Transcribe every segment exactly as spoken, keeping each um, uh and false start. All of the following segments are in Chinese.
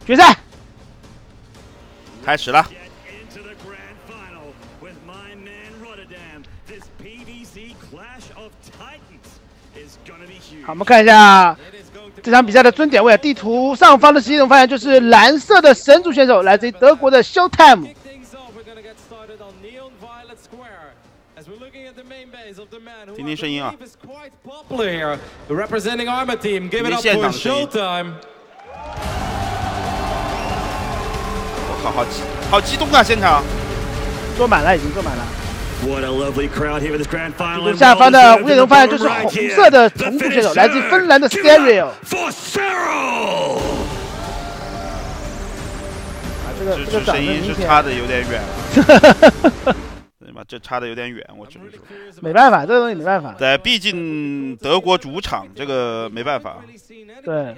决赛开始了。 好，我们看一下这场比赛的尊点位，地图上方的系统发现就是蓝色的神族选手，来自于德国的 Showtime。 听听声音啊， 没现场声音。我靠，好激好激动啊！现场坐满了，已经坐满了。 What a lovely crowd here with this grand final. 下方的无叶龙发现就是红色的重组选手，来自芬兰的 Stereo。啊，这个这个声音是差的有点远。对吧？这差的有点远，我只能说。 没办法，这个东西没办法。 对，毕竟德国主场，这个没办法。 对。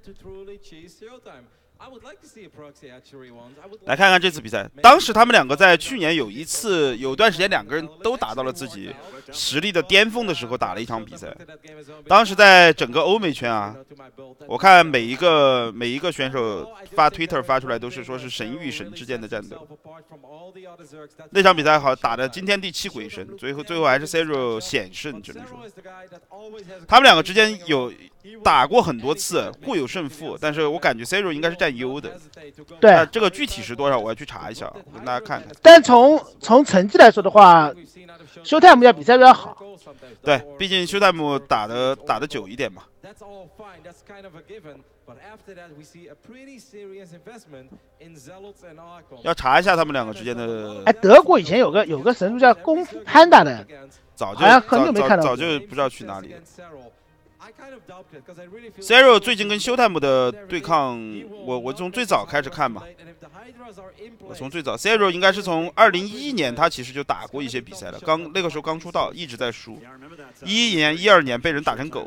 来看看这次比赛，当时他们两个在去年有一次，有段时间两个人都达到了自己实力的巅峰的时候打了一场比赛。当时在整个欧美圈啊，我看每一个每一个选手发 Twitter 发出来都是说是神与神之间的战斗。那场比赛好打的惊天地泣鬼神，最后最后还是 Zero 险胜，只能说他们两个之间有打过很多次，互有胜负，但是我感觉 Zero 应该是占优的。 对， 那这个具体是多少，我要去查一下，我跟大家看看。 但从从成绩来说的话 ，Showtime 要比赛比较好。 对，毕竟 Showtime 打的打的久一点嘛。要查一下他们两个之间的。 哎，德国以前有个有个神族叫功夫 Panda 的， 早就好像很久没看到， 早就不知道去哪里了。Zero 最近跟 Showtime 的对抗，我我从最早开始看嘛，我从最早 Zero 应该是从二零一一年，他其实就打过一些比赛了，刚那个时候刚出道，一直在输，一一年、一二年被人打成狗。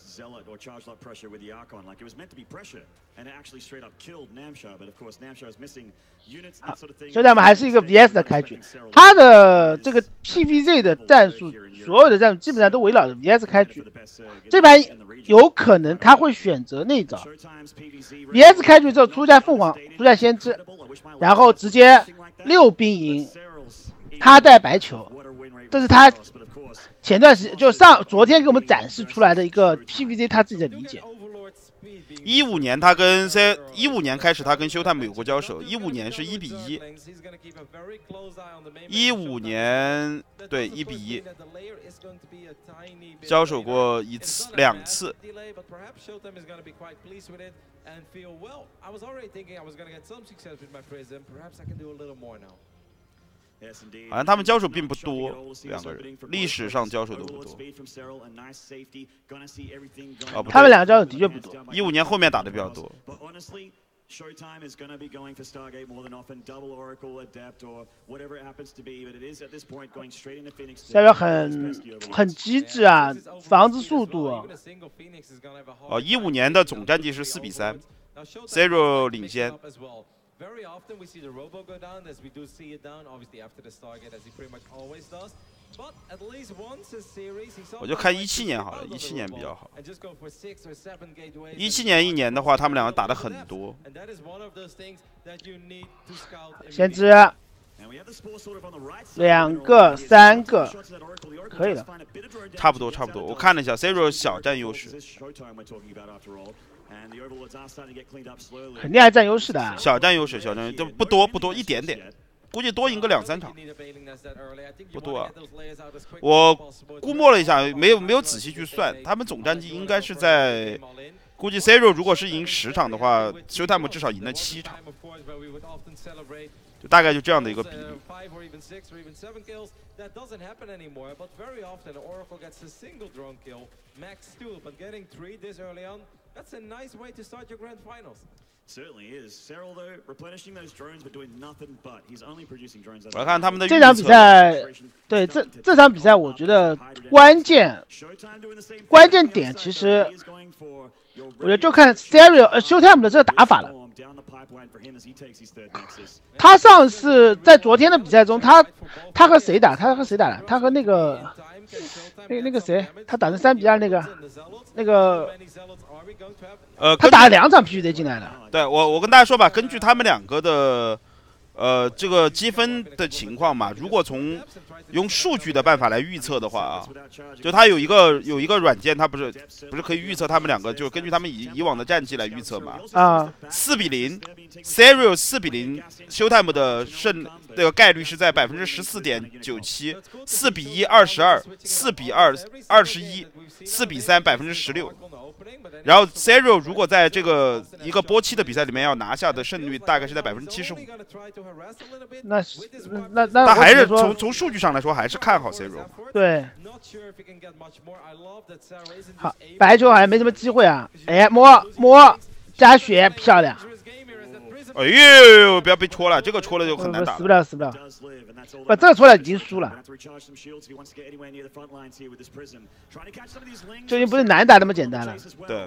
好，Showtime还是一个 V S 的开局，他的这个 P V Z 的战术，所有的战术基本上都围绕着 V S 开局。这盘有可能他会选择那招 ，V S 开局之后出下凤凰，出下先知，然后直接六兵营，他带白球，这是他前段时间就上昨天给我们展示出来的一个 P V Z 他自己的理解。 一五年他跟 C 一五年开始他跟 Showtime 有过交手，一五年是一比一，一五年对一比一交手过一次两次。好像他们交手并不多，两个人历史上交手都不多。哦， 他们两个交手的确不多。 一五年后面打的比较多。 Showtime is going to be going for Stargate more than often, double Oracle, Adept, or whatever it happens to be, but it is at this point going straight into Phoenix. 下边很很机智啊，防止速度啊。 哦，一五年的总战绩是四比三 ，Zero 领先。 Very often we see the robo go down, as we do see it down, obviously after the Stargate, as he pretty much always does. But at least once a series, he 我就看一七年好了，一七年比较好。一七年一年的话，他们两个打的很多。 先知两个、三个，可以的， 差不多差不多。我看了一下 ，Zero 小占优势。 肯定还占优势的、啊， 小占优势，小占优势，不多不多，一点点，估计多赢个两三场，不多啊。我估摸了一下，没有没有仔细去算，他们总战绩应该是在，估计 Zero 如果是赢十场的话 ，Showtime 至少赢了七场，就大概就这样的一个比例。 That doesn't happen anymore, but very often Oracle gets a single drone kill, max two, but getting three this early on, that's a nice way to start your grand finals. Certainly is. Cyril though replenishing those drones, but doing nothing but he's only producing drones. 我来看他们的这场比赛，对这这场比赛，我觉得关键关键点其实，我觉得就看 Stereo 呃 Showtime 的这个打法了。他上次在昨天的比赛中，他他和谁打？他和谁打了？他和那个那那个谁，他打成三比二那个那个， 呃， 他打了两场 P P Z 进来了。 对我我跟大家说吧，根据他们两个的。呃，这个积分的情况嘛，如果从用数据的办法来预测的话啊，就它有一个有一个软件，它不是不是可以预测他们两个，就根据他们以以往的战绩来预测嘛。 啊， 四比零 ，Serial 四比零 ，Showtime 的胜这个概率是在百分之十四点九七，四比一二十二，四比二二十一，四比三百分之十六。然后 Serial 如果在这个一个波期的比赛里面要拿下的胜率大概是在百分之七十五。 那那那他还是从从数据上来说还是看好 Serial。 对。好，白球好像没什么机会啊。哎，摸摸加血漂亮。 哎呦，不要被戳了，这个戳了就很难打。 死不了，死不了。不，这个戳了已经输了。就已经不是难打那么简单了。 对。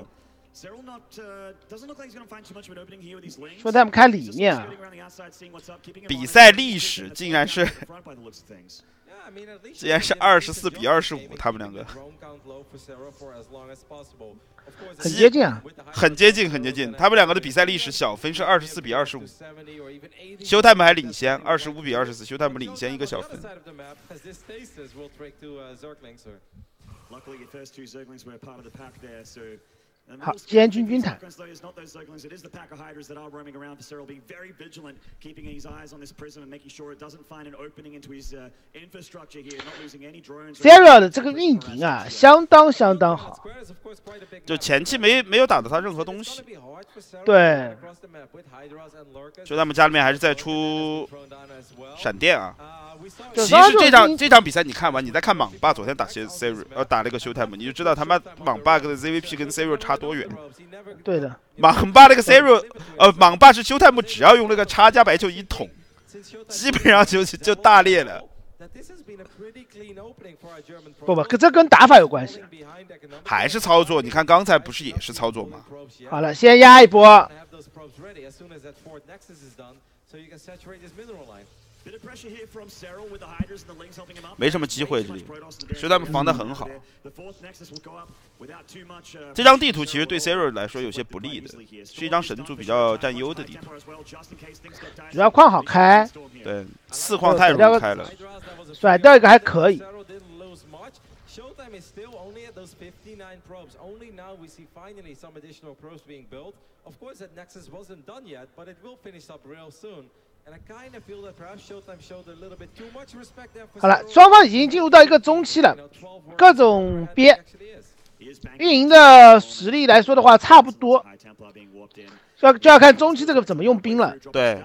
说他们看里面啊。 比赛历史竟然是，竟然是二十四比二十五，他们两个。 很接近啊， 很接近，很接近。他们两个的比赛历史小分是二十四比二十五，休泰姆还领先二十五比二十四，休泰姆领先一个小分。 好，先军军坦。Serial 的这个运营啊，相当相当好。 就前期没没有打到他任何东西。 对。 就他们家里面还是在出闪电啊。 其实这场这场比赛你看完，你再看莽霸昨天打 Serial 呃打了个 Showtime， 你就知道他妈莽霸跟 Z V P 跟 Serial 差多远。 对的， 莽霸那个 Serial 呃莽霸是 Showtime 只要用那个叉加白球一捅，基本上就就大裂了。 不不，这跟打法有关系。 还是操作？你看刚才不是也是操作吗？ 好了，先压一波。 没什么机会，这里，所以他们防得很好。这张地图其实对 Serial 来说有些不利的，是一张神族比较占优的地图。 主要矿好开， 对，四矿太容易开了， 甩掉一个还可以。 Showtime is still only at those fifty-nine probes. Only now we see finally some additional probes being built. Of course, that Nexus wasn't done yet, but it will finish up real soon. And I kind of feel that perhaps Showtime showed a little bit too much respect there. 好了，双方已经进入到一个中期了，各种憋。运营的实力来说的话，差不多。就要就要看中期这个怎么用兵了。 对，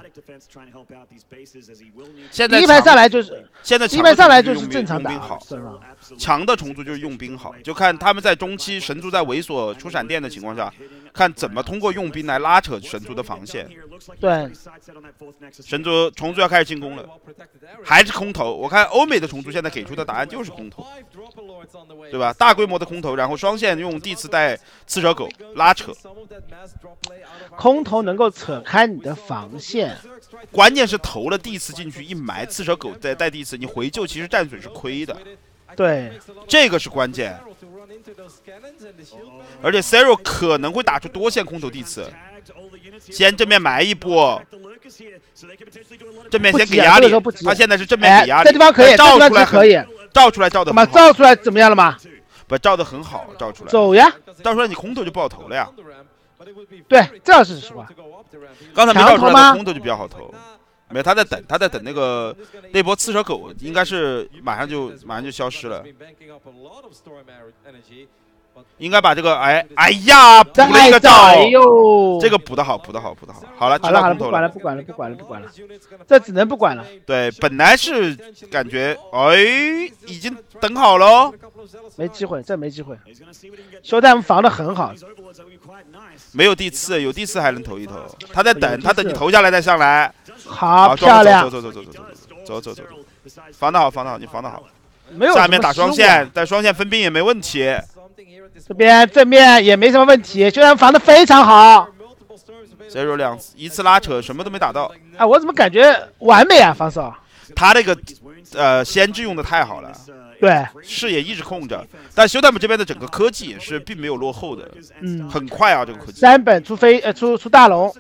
现在第一排上来就是现在第一排上来就是正常打好， 是吧？ 强的重组就是用兵好，就看他们在中期神族在猥琐出闪电的情况下，看怎么通过用兵来拉扯神族的防线。 对， 神族重组要开始进攻了，还是空投。我看欧美的重组现在给出的答案就是空投，对吧？大规模的空投，然后双线用地刺带刺蛇狗拉扯。 空投能够扯开你的防线， 关键是投了地刺进去一埋，刺蛇狗再带地刺，你回救其实战损是亏的。 对， 这个是关键。而且 Serial 可能会打出多线空投地刺，先正面埋一波，正面先给压力。他现在是正面给压力， 这地方可以， 照出来可以， 照出来照的。 嘛，照出来怎么样了嘛？ 不，照的很好，照出来。 走呀， 照出来你空投就不好投了呀。 对，这倒是实话。 刚才没照出来的空投就比较好投。没有，他在等，他在等那个那波刺蛇狗，应该是马上就马上就消失了。应该把这个哎哎呀补了一个招， 哎呦， 这个补的好，补的好，补的好。好了， 好了好了，不管了，不管了，不管了，不管了，这只能不管了。 对，本来是感觉哎已经等好了， 没机会，这没机会。休泰姆防的很好， 没有第四，有第四还能投一投。他在等，他等你投下来再上来。 好漂亮， 走走走走走走走走走，防的好，防的好，你防的好。 没有下面打双线，在双线分兵也没问题。 这边正面也没什么问题，休泰姆防的非常好。 所以说两次一次拉扯什么都没打到。 哎，我怎么感觉完美啊，防守？ 他那个呃先知用的太好了。 对， 视野一直空着。但休泰姆这边的整个科技也是并没有落后的， 嗯， 很快啊，这个科技。 三本出飞呃出出大龙，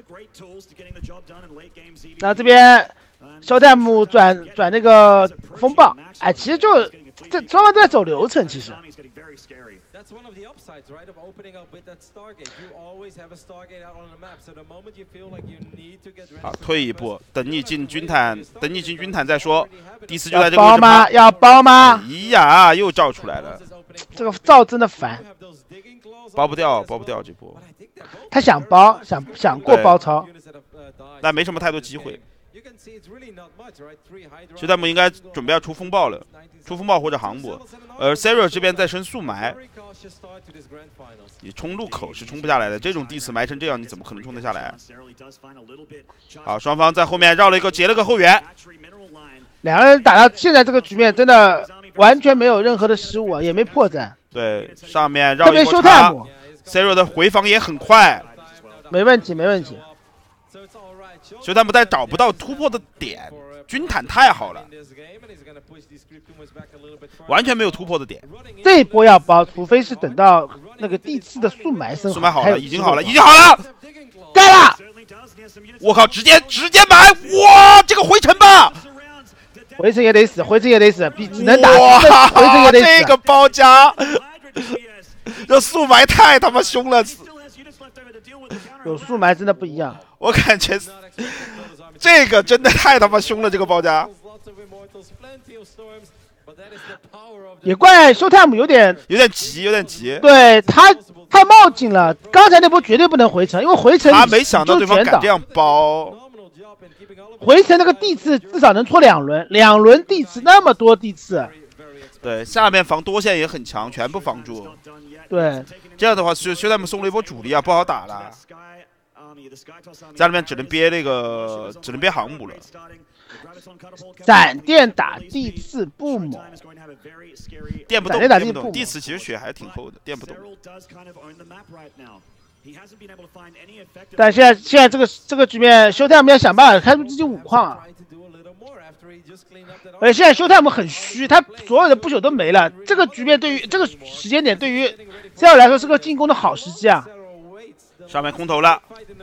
然后这边休泰姆转转那个风暴，哎，其实就这双方都在走流程，其实。 That's one of the upsides, right, of opening up with that Stargate. You always have a Stargate out on the map, so the moment you feel like you need to get ready. 好，退一步，等你进军坛，等你进军坛再说。第四就在要这个位置包吗？要包吗？ 哎呀，又照出来了， 这个照真的烦， 包不掉，包不掉这波。 他想包，想想过包抄， 但没什么太多机会。休泰姆应该准备要出风暴了，出风暴或者航母。而 Zero 这边在升速埋，你冲路口是冲不下来的。这种地磁埋成这样，你怎么可能冲得下来？好，双方在后面绕了一个截了个后援， 两个人打到现在这个局面，真的完全没有任何的失误，也没破绽。 对，上面绕特别一波叉休泰姆， ，Zero 的回防也很快， 没问题，没问题。 休泰姆但找不到突破的点，军坦太好了，完全没有突破的点。 这一波要包，除非是等到那个第四的速埋升速埋好了， 还有已经好了，已经好了。 盖了， 我靠，直接直接买，哇，这个回城吧， 回城也得死，回城也得死，比只能打， 哇， 回城也得死。 这个包夹，这速埋太他妈凶了， 有速埋真的不一样。 我感觉这个真的太他妈凶了，这个包夹。 也怪休泰姆有点有点急，有点急。 对他太冒进了，刚才那波绝对不能回城，因为回城他没想到对方敢这样包。 回城那个地刺至少能戳两轮，两轮地刺那么多地刺。 对，下面防多线也很强，全部防住。 对， 这样的话，休休泰姆送了一波主力啊，不好打了。家里面只能憋那个，只能憋航母了。 闪电打地刺不猛， 电不动， 电打地不动。地刺其实血还挺厚的，电不动。 但现在现在这个这个局面，休泰姆要想办法开出自己五矿啊。而且现在休泰姆很虚，他所有的不朽都没了。这个局面对于这个时间点，对于 C L 来说是个进攻的好时机啊。 上面空投了，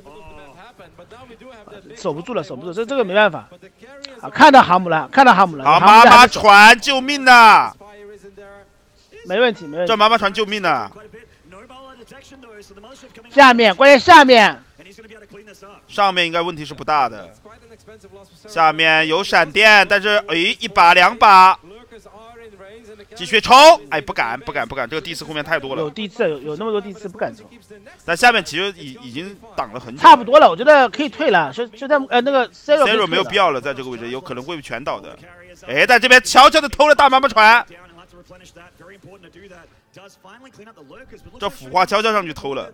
守不住了，守不住，这这个没办法。啊，看到航母了，看到航母了。 好，妈妈船，救命呐！ 没问题，没问题。 这妈妈船救命呐！ 下面，关键下面， 上面应该问题是不大的。下面有闪电，但是哎，一把两把，继续冲！哎，不敢，不敢，不敢，这个地刺后面太多了。 有地刺，有有那么多地刺不敢冲。 但下面其实已已经挡了很久， 差不多了，我觉得可以退了。就就在呃那个 Zero 没有必要了，在这个位置有可能会全倒的。哎，在这边悄悄的偷了大妈妈船。这腐化悄悄上去偷了，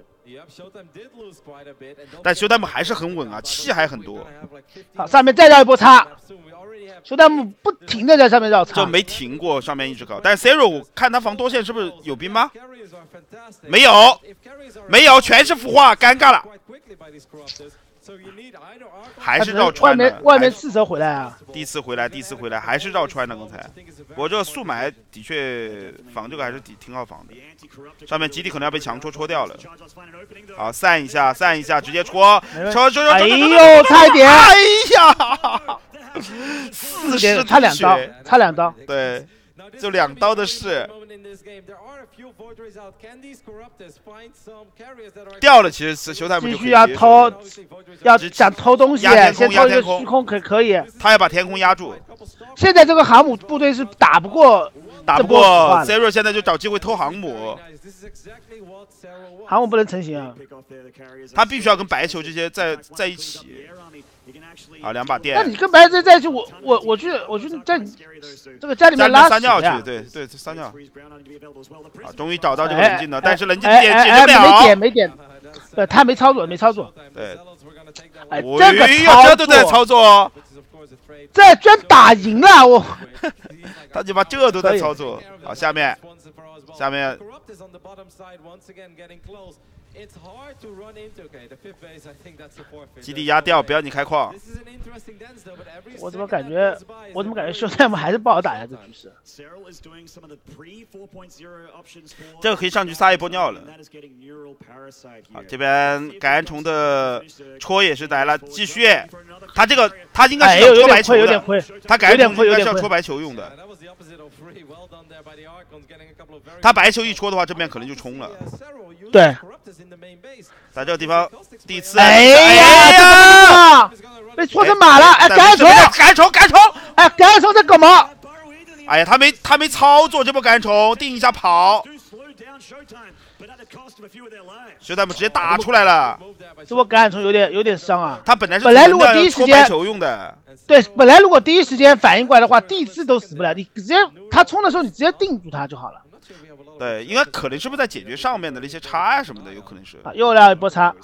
但休泰姆还是很稳啊，气还很多。 好，上面再绕一波叉，休泰姆不停的在上面绕叉， 就没停过，上面一直搞。但是 Zero 我看他防多线是不是有兵吗？没有，没有，全是腐化，尴尬了。还是绕穿的， 外面外面刺蛇回来啊！ 第一次回来，第一次回来，还是绕穿的。刚才我这个速埋的确防这个还是挺挺好防的，上面基地可能要被强戳戳掉了。好，散一下，散一下，直接戳，戳戳戳！ 哎呦，差一点！ 哎呀，四十差两刀，差两刀。 对，就两刀的事。掉了，其实休泰姆继续要偷，要想偷东西，先偷一个虚空可可以。 他要把天空压住。 现在这个航母部队是打不过， 打不过 Zero， 现在就找机会偷航母。 航母不能成型啊， 他必须要跟白球这些在在一起。啊，两把电。 那你跟白球在一起，我我我去我去在这个家里面拉撒尿去，对对，撒尿。啊，终于找到这个冷静了，但是冷静也解不了。 没点没点，对他没操作没操作。 对， 哎，这个这都在操作， 这居然打赢了我。 他就把这都在操作。好，下面下面基地压掉，不要你开矿。 我怎么感觉，我怎么感觉秀泰姆还是不好打呀？这局势。 这个可以上去撒一波尿了。好，这边感恩虫的戳也是来了，继续。他这个他应该是要戳白球的，他感恩虫应该是要戳白球用的。他白球一戳的话，这边可能就冲了。 对， 在这个地方第一次， 哎呀，被戳成马了！哎，感恩虫， 感恩虫，感恩虫， 哎，感恩虫在搞毛！ 哎呀，他没他没操作这波感恩虫，定一下跑。修泰姆直接打出来了， 这波感染虫有点有点伤啊。 他本来是本来如果第一时间球用的， 对，本来如果第一时间反应过来的话，第一次都死不了。你直接他冲的时候，你直接定住他就好了。 对，应该可能是不是在解决上面的那些差啊什么的，有可能是。 啊，又来一波差。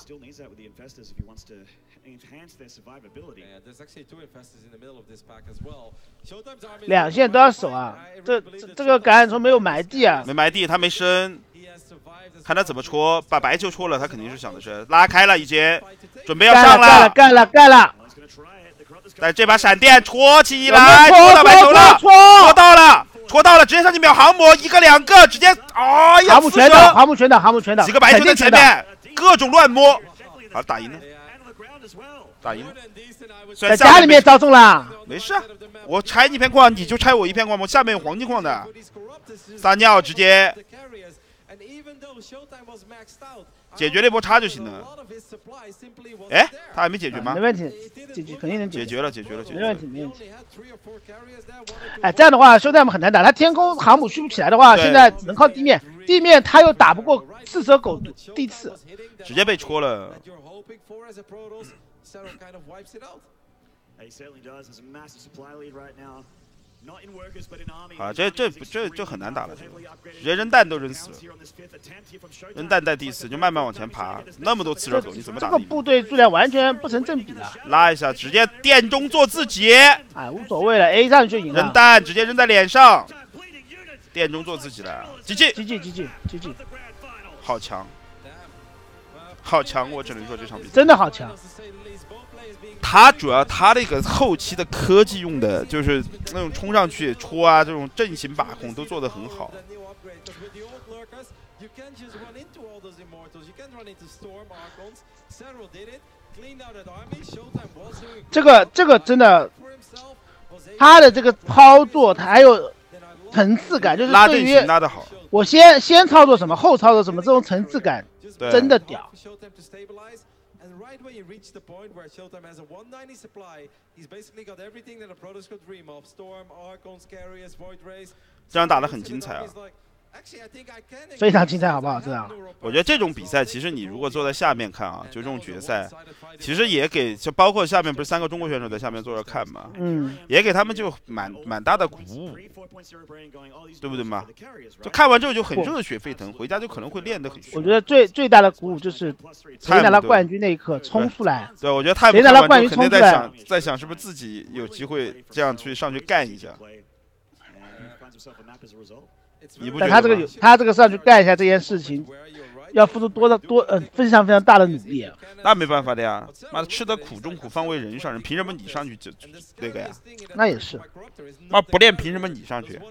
两线都要守啊，这这这个感染虫没有埋地啊， 没埋地，他没升，看他怎么戳，把白球戳了，他肯定是想的是拉开了，已经准备要上了，干了干了， 但这把闪电戳起来，戳到白球了，戳到了，戳到了，直接上去秒航母，一个两个，直接，哎呀， 航母全倒，航母全倒，航母全倒， 几个白球在前面，各种乱摸，好打赢了。打赢了， 在家里面招中了， 没事，我拆你一片矿，你就拆我一片矿，我下面有黄金矿的，撒尿直接解决那波差就行了。哎，他还没解决吗？ 没问题，解决肯定能解决了，解决了，解决了， 没问题，没问题。哎，这样的话，修泰姆很难打，他天空航母续不起来的话，现在只能靠地面，地面他又打不过四蛇狗地刺， 直接被戳了。 Sarah kind of wipes it out. He certainly does. There's a massive supply lead right now. Not in workers, but in army. 啊，这这这这很难打了，直接扔弹都扔死了，扔弹带第四就慢慢往前爬，那么多刺蛇狗你怎么打？ 这个部队数量完全不成正比的。 拉一下，直接殿中做自己。 哎，无所谓了 ，A 上去就赢了。 扔弹直接扔在脸上，殿中做自己了。G G G G G G G G， 好强，好强！我只能说这场比赛真的好强。 他主要他那个后期的科技用的，就是那种冲上去戳啊，这种阵型把控都做得很好。 这个这个真的，他的这个操作还有层次感，就是拉阵型拉得好。 我先先操作什么，后操作什么，这种层次感真的屌。 Right when you reach the point where Showtime has a one ninety supply, he's basically got everything that a Protoss could dream of: Storm, Archons, Carriers, Void Rays. 这样打得很精彩啊！ 非常精彩，好不好？这样， 我觉得这种比赛，其实你如果坐在下面看啊，就这种决赛，其实也给就包括下面不是三个中国选手在下面坐着看嘛， 嗯， 也给他们就蛮蛮大的鼓舞，对不对嘛？就看完之后就很热血沸腾，回家就可能会练得很凶。 我觉得最最大的鼓舞就是谁拿了冠军那一刻冲出来。 对，我觉得他谁拿了冠军冲出来， 在想在想是不是自己有机会这样去上去干一下。 但他这个有他这个上去干一下这件事情，要付出多的多呃非常非常大的努力啊。 那没办法的呀，妈的吃得苦中苦方为人上人，凭什么你上去就那个呀？ 那也是。 妈不练凭什么你上去？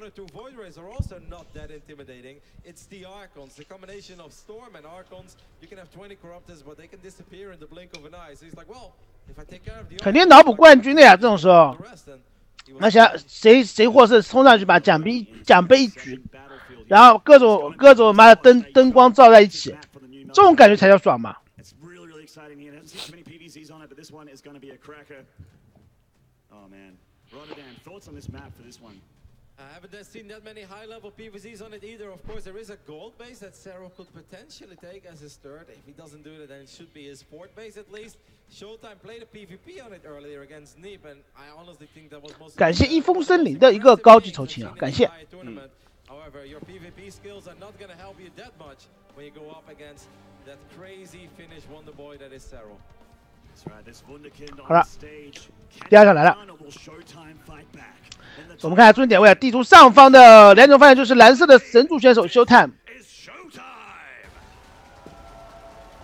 肯定脑补冠军的呀，这种时候。那想谁谁获胜，冲上去把奖杯奖杯一举，然后各种各种妈的灯灯光照在一起，这种感觉才叫爽嘛。 I haven't seen that many high-level P V Zs on it either. Of course, there is a gold base that Sero could potentially take as his third. If he doesn't do it, then it should be his fourth base at least. Showtime played a P V P on it earlier against Neep, and I honestly think that was most. 感谢一风森林的一个高级筹钱啊，感谢。 嗯 However, your P V P skills are not going to help you that much when you go up against that crazy Finnish wonder boy that is Sero. 好了，第二场来了。我们看下重点位，地图上方的两种方向就是蓝色的神族选手 Showtime。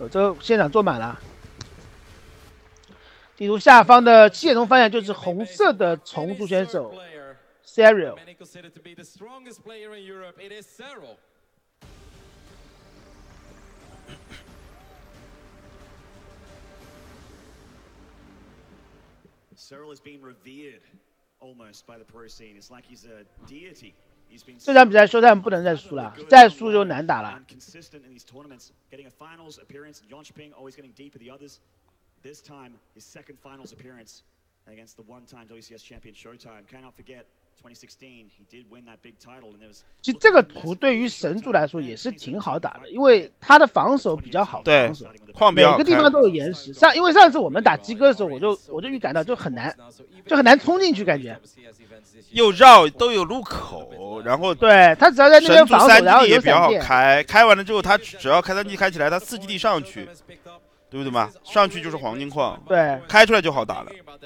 呃，这个现场坐满了。地图下方的七点钟方向就是红色的虫族选手 Serial。 Cyril is being revered almost by the pro scene. It's like he's a deity. 这场比赛Showtime不能再输了，再输就难打了。 This time, his second finals appearance against the one-time W C S champion Showtime. Cannot forget twenty sixteen, he did win that big title, and there was. 其实这个图对于神族来说也是挺好打的，因为他的防守比较好， 对， 防守框比较好看， 每个地方都有岩石。上因为上次我们打鸡哥的时候，我就我就预感到就很难，就很难冲进去，感觉。 又绕都有路口，然后对他只要在那边防守，然后有也比较好闪电。 开，开完了之后他只要开三基开起来，他四基地上去。对不对嘛？上去就是黄金矿， 对， 开出来就好打了。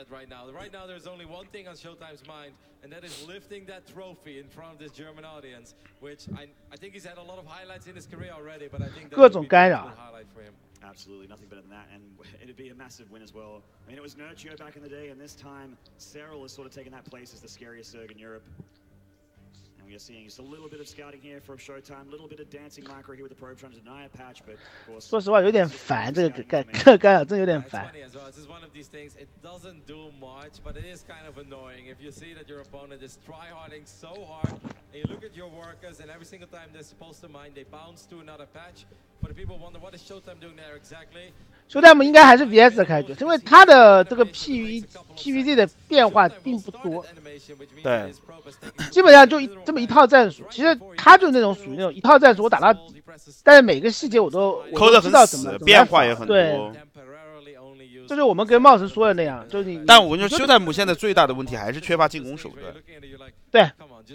各种干扰。 Absolutely nothing better than that, and it'd be a massive win as well. I mean, it was Nurture back in the day, and this time, Cyril has sort of taken that place as the scariest Zerg in Europe. We are seeing just a little bit of scouting here from Showtime, a little bit of dancing micro here with the probe trying to deny a patch, but of course. 说实话有点烦，这个干干干扰真有点烦。 It's one of these things. It doesn't do much, but it is kind of annoying if you see that your opponent is tryharding so hard, and you look at your workers, and every single time they're supposed to mine, they bounce to another patch. But the people wonder what is Showtime doing there exactly. Showtime 应该还是 V S 的开局，因为他的这个 P V P V Z 的变化并不多， 对， 基本上就这么一套战术。其实他就那种属于那种一套战术我打到底，但是每个细节我都抠得很死， 变化也很多。 对，这就是我们跟茂神说的那样，就是你。 但我跟你说，Showtime现在最大的问题还是缺乏进攻手段。 对。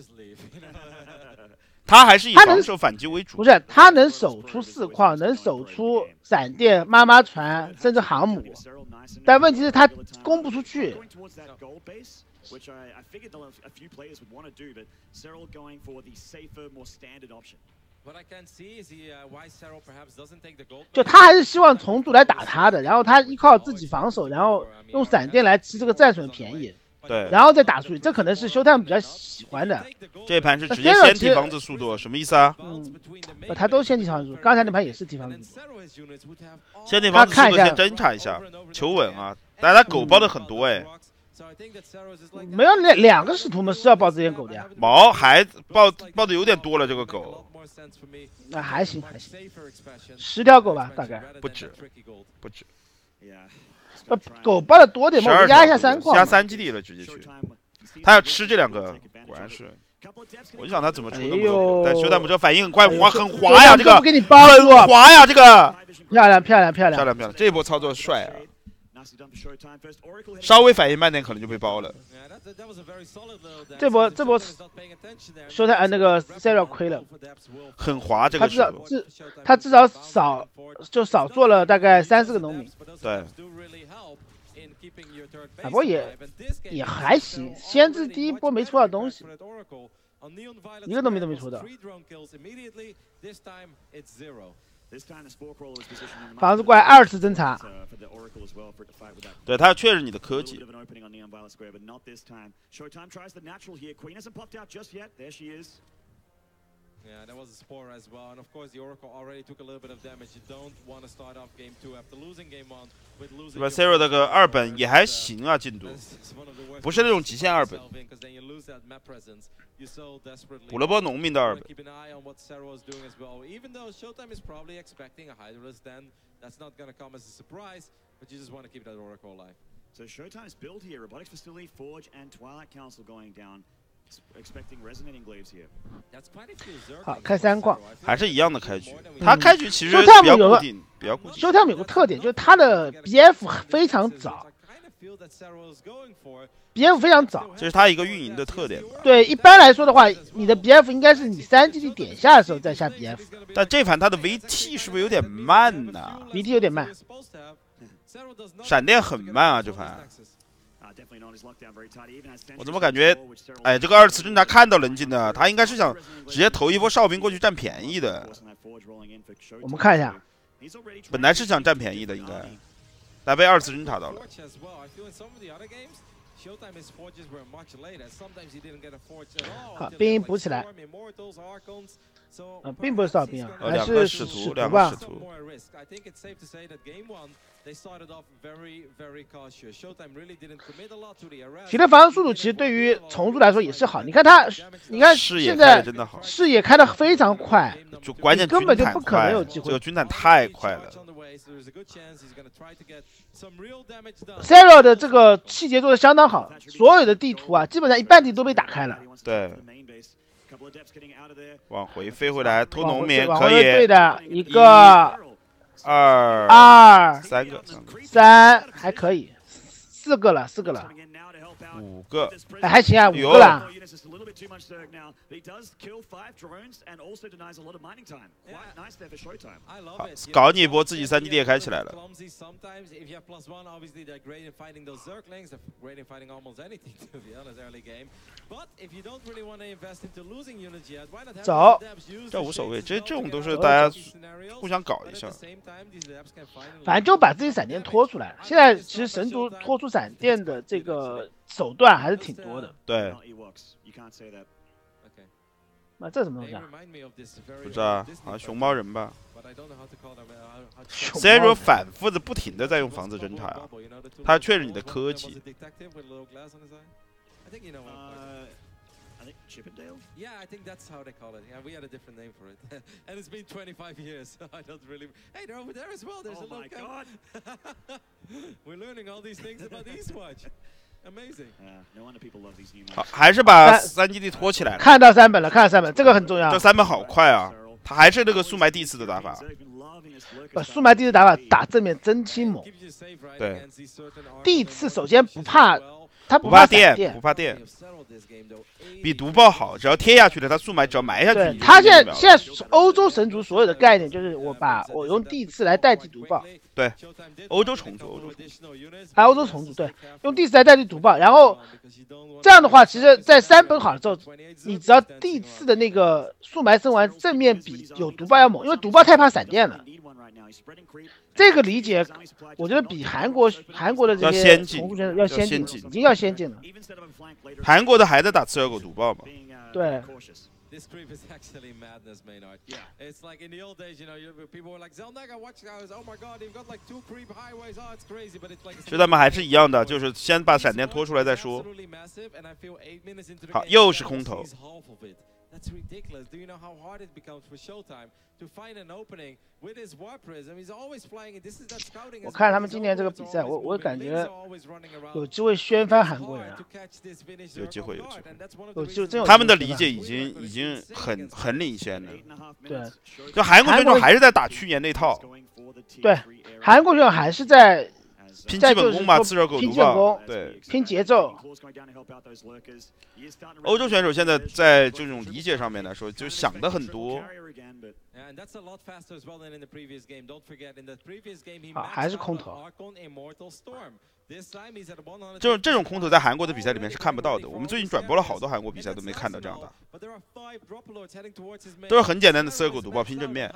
他还是以防守反击为主， 不是他能守出四矿，能守出闪电、妈妈船，甚至航母，但问题是他攻不出去。就他还是希望重组来打他的，然后他依靠自己防守，然后用闪电来吃这个战损便宜。 对， 然后再打出去，这可能是Showtime比较喜欢的。 这一盘是直接先提房子速度，什么意思啊？ 嗯，他都先提房子速度，刚才那盘也是提房子速度。 先提房子速度，先侦查一下，求稳啊！但他狗包的很多哎。 没有两两个使徒们是要抱这点狗的呀。 毛还抱抱的有点多了，这个狗。 那还行还行，十条狗吧，大概。 不止，不止。 呃，狗抱的多点嘛，我压一下三矿， 压三基地了，直接去。他要吃这两个，果然是。我就想他怎么出那么多，但Showtime这反应很快，滑很滑呀，这个给你包很滑呀，这个。 漂亮漂亮漂亮漂亮漂亮，这一波操作帅啊！稍微反应慢点，可能就被包了。 这波这波Showtime呃那个 Serial 亏了， 很滑这个。 他至少至他至少少就少做了大概三四个农民。 对。 啊，不过也也还行，先知第一波没出到东西，一个农民都没出到。房子过来二次侦查， 对他确认你的科技。 Yeah, that was a spore as well, and of course the Oracle already took a little bit of damage. You don't want to start off game two after losing game one with losing. Zero 那个二本也还行啊，进度不是那种极限二本。补了波农民的二本。 Even though Showtime is probably expecting a Hydralisk, then that's not going to come as a surprise, but you just want to keep that Oracle alive. So Showtime's build here: Robotics Facility, Forge, and Twilight Council going down. Expecting resonating glaives here. 好，开三矿， 还是一样的开局。他开局其实比较固定，比较固定。 Showtime有个特点，就是他的 B F 非常早 ，B F 非常早， 这是他一个运营的特点吧。 对，一般来说的话，你的 B F 应该是你三基地点下的时候再下 B F。 但这盘他的 V T 是不是有点慢呢 ？V T 有点慢， 闪电很慢啊，这盘。我怎么感觉，哎，这个二次侦察看到冷静的，他应该是想直接投一波哨兵过去占便宜的。 我们看一下， 本来是想占便宜的，应该，但被二次侦查到了。 好，兵补起来。呃，并不是哨兵啊，还是使徒， 两个使徒。 皮的防御速度其实对于虫族来说也是好，你看他，你看现在视野开的非常快， 就关键根本就不可能有机会。 这个军坦太快了。 Zero 的这个细节做的相当好，所有的地图啊，基本上一半地都被打开了。 对。往回飞回来，偷农民可以。 对的，一个、 二、 二、 三个、 三还可以，四个了，四个了， 五个， 哎，还行啊，五个了。 好，搞你一波，自己三 D 也开起来了。 走， 这无所谓，这这种都是大家互相搞一下。 反正就把自己闪电拖出来。现在其实神族拖出闪电的这个手段还是挺多的。 对。 那这什么东西啊？ 不知道，好像熊猫人吧。Zero 反复的不停的在用房子侦查啊，他确认你的科技。 I think Chippendale? Yeah, I think that's how they call it. Yeah, we had a different name for it. And it's been twenty-five years, so I don't really... Hey, they're over there as well. There's oh a my god! We're learning all these things about Eastwatch. Amazing. Yeah, no wonder people love these new maps. 好，还是把三基地拖起来了。 看到三本了，看到三本，这个很重要。 这三本好快啊！他还是那个速埋第四的打法。 把速埋第四打法打正面真心猛。 对。 第次首先不怕。他不怕电， 不怕电，比毒爆好。只要贴下去了，他速埋只要埋下去。 他现在现在欧洲神族所有的概念就是我把我用第四来代替毒爆。 对，欧洲重组，欧洲啊，欧洲重组，对，用第四来代替毒爆。然后这样的话，其实，在三本好了之后，你只要第四的那个速埋升完，正面比有毒爆要猛，因为毒爆太怕闪电了。这个理解，我觉得比韩国韩国的这些重组选手要先进，已经要先进了。 韩国的还在打刺耳狗毒爆嘛？ 对。 This creep is actually madness, Maynard. Yeah. It's like in the old days, you know, you, people were like, Zelnaga, watch guys, oh my god, you've got like two creep highways, oh, it's crazy, but it's like... 其实他们还是一样的，就是先把闪电拖出来再说。好，又是空投。 That's ridiculous. Do you know how hard it becomes for Showtime to find an opening with his warp prism? He's always flying it. This is that scouting. 我看他们今年这个比赛，我我感觉有机会掀翻韩国人啊。 有机会，有机会。 有机会，真有。 他们的理解已经已经很很领先了。 对。 就韩国选手还是在打去年那套。 对，韩国选手还是在。 拼基本功嘛，刺耳狗毒爆，对， 拼节奏。 欧洲选手现在在这种理解上面来说，就想的很多。 啊，还是空投。 就是这种空投在韩国的比赛里面是看不到的。我们最近转播了好多韩国比赛都没看到这样的，都是很简单的刺耳狗毒爆拼正面。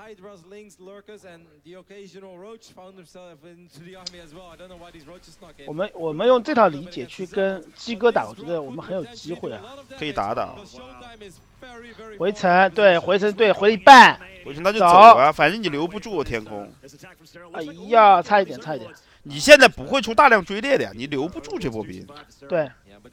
我们我们用这套理解去跟鸡哥打，我觉得我们很有机会啊， 可以打打。 回城对，回城对，回了一半， 回城他就走啊，反正你留不住天空。 哎呀，差一点，差一点。 你现在不会出大量追猎的呀，你留不住这波兵。 对。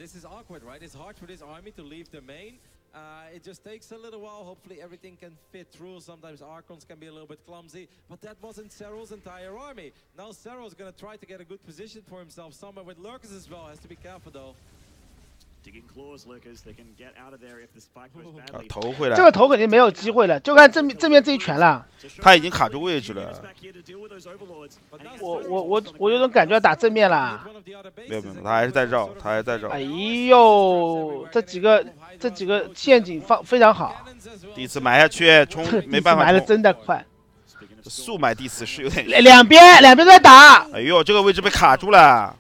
Uh, it just takes a little while. Hopefully everything can fit through. Sometimes Archons can be a little bit clumsy, but that wasn't Serral's entire army. Now Serral's gonna try to get a good position for himself somewhere with Lurkers as well. Has to be careful though. Digging claws, Lurkers. They can get out of there if this fight goes badly. 投回来。 这个投肯定没有机会了，就看正面正面这一拳了。 他已经卡住位置了。 我我我我有种感觉要打正面啦。 没有没有，他还是在绕，他还是在绕。 哎呦，这几个这几个陷阱放非常好。 第一次埋下去，冲没办法。 埋的真的快。 速埋第四是有点。 两边两边都在打。 哎呦，这个位置被卡住了。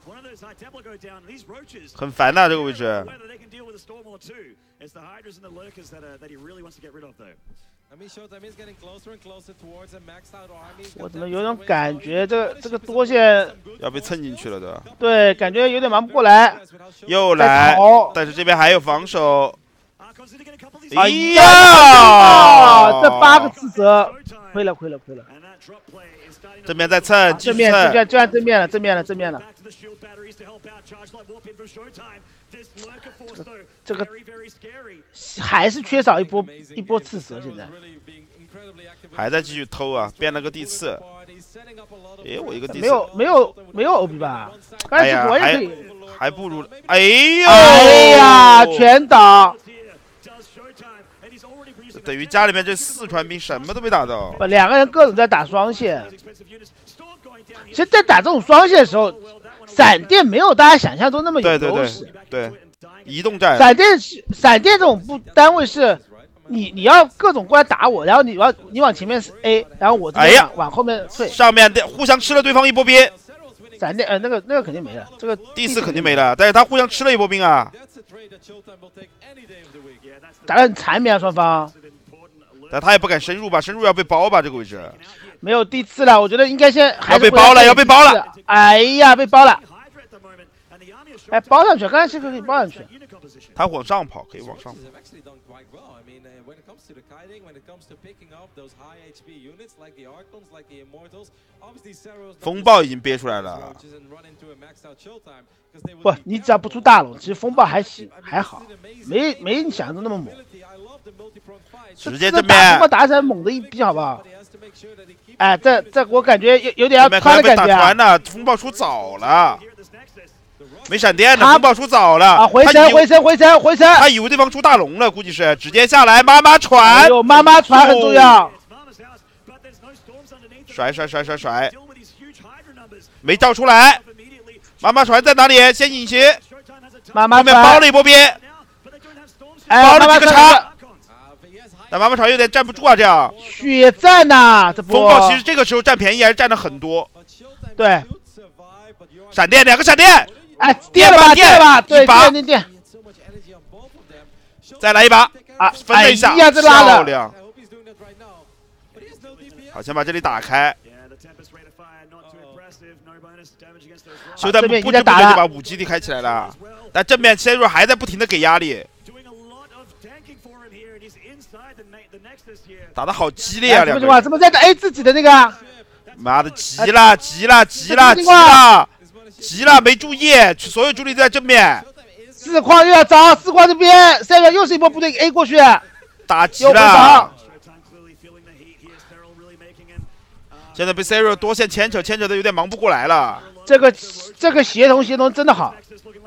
很烦呐、啊，这个位置。 我怎么有种感觉，这个这个多线要被蹭进去了的。 对，感觉有点忙不过来。 又来，但是这边还有防守。哎呀， 啊、这八个刺折，亏了亏了亏了。 正面在蹭， 正面正面就按正面了，正面了正面了。这个还是缺少一波一波刺蛇，现在还在继续偷啊，变了个地刺。诶，我一个地刺没有没有没有 O B 吧？但是我也可以， 还不如哎呦哎呀，全倒。 等于家里面这四川兵什么都没打到， 不，两个人各种在打双线。其实，在打这种双线的时候，闪电没有大家想象中那么有优势。 对对对，移动战。 闪电是闪电这种不单位是，你你要各种过来打我，然后你往你往前面是 A， 然后我这边往后面退。 上面互相吃了对方一波兵。 闪电呃那个那个肯定没了，这个第四肯定没了，但是他互相吃了一波兵啊。 打得很缠绵啊，双方。 但他也不敢深入吧，深入要被包吧，这个位置。 没有第四了，我觉得应该先还要被包了，要被包了！ 哎呀，被包了！哎，包上去，刚才是可以包上去。 他往上跑，可以往上跑。风暴已经憋出来了。 不，你只要不出大龙，其实风暴还行，还好，没没你想象中那么猛。 直接正面， 风暴打起来猛的一逼，好不好？哎，这这我感觉有有点要穿的感觉、啊。 打穿了，风暴出早了，没闪电的，风暴出早了。 啊，回神回神回神回神！ 他以为对方出大龙了，估计是直接下来，妈妈船。 哎呦，妈妈船很重要。 甩甩甩甩甩，没照出来。妈妈船在哪里？先隐形。 妈妈后面包了一波兵， 哎、 包了几个叉。但妈妈船有点站不住啊，这样血战呐、啊，这波风暴其实这个时候占便宜还是占了很多。 对， 闪电两个闪电， 哎，电了吧，电了吧，对，电电电， 再来一把啊， 分了一下， 哎呀，这拉漂亮。好，先把这里打开。休战不知不觉就把五基地开起来了，但正面 C 弱还在不停的给压力。打得好激烈啊！两个人怎么在打 A 自己的那个？ 妈的，急了，急了，急了，急了，急了！没注意，所有主力都在正面。 四矿又要找四矿这边，现在又是一波部队 A 过去， 打急了。现在被 Zero 多线牵扯，牵扯的有点忙不过来了。 这个这个协同协同真的好。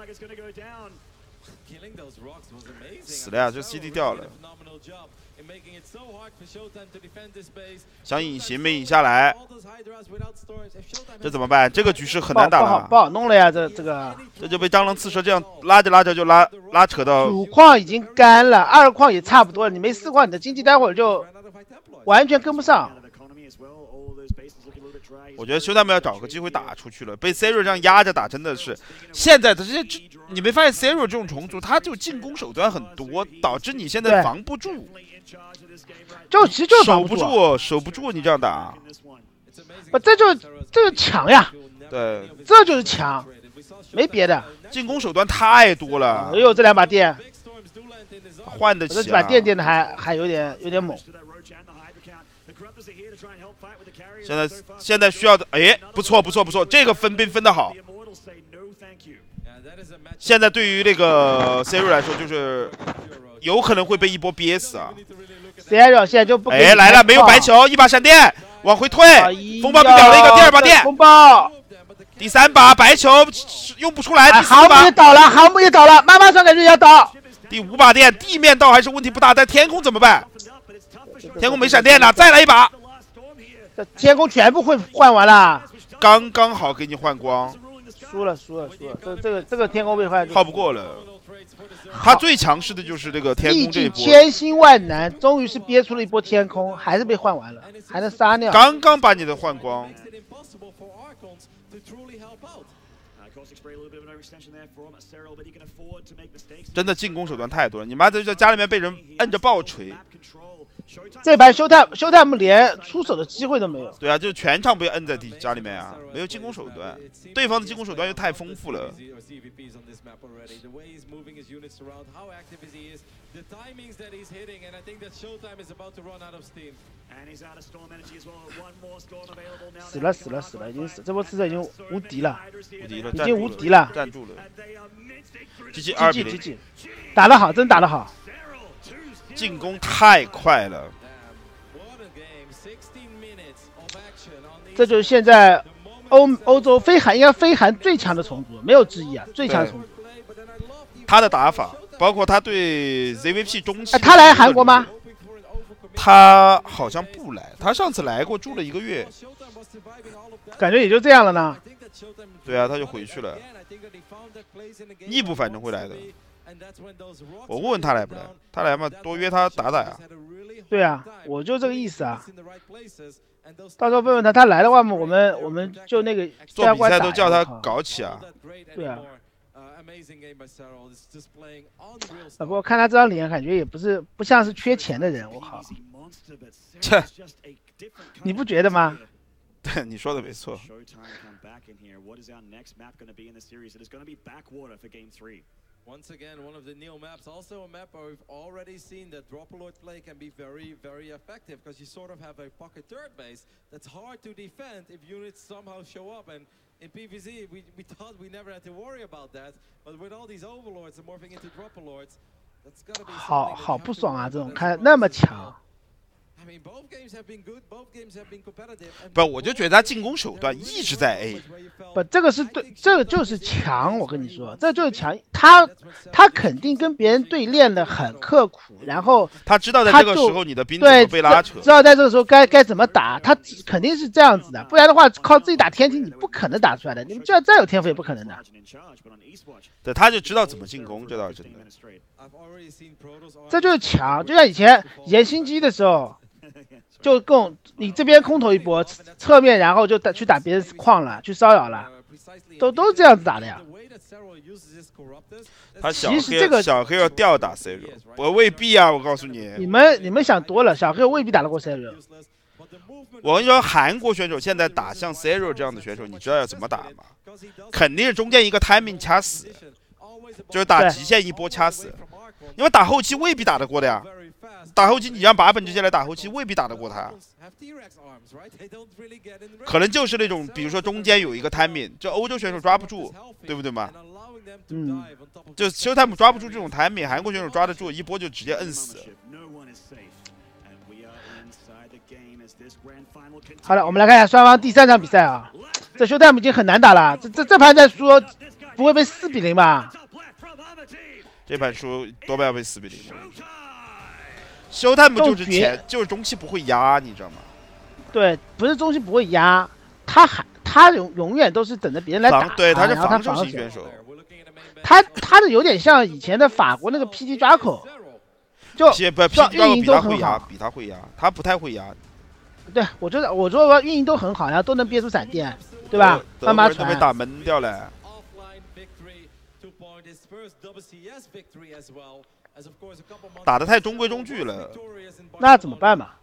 死了呀！这 C D 掉了。想隐形没隐下来，这怎么办？这个局势很难打了， 不好不好弄了呀！这这个这就被蟑螂刺蛇这样拉着拉着就拉拉扯到。 主矿已经干了，二矿也差不多了，你没四矿，你的经济待会儿就完全跟不上。 我觉得休他们要找个机会打出去了，被 Zero 这样压着打真的是。现在的这些，你没发现 Zero 这种重组，他就进攻手段很多，导致你现在防不住。 就其实就守不住，守不住，你这样打， 不，这就这就强呀！ 对， 这就是强，没别的。 进攻手段太多了。 哎呦，这两把电换得起、啊， 这把电电的还还有点有点猛。 现在现在需要的，哎，不错不错不错，这个分兵分得好。现在对于那个 Zero 来说，就是有可能会被一波憋死啊。 Zero 现在就不哎来了，没有白球，一把闪电往回退，风暴被秒了一个，第二把电， 风暴， 第三把白球用不出来，第四把航母也倒了，航母也倒了，妈妈船感觉也要倒， 第五把电，地面倒还是问题不大，但天空怎么办？天空没闪电了，再来一把， 这天空全部会换完了， 刚刚好给你换光， 输了输了输了，这这个这个天空被换， 耗不过了。他最强势的就是这个天空这一波， 千辛万难，终于是憋出了一波天空，还是被换完了，还能杀掉。 刚刚把你的换光， 真的进攻手段太多了，你妈在家里面被人摁着爆锤。 这盘休泰休泰姆连出手的机会都没有。 对啊，就全场被摁在地家里面啊，没有进攻手段，对方的进攻手段又太丰富了。 死了死了死了，已经死，这波刺客已经无敌了， 无敌了， 已经无敌了， 站住了。G G 二比零， 打得好，真打得好， 进攻太快了。 这就是现在欧欧洲非韩应该非韩最强的虫族，没有之一啊，最强的虫族。 他的打法，包括他对 Z V P 中期、 哎，他来韩国吗？ 他好像不来，他上次来过，住了一个月， 感觉也就这样了呢。 对啊，他就回去了。义布反正会来的，我问问他来不来，他来嘛，多约他打打呀。 对啊，我就这个意思啊。到时候问问他，他来的话嘛，我们我们就那个做比赛都叫他搞起啊。 对啊。啊，不过看他这张脸，感觉也不是不像是缺钱的人，我靠。 切， 你不觉得吗？ 对，你说的没错。 Once again, one of the Neo maps, also a map where we've already seen that Dropalord play can be very, very effective because you sort of have a pocket third base that's hard to defend if units somehow show up. And in P V Z, we, we thought we never had to worry about that, but with all these Overlords and morphing into Dropalords, that's gotta be 好好不爽啊！这种看那么强。 不，我就觉得他进攻手段一直在 A。 不，这个是对，这个就是强。我跟你说，这就是强。他他肯定跟别人对练的很刻苦，然后他知道在这个时候你的兵怎么被拉扯， 知道在这个时候该该怎么打，他肯定是这样子的。不然的话，靠自己打天梯你不可能打出来的。你们就算再有天赋也不可能的。 对，他就知道怎么进攻，这倒是真的。 这就是强，就像以前以前新机的时候。就更你这边空投一波，侧面然后就打去打别人矿了，去骚扰了，都都这样子打的呀。 他小黑这个小黑要吊打 C 罗，我未必啊，我告诉你。 你们你们想多了，小黑未必打得过 C 罗。 我跟你说，韩国选手现在打像 C 罗这样的选手，你知道要怎么打吗？肯定是中间一个 timing 掐死，就是打极限一波掐死，因为打后期未必打得过的呀。打后期，你让把本直接来打后期，未必打得过他。可能就是那种，比如说中间有一个 timing， 就欧洲选手抓不住，对不对嘛？ 嗯， 就休泰姆抓不住这种 timing， 韩国选手抓得住，一波就直接摁死。 好了，我们来看一下双方第三场比赛啊。这休泰姆已经很难打了，这这这盘再输，不会被四比零吧？ 这盘输多半要被四比零。休泰姆就是前就是中期不会压，你知道吗？ 对，不是中期不会压，他还他永永远都是等着别人来打， 对，他是防守型选手。 他他的有点像以前的法国那个 P T 抓口，就不 P T 抓口比他会压，比他会压，他不太会压。对， 我觉得我说运营都很好，然后都能憋出闪电，对吧？慢慢传。 被打闷掉了。打得太中规中矩了， 那怎么办嘛？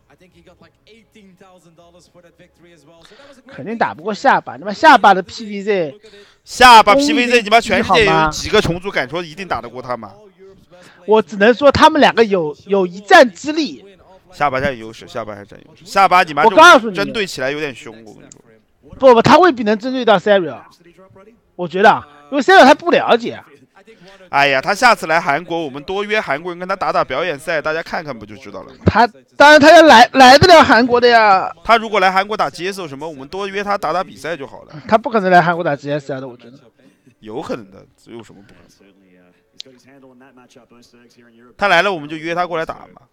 肯定打不过下巴，他妈下巴的 P V Z， 下巴 P V Z， 你妈全世界有几个虫族敢说一定打得过他吗？ 我只能说他们两个有有一战之力。 下巴占优势，下巴还占优势。下巴你妈， 我告诉你， 针对起来有点凶，我跟你说。 不不，他未必能针对到 Serial， 我觉得，因为 Serial 他不了解。 哎呀，他下次来韩国，我们多约韩国人跟他打打表演赛，大家看看不就知道了吗？ 他当然他要来来得了韩国的呀。 他如果来韩国打 G S 什么，我们多约他打打比赛就好了。 他不可能来韩国打 G S 的，我觉得。 有可能的，这有什么不可能？他来了，我们就约他过来打嘛。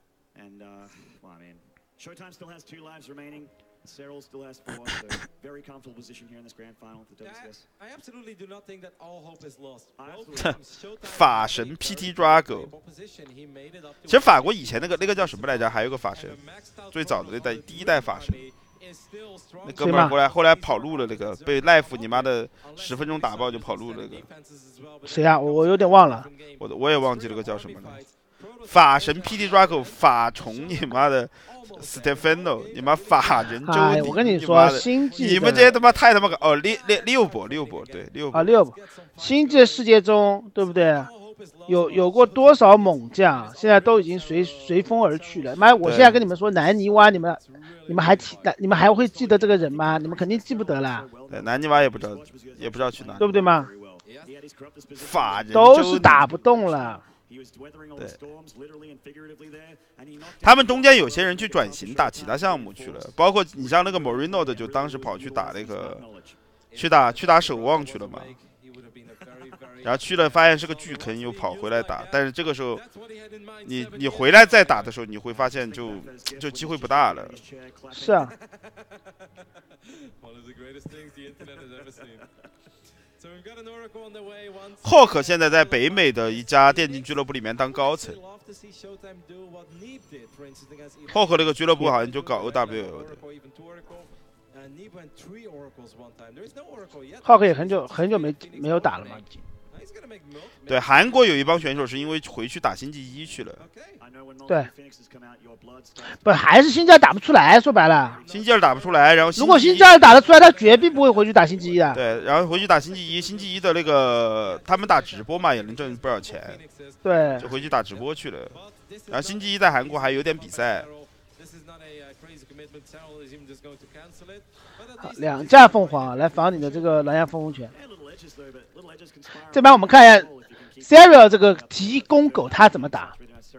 Cyril still has four, so very comfortable position here in this grand final for W C S. I absolutely do not think that all hope is lost. 法神 P T Drago， 其实法国以前那个那个叫什么来着？还有个法神，最早的那代第一代法神那哥们儿后来后来跑路了，那个被 Life 你妈的十分钟打爆就跑路了那个。 谁啊？我我有点忘了， 我我也忘记了个叫什么了。法神 P D Drago 法虫你妈的 Stefano 你妈法人周哎， 底， 我跟你说，星际你们这些他妈太他妈搞哦六六六波六波对六波啊六波，星际世界中对不对？有有过多少猛将，现在都已经随随风而去了。妈，我现在跟你们说，南泥洼，你们你们还记，你们还会记得这个人吗？你们肯定记不得了。 对，南泥洼也不知道，也不知道去哪里， 对不对吗？ 法人都是打不动了。 对，他们中间有些人去转型打其他项目去了，包括你像那个 Moreno 的，就当时跑去打那个，去打去打守望去了嘛。然后去了，发现是个巨坑，又跑回来打。但是这个时候，你你回来再打的时候，你会发现就就机会不大了。 是啊。 Hawk 现在在北美的一家电竞俱乐部里面当高层。Hawk 那个俱乐部好像就搞 O W L 的。 Hawk 也很久很久没没有打了嘛，已经。 对，韩国有一帮选手是因为回去打星际一去了。 对，不还是星际二打不出来，说白了。 星际二打不出来，然后如果星际二打得出来，他绝逼不会回去打星际一的。 对，然后回去打星际一，星际一的那个他们打直播嘛，也能挣不少钱。 对， 就回去打直播去了。然后星际一在韩国还有点比赛。 好，两架凤凰来防你的这个蓝牙风风拳。这边我们看一下 Serial 这个提供狗他怎么打。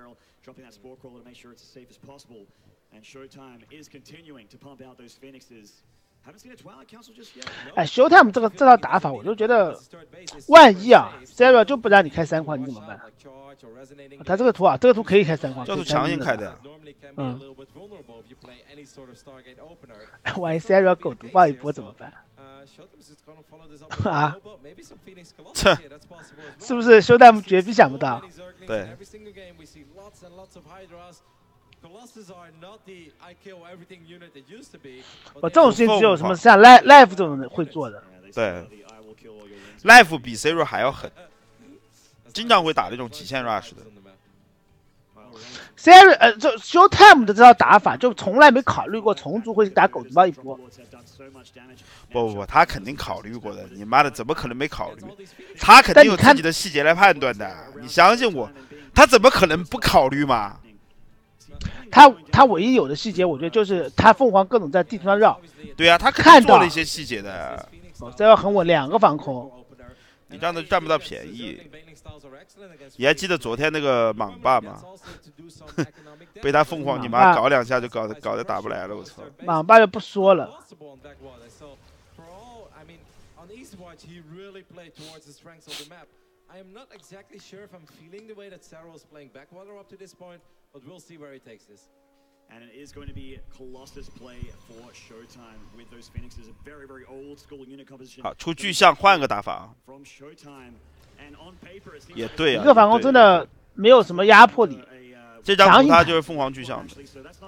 哎 ，Showtime 这个这套打法，我就觉得，万一啊 ，Serial 就不让你开三框，你怎么办？他这个图啊，这个图可以开三框， 这图强行开的呀。 嗯。万一 Serial 狗毒爆一波怎么办？啊？ 这是不是 Showtime 绝逼想不到？ 对。 我这种事情只有什么像 Live Live 这种人会做的。 对 ，Live 比 Zero 还要狠，经常会打那种极限 rush 的。 Zero 呃，这 Showtime 的这套打法就从来没考虑过虫族会打狗子包一波。 不不不，他肯定考虑过的，你妈的怎么可能没考虑？他肯定有自己的细节来判断的，你相信我，他怎么可能不考虑嘛？ 他他唯一有的细节，我觉得就是他凤凰各种在地图上绕。 对啊，他肯定做了一些细节的。 哦，这要很稳，两个防空， 你这样子占不到便宜。你还记得昨天那个莽霸吗？被他凤凰你妈搞两下就搞得搞得打不来了，我操！ 莽霸就不说了。 I am not exactly sure if I'm feeling the way that Sarrow's playing Backwater up to this point, but we'll see where he takes this. And it is going to be Colossus play for Showtime with those Phoenixes, a very, very old school unit composition. 好，出巨象换个打法。 From Showtime, and on paper it seems 也对啊， 一个反攻真的没有什么压迫力。 这张图他就是凤凰巨象的。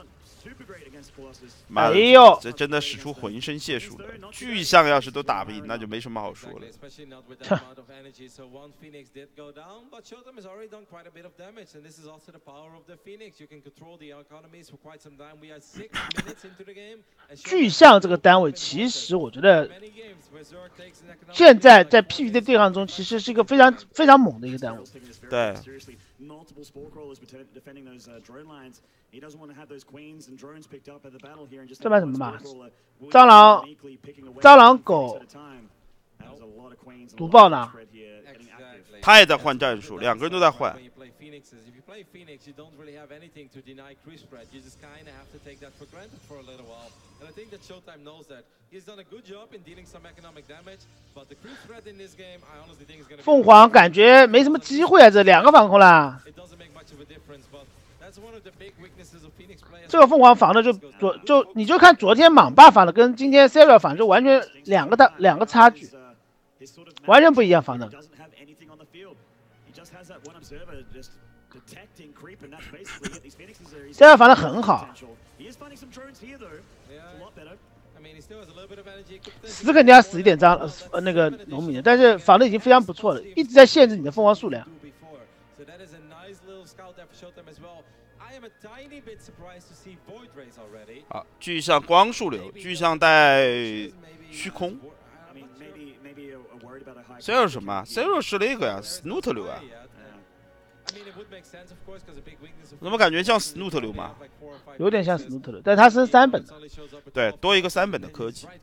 妈的， 哎呦， 这真的使出浑身解数了。巨象要是都打不赢，那就没什么好说了。 巨象这个单位，其实我觉得现在在 P V P 对抗中，其实是一个非常非常猛的一个单位。 对。 这边什么嘛？蟑螂、蟑螂狗、毒爆呢？ 他也在换战术，两个人都在换。 凤凰感觉没什么机会啊，这两个防空啦。这个凤凰防的就昨就你就看昨天莽霸防的跟今天 Serial 防就完全两个大两个差距，完全不一样防的。 这样防的很好。死肯定要死一点张呃那个农民的，但是防的已经非常不错了，一直在限制你的凤凰数量。 好，巨象光束流，巨象带虚空。Zero 什么 ？Zero 是那个呀 ，Snoot 流啊。怎么感觉像 Snoot 流嘛？ 有点像 Snoot 流，但它是三本的。 对，多一个三本的科技。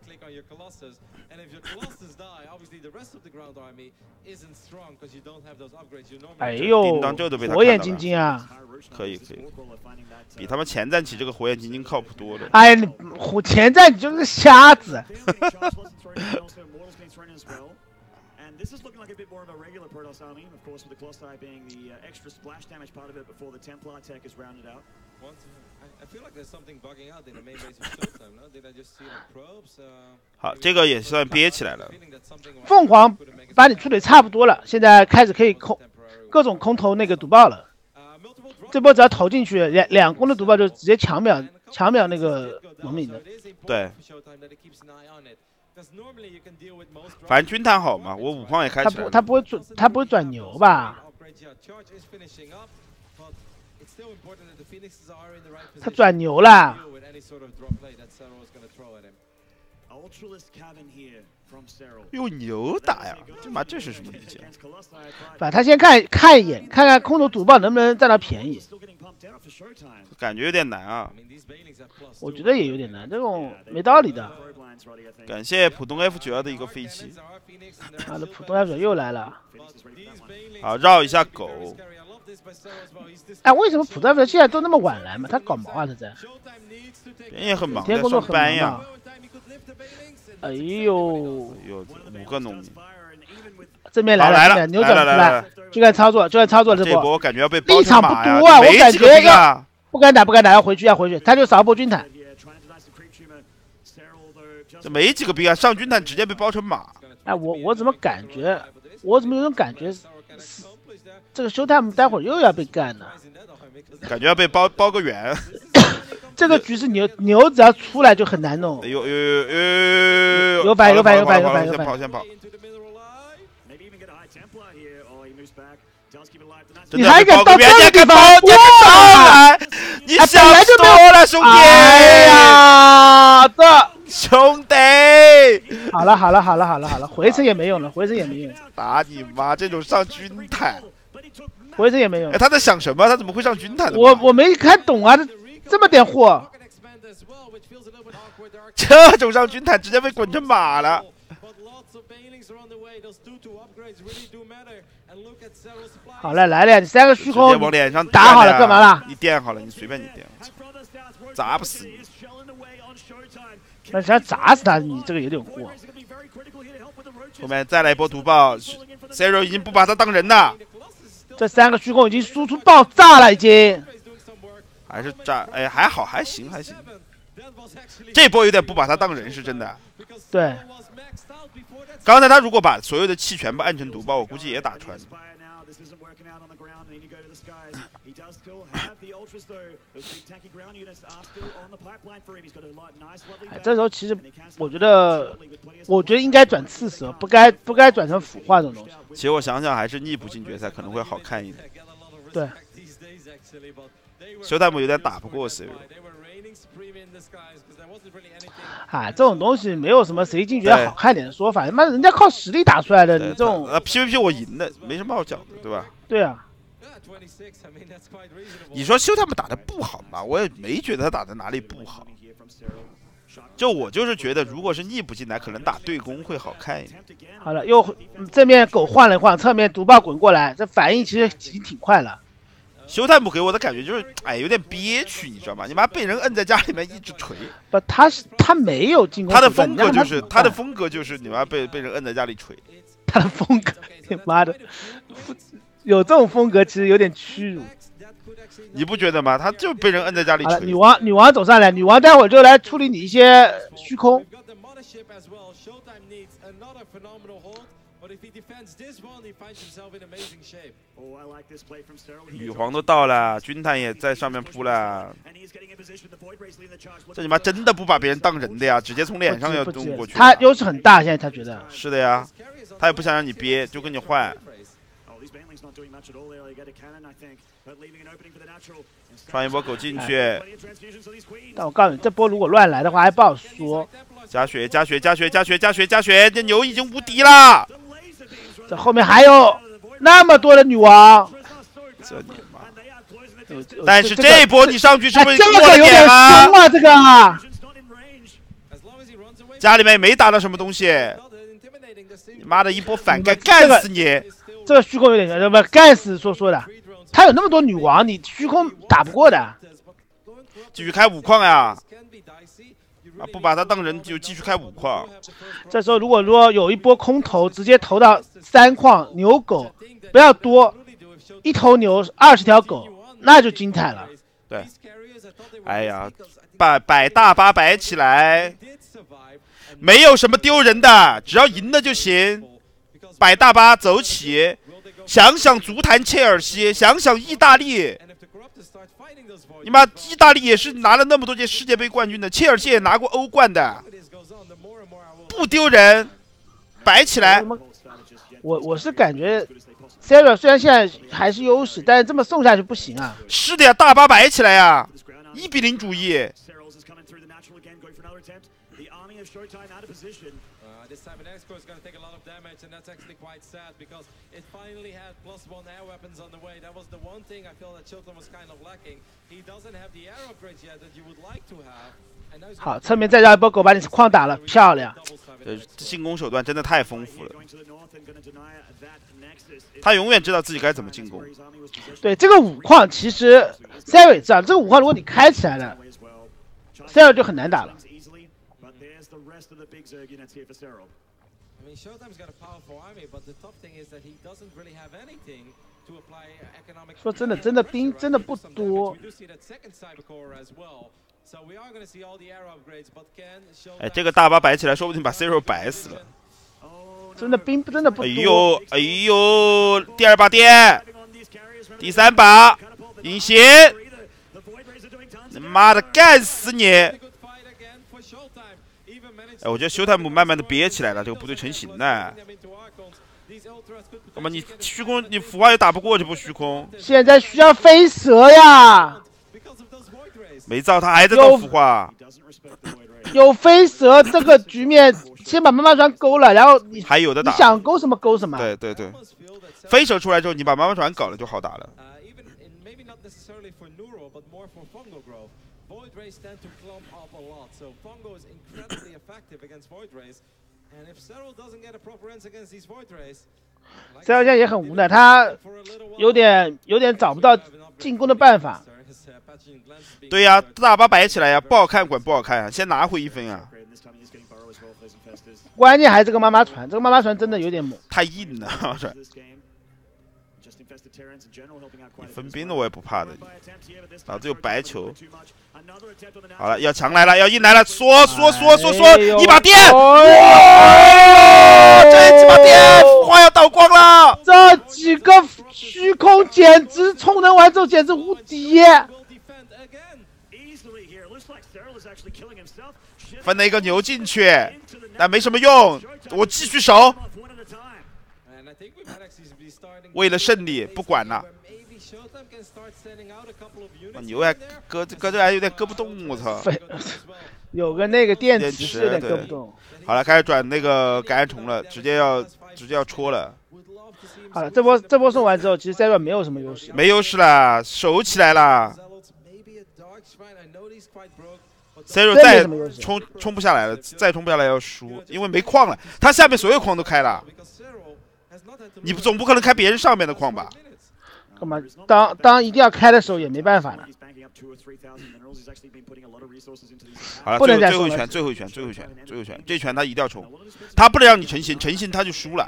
哎呦，火眼金睛啊！ 可以可以，比他们前战起这个火眼金睛靠谱多了。 哎，你前战你就是个瞎子。 This is looking like a bit more of a regular Protoss army, of course, with the Colossi being the uh, extra splash damage part of it before the Templar tech is rounded out. I feel like there's something bugging out in the main base of Showtime, no? Did I just see like probes? 好，这个也算憋起来了。 凤凰把你处理差不多了，现在开始可以空各种空投那个毒爆了。这波只要投进去，两两攻的毒爆就直接抢秒抢秒那个农民的。 对。反正均摊好嘛，我五矿也开起来了。 他不会转，他不会转牛吧？他转牛了。 用牛打呀？这妈这是什么理解？ 把他先看看一眼，看看空投赌爆能不能占到便宜。 感觉有点难啊。 我觉得也有点难，这种没道理的。 感谢浦东 F 九 幺的一个飞机。 好的，浦东 F 九 又来了。 好，绕一下狗。 哎，为什么浦东 F 九 现在都那么晚来嘛？他搞毛啊？他在。 人也很忙， 天天工作很忙呀。 哎呦， 有五个农民。 正面来了，来了，扭转出来， 就看操作，就看操作这波。 这波我感觉要被立场不多啊，我感觉要不敢打，不敢打，要回去，要回去。他就少波军坦。 这没几个兵啊，上军坦直接被包成马。 哎，我我怎么感觉，我怎么有种感觉，这个修泰姆待会儿又要被干呢？ 感觉要被包包个圆。 这个局是牛牛只要出来就很难弄。 有有有有有反有反有反有反有反， 先跑先跑。 你还敢到这个地方？ 哇！你想多了，兄弟！ 哎呀，这兄弟！ 好了好了好了好了好了，回城也没用了，回城也没用。 打你妈！这种上军坦， 回城也没用。 哎，他在想什么？他怎么会上军坦？ 我我没看懂啊，这么点货。 这种上军坦直接被滚成马了。 好了，来了，你三个虚空往脸上打好了，干嘛了？ 你垫好了，你随便你垫，砸不死你。 那想砸死他，你这个有点货。 后面再来一波毒爆 ，Zero 已经不把他当人了。 这三个虚空已经输出爆炸了，已经。 还是炸，哎，还好，还行，还行。这波有点不把他当人，是真的。 对。 刚才他如果把所有的气全部按成毒爆，我估计也打穿。 哎，这时候其实我觉得，我觉得应该转刺蛇，不该不该转成腐化这种东西。 其实我想想，还是逆补进决赛可能会好看一点。 对。 修泰姆有点打不过 Zero。 啊，这种东西没有什么谁进决赛好看点的说法，他妈人家靠实力打出来的，你这种呃 P V P 我赢的，没什么好讲的，对吧？ 对啊。 你说修他们打的不好嘛？我也没觉得他打的哪里不好。就我就是觉得，如果是逆补进来，可能打对攻会好看一点。 好了，又正面狗换了换，侧面毒爆滚过来，这反应其实已经挺快了。 修泰姆给我的感觉就是，哎，有点憋屈，你知道吗？你妈被人摁在家里面一直锤。 不，他是他没有进攻。 他的风格就是他的风格就是你妈被被人摁在家里锤。 他的风格，你妈的，有这种风格其实有点屈辱。 你不觉得吗？他就被人摁在家里锤。 女王女王走上来，女王待会儿就来处理你一些虚空。 女皇都到了，军团也在上面扑了。这你妈真的不把别人当人的呀，直接从脸上要动过去。 他优势很大，现在他觉得。 是的呀，他也不想让你憋，就跟你换。穿一波狗进去。哎、 但我告诉你，这波如果乱来的话还不好说。 加血，加血，加血，加血，加血，加血！这牛已经无敌了。 这后面还有那么多的女王。 这你妈！但是这一波你上去是不是过了点啊？ 凶啊，这个啊！ 家里面也没打到什么东西。你妈的一波反干干死你！ 这个虚空有点什么干死说说的。他有那么多女王，你虚空打不过的。 继续开五矿呀！啊，不把他当人就继续开五矿。 这时候如果说有一波空投，直接投到三矿牛狗，不要多，一头牛二十条狗，那就精彩了。 对，哎呀，把摆大巴摆起来，没有什么丢人的，只要赢了就行。摆大巴走起。想想足坛切尔西，想想意大利，你妈，意大利也是拿了那么多届世界杯冠军的，切尔西也拿过欧冠的，不丢人，摆起来。 我我是感觉 ，C 罗虽然现在还是优势，但是这么送下去不行啊。 是的呀，大巴摆起来呀，一比零主义。 This time an X-Core is going to take a lot of damage, and that's actually quite sad because it finally had plus one air weapons on the way. That was the one thing I feel that Chilton was kind of lacking. He doesn't have the air upgrades yet that you would like to have. 好，侧面再绕一波狗把你矿打了，漂亮。 呃，进攻手段真的太丰富了。他永远知道自己该怎么进攻。 对，这个五矿其实 Seri 知道，这个五矿如果你开起来了 ，Seri 就很难打了。 I mean, Showtime's got a powerful army, but the tough thing is that he doesn't really have anything to apply economic. 说真的，真的兵真的不多。 哎，这个大巴摆起来，说不定把 Zero 摆死了。 真的兵真的不多。 哎呦，哎呦，第二把电，第三把隐形，妈的，干死你！哎，我觉得修泰姆慢慢的憋起来了，这个部队成型了。那么你虚空，你腐化又打不过这波虚空。 现在需要飞蛇呀！ 没造，他还在造腐化。 有飞蛇，这个局面先把妈妈船勾了，然后你还有的打， 你想勾什么勾什么。 对对对，飞蛇出来之后，你把妈妈船搞了就好打了。Void Rays tend to clump up a lot, so Fungo is incredibly effective against Void Rays. And if Cero doesn't get a proper answer against these Void Rays, Cero 现在也很无奈，他有点有点找不到进攻的办法。 对呀、啊，大巴摆起来呀、啊，不好看管不好看啊，先拿回一分啊。 关键还是这个妈妈船，这个妈妈船真的有点猛， 太硬了，妈妈船。你分兵的我也不怕的，老子有白球。好了，要强来了，要硬来了，缩缩缩缩缩，一把电！哇，这几把电，腐化要倒光了。 这几个虚空简直充能完之后简直无敌。 分了一个牛进去，但没什么用，我继续守。为了胜利，不管了。牛还搁搁这还有点搁不动，我操！ 有个那个电池是有点搁不动。 好了，开始转那个感染虫了，直接要直接要戳了。 好了，这波这波送完之后，其实 Zero 没有什么优势， 没优势了，守起来了。Zero 再冲冲不下来了，再冲不下来要输，因为没矿了，他下面所有矿都开了。你总不可能开别人上面的矿吧？ 干嘛？当当一定要开的时候也没办法了。 好了，最后最后一拳，最后一拳，最后一拳，最后一拳，这一拳他一定要冲，他不能让你成型，成型他就输了。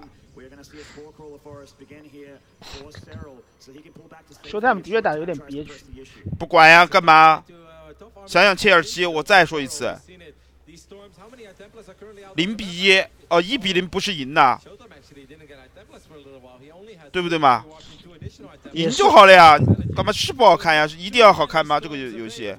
修泰姆的确打的有点憋屈。 不管呀，干嘛？想想切尔西，我再说一次，零比一，哦，一比零不是赢呐。 对不对嘛？赢就好了呀，干嘛是不好看呀？是一定要好看吗？这个游游戏？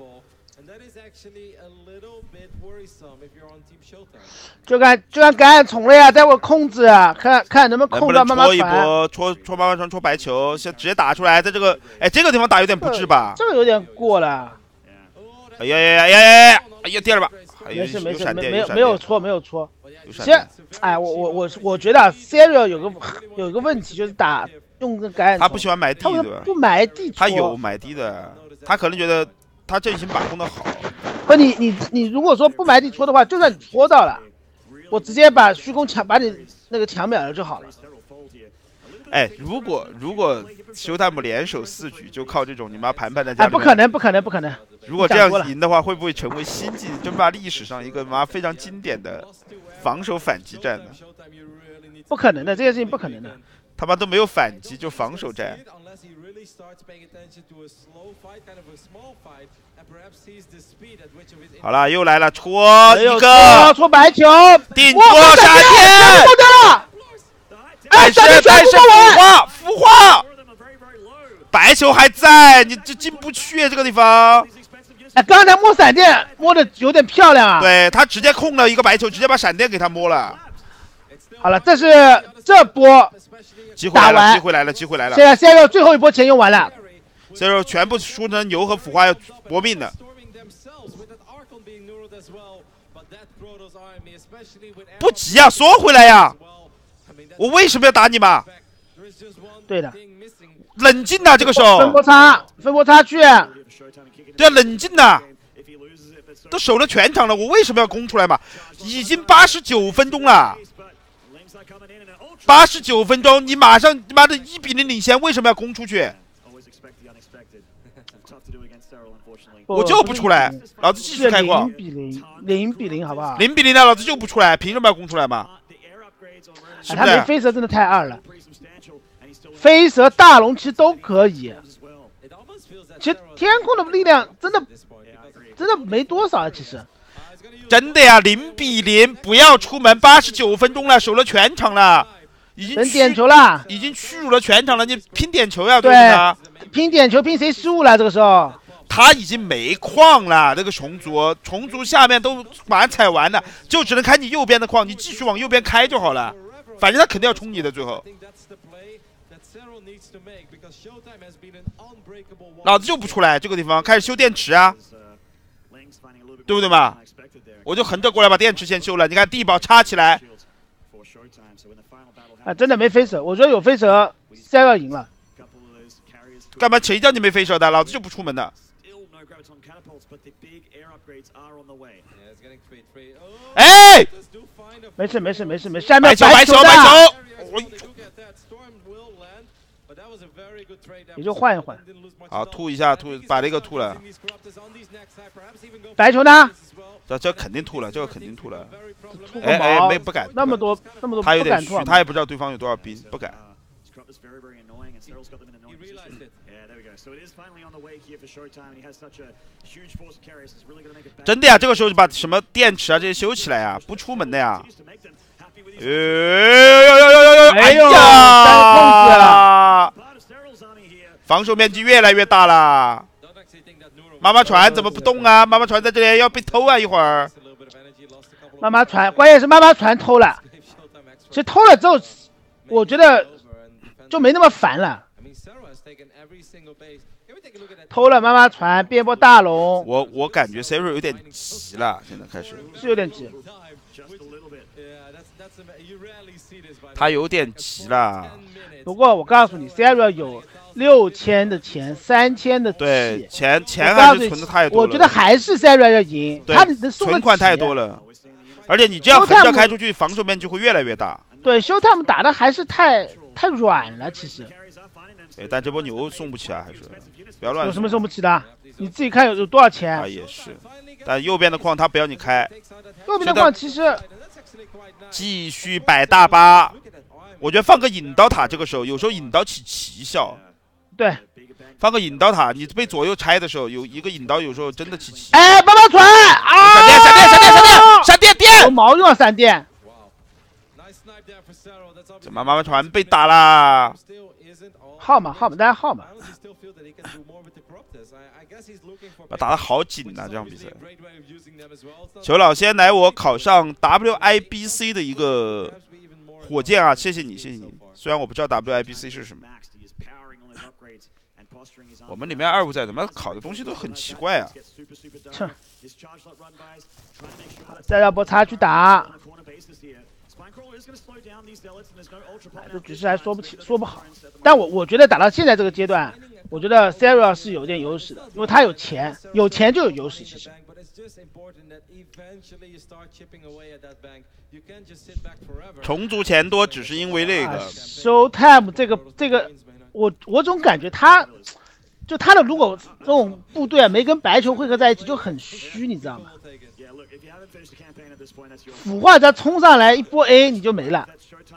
就看就看橄榄虫了呀，待会控制啊，看看能不能控到妈妈戳一船。 波，戳戳妈妈船，戳白球，先直接打出来，在这个哎这个地方打有点不智吧？ 这个有点过了。 哎呀呀呀呀呀呀！哎呀，第二把， 没事没事，没没有没有错没有错。其实，哎，我我我我觉得啊 ，Serial 有个有个问题就是打用个橄榄虫， 他不喜欢埋地，对吧？ 不埋地， 他有埋地的，他可能觉得他阵型把控的好。 不，你你你如果说不埋地戳的话，就算你戳到了，我直接把虚空抢把你那个抢秒了就好了。 哎，如果如果修泰姆联手四局，就靠这种你妈盘盘的哎，不可能不可能不可能。 如果这样赢的话，会不会成为新晋争霸历史上一个妈非常经典的防守反击战呢？ 不可能的，这件事情不可能的。 他妈都没有反击，就防守战。好了，又来了，戳一个， 戳白球， 顶戳闪电， 过掉了。 但是但是孵化孵化，白球还在，你这进不去这个地方。 哎，刚才摸闪电摸的有点漂亮啊。 对他直接控了一个白球，直接把闪电给他摸了。 好了，这是这波机会来了，机会来了，机会来了。 现在 Serial 最后一波钱用完了 ，Serial 全部输成牛和腐化要搏命的。不急啊，缩回来呀！我为什么要打你嘛？ 对的， 冷静呐，这个时候。 分波差，分波差距。 对啊，冷静呐！都守了全场了，我为什么要攻出来嘛？已经八十九分钟了，八十九分钟，你马上妈的一比零领先，为什么要攻出去？我就不出来，老子继续开矿。 零比零，零比零，好不好？ 零比零的，老子就不出来，凭什么要攻出来嘛？是不是？ 他没飞蛇真的太二了，飞蛇、大龙其实都可以。其实天空的力量真的真的没多少，其实。 真的呀，零比零，不要出门，八十九分钟了，守了全场了，已经点球了， 已经屈辱了全场了，你拼点球呀， 对吧？ 拼点球，拼谁失误了？这个时候。 他已经没矿了，这个虫族，虫族下面都马上踩完了，就只能开你右边的矿，你继续往右边开就好了。反正他肯定要冲你的，最后。老子就不出来，这个地方开始修电池啊，对不对嘛？我就横着过来把电池先修了。你看地堡插起来， 啊，真的没飞蛇，我觉得有飞蛇，三要赢了。 干嘛？谁叫你没飞蛇的？老子就不出门的。哎， 没事没事没事没事，下面白球白球白球，我也就换一换。 好，吐一下吐，把这个吐了。 白球呢？ 这这肯定吐了，这个肯定吐了。 吐哎哎，没不敢。 那么多那么多， 他有点虚，他也不知道对方有多少兵，不敢。真的呀，这个时候就把什么电池啊这些修起来呀，不出门的呀。哎呦呦呦呦呦！哎呀，防守面积越来越大了。妈妈船怎么不动啊？妈妈船在这里要被偷啊！一会儿。 妈妈船，关键是妈妈船偷了。其实偷了之后，我觉得就没那么烦了。偷了妈妈船，变波大龙。 我我感觉 Serial 有点急了，现在开始是有点急。 他有点急了。 不过我告诉你 ，Serial 有六千的钱，三千的对钱钱还是存的太多了。 我觉得还是 Serial 要赢，他的存款太多了，而且你这样横着开出去，防守面积会越来越大。 对 ，Showtime 打的还是太太软了，其实。 对，但这波牛送不起啊，还是不要乱。 有什么送不起的？你自己看有有多少钱啊？也是，但右边的矿他不要你开。 右边的矿其实继续摆大巴，我觉得放个引刀塔，这个时候有时候引刀起奇效。 对， 放个引刀塔，你被左右拆的时候，有一个引刀有时候真的起奇。 哎，帮帮船啊！ 闪电闪电闪电闪电闪电电！ 有毛用啊闪电！ 这妈妈船被打啦！ 号码号码，大家号码。 打得好紧呐、啊，这场比赛。裘老先来我考上 W I B C 的一个火箭啊，谢谢你，谢谢你。虽然我不知道 W I B C 是什么。我们里面二五仔怎么考的东西都很奇怪啊！ 哼，再要波插去打，这局势还说不起，说不好。但我我觉得打到现在这个阶段，我觉得 Serial 是有点优势的，因为他有钱，有钱就有优势。其实。 重组钱多只是因为那个、 啊、Showtime 这个这个，我我总感觉他。就他的如果这种部队啊没跟白球汇合在一起就很虚，你知道吗？腐化只要冲上来一波 A 你就没了。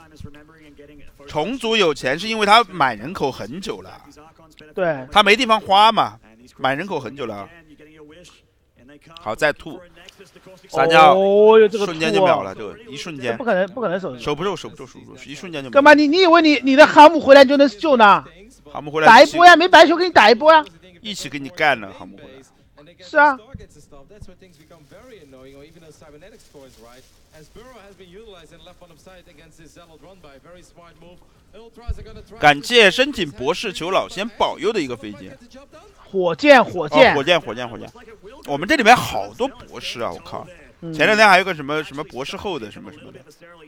重组有钱是因为他买人口很久了， 对， 他没地方花嘛，买人口很久了。好，再吐，撒尿， 哦哟，这个瞬间就秒了，就一瞬间， 不可能，不可能守守不住，守不住，守不住，一瞬间就。 干嘛？你你以为你你的航母回来就能救呢？ 航母回来打一波呀，没白球给你打一波呀， 一起给你干了，航母回来。 是啊。 感谢深井博士求老先保佑的一个飞机。 火箭，火箭， 哦、火箭，火箭，火箭。我们这里面好多博士啊！我靠， 嗯、 前两天还有个什么什么博士后的什么什么的。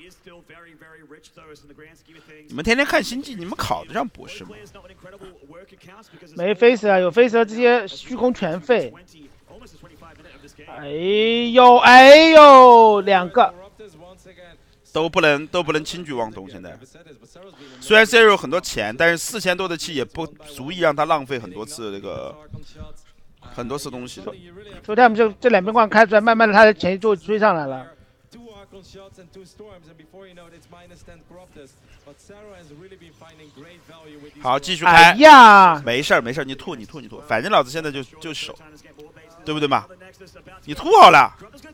你们天天看星际，你们考得上博士吗？ 没飞蛇啊，有飞蛇这些虚空全废。哎呦哎呦，两个都不能都不能轻举妄动。现在虽然 Zero 有很多钱，但是四千多的气也不足以让他浪费很多次那个很多次东西的。 所以他们就这两边光开出来，慢慢的他的钱就追上来了。 好，继续开。 哎呀， 没事儿没事儿，你吐你吐你吐，反正老子现在就就守，对不对嘛？你吐好了，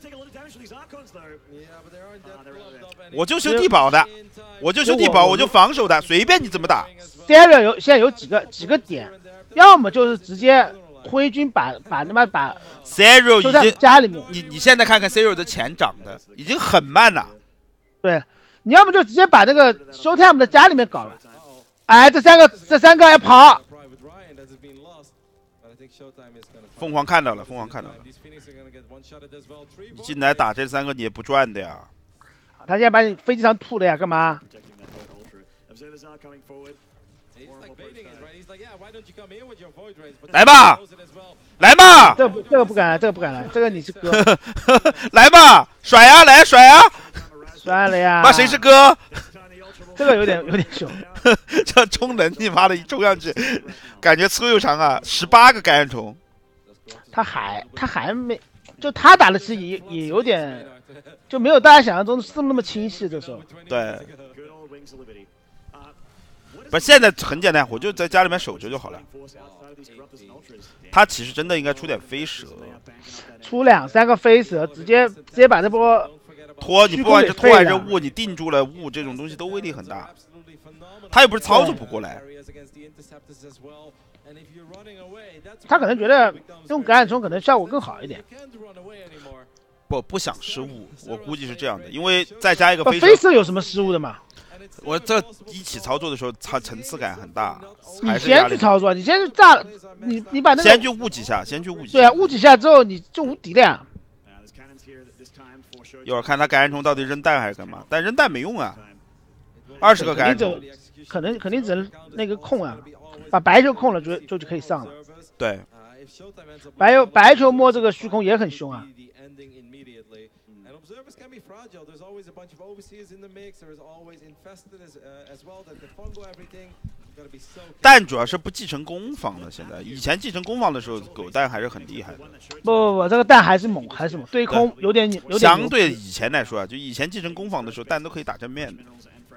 我就修地堡的，我就修地堡，我就防守的，随便你怎么打。 第二个有现在有几个几个点，要么就是直接挥军把把他妈把 Zero 已经家里面， 你你现在看看 Zero 的钱涨的已经很慢了。 对，你要么就直接把那个 Showtime 的家里面搞了。哎，这三个这三个要跑。 凤凰看到了，凤凰看到了。你进来打这三个你也不赚的呀。 他现在把你飞机上吐了呀，干嘛？ 来吧，来吧！ 这不这个不敢来，这个不敢来，这个你是哥。 来吧，甩呀，来甩呀！ 算了呀。 妈，谁是哥？ 这个有点有点凶。 这充能，你妈的一冲上去，感觉粗又长啊！十八个感染虫。 他还他还没，就他打的其实也也有点，就没有大家想象中是那么清晰的时候。 对。不，现在很简单，我就在家里面守着就好了。他其实真的应该出点飞蛇， 出两三个飞蛇，直接直接把这波拖，你不管是拖还是雾，你定住了雾这种东西都威力很大。他又不是操作不过来。 他可能觉得用感染虫可能效果更好一点。 不不想失误，我估计是这样的，因为再加一个飞蛇。 飞蛇有什么失误的嘛？ 我这一起操作的时候，它层次感很大。 你先去操作，你先去炸，你你把那个先去雾几下，先去雾几下。 对啊，雾几下之后你就无敌了呀。 一会儿看他感染虫到底扔弹还是干嘛，但扔弹没用啊。二十个感染虫， 可能肯定只能那个控啊，把白球控了就就就可以上了。 对， 白球白球摸这个虚空也很凶啊。 蛋主要是不继承攻防的，现在以前继承攻防的时候，狗蛋还是很厉害的。 不不不，这个蛋还是猛，还是猛，对空有点有点。 相对以前来说啊，就以前继承攻防的时候，蛋都可以打正面的。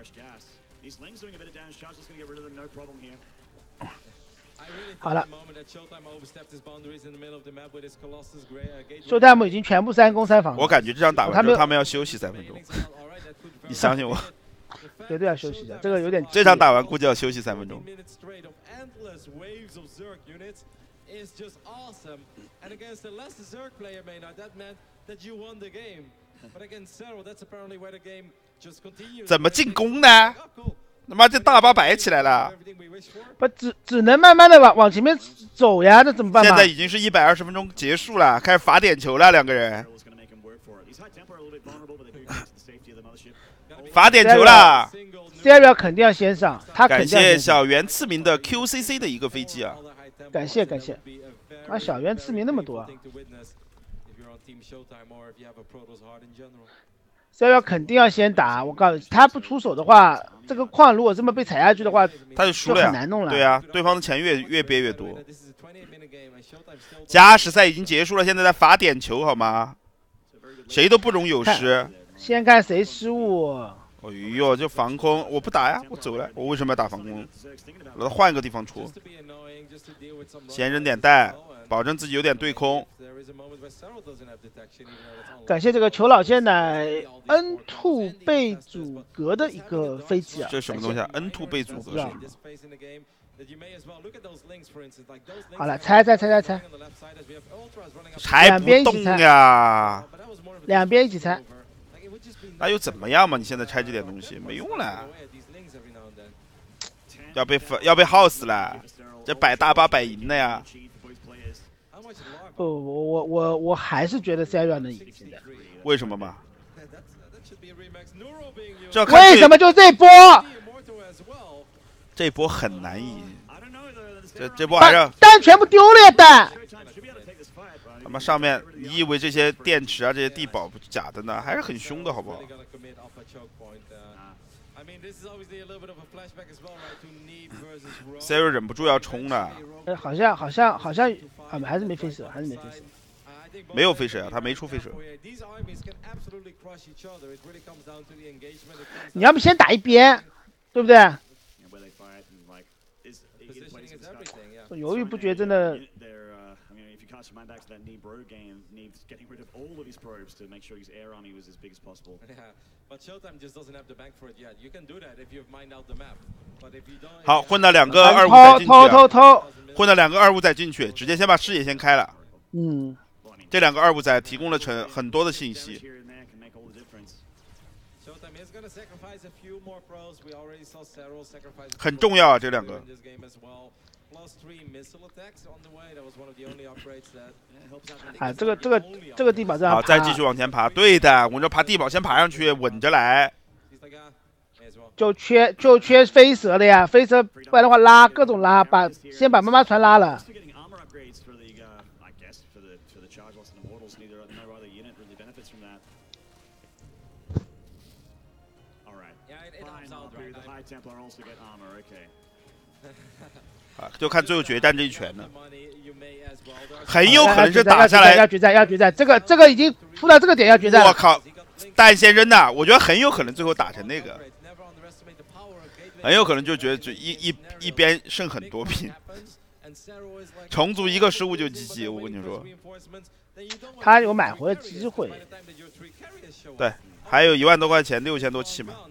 好了，Showtime已经全部三攻三防了。 我感觉这场打完之后，他们要休息三分钟。你相信我。 绝对要休息的，这个有点。 这场打完估计要休息三分钟。怎么进攻呢？他妈这大巴摆起来了， 不只只能慢慢的往往前面走呀，这怎么办嘛？ 现在已经是一百二十分钟结束了，开始罚点球了，两个人罚点球了。 Serial 肯定要先上，他肯感定要先上谢小圆赐名的 Q C C 的一个飞机啊！ 感谢感谢，啊，小圆赐名那么多、啊。Serial 肯定要先打，我告诉你，他不出手的话，这个矿如果这么被踩下去的话， 他就输了呀， 很难弄了。 对啊，对方的钱越越憋越多。加时赛已经结束了，现在在罚点球好吗？谁都不容有失。 先看谁失误。 哎呦，这防空我不打呀，我走了。我为什么要打防空？我换一个地方出。先扔点弹，保证自己有点对空。 感谢这个裘老鲜奶 N 二 被阻隔的一个飞机啊！ 这是什么东西啊 ？N 二 被阻隔是什么？ 好了，猜猜猜猜猜， 猜不动呀！ 两边一起猜。 那又怎么样嘛？你现在拆这点东西没用了，要被要被耗死了，这摆大巴摆赢了呀！ 不，我我我我还是觉得 Serial 能赢现在。 为什么嘛？ 为什么就这波？ 这波很难赢，这这波还是蛋全部丢了呀蛋！ 他妈上面，你以为这些电池啊、这些地堡不假的呢？还是很凶的，好不好 ？Serial 忍不住要冲了。 呃，好像好像好像啊，还是没飞蛇，还是没飞蛇。 没有飞蛇啊，他没出飞蛇。 你要不先打一边，对不对？犹豫不决，真的。 cast your mind back to that Nebro game, Neve's getting rid of all of his probes to make sure his air army was as big as possible. Yeah, but Showtime just doesn't have the bank for it yet. You can do that if you've mined out the map. But if you don't, 好，混到两个二五再进去、啊， 偷偷偷， 混到两个二五再进去，直接先把视野先开了。 嗯， 这两个二五仔提供了成很多的信息。很重要啊，这两个。 啊，这个这个这个地堡这样好，再继续往前爬。对的，我们就爬地堡，先爬上去，稳着来。 就缺就缺飞蛇了呀，飞蛇不然的话拉各种拉，把先把妈妈船拉了。 啊，就看最后决战这一拳了，很有可能是打下来。 要决战，要决战，这个这个已经出到这个点要决战。 我靠，弹先扔的，我觉得很有可能最后打成那个，很有可能就觉得就一一一边剩很多兵，虫族一个失误就 G G， 我跟你说。 他有买回的机会。 对，还有一万多块钱，六千多气嘛。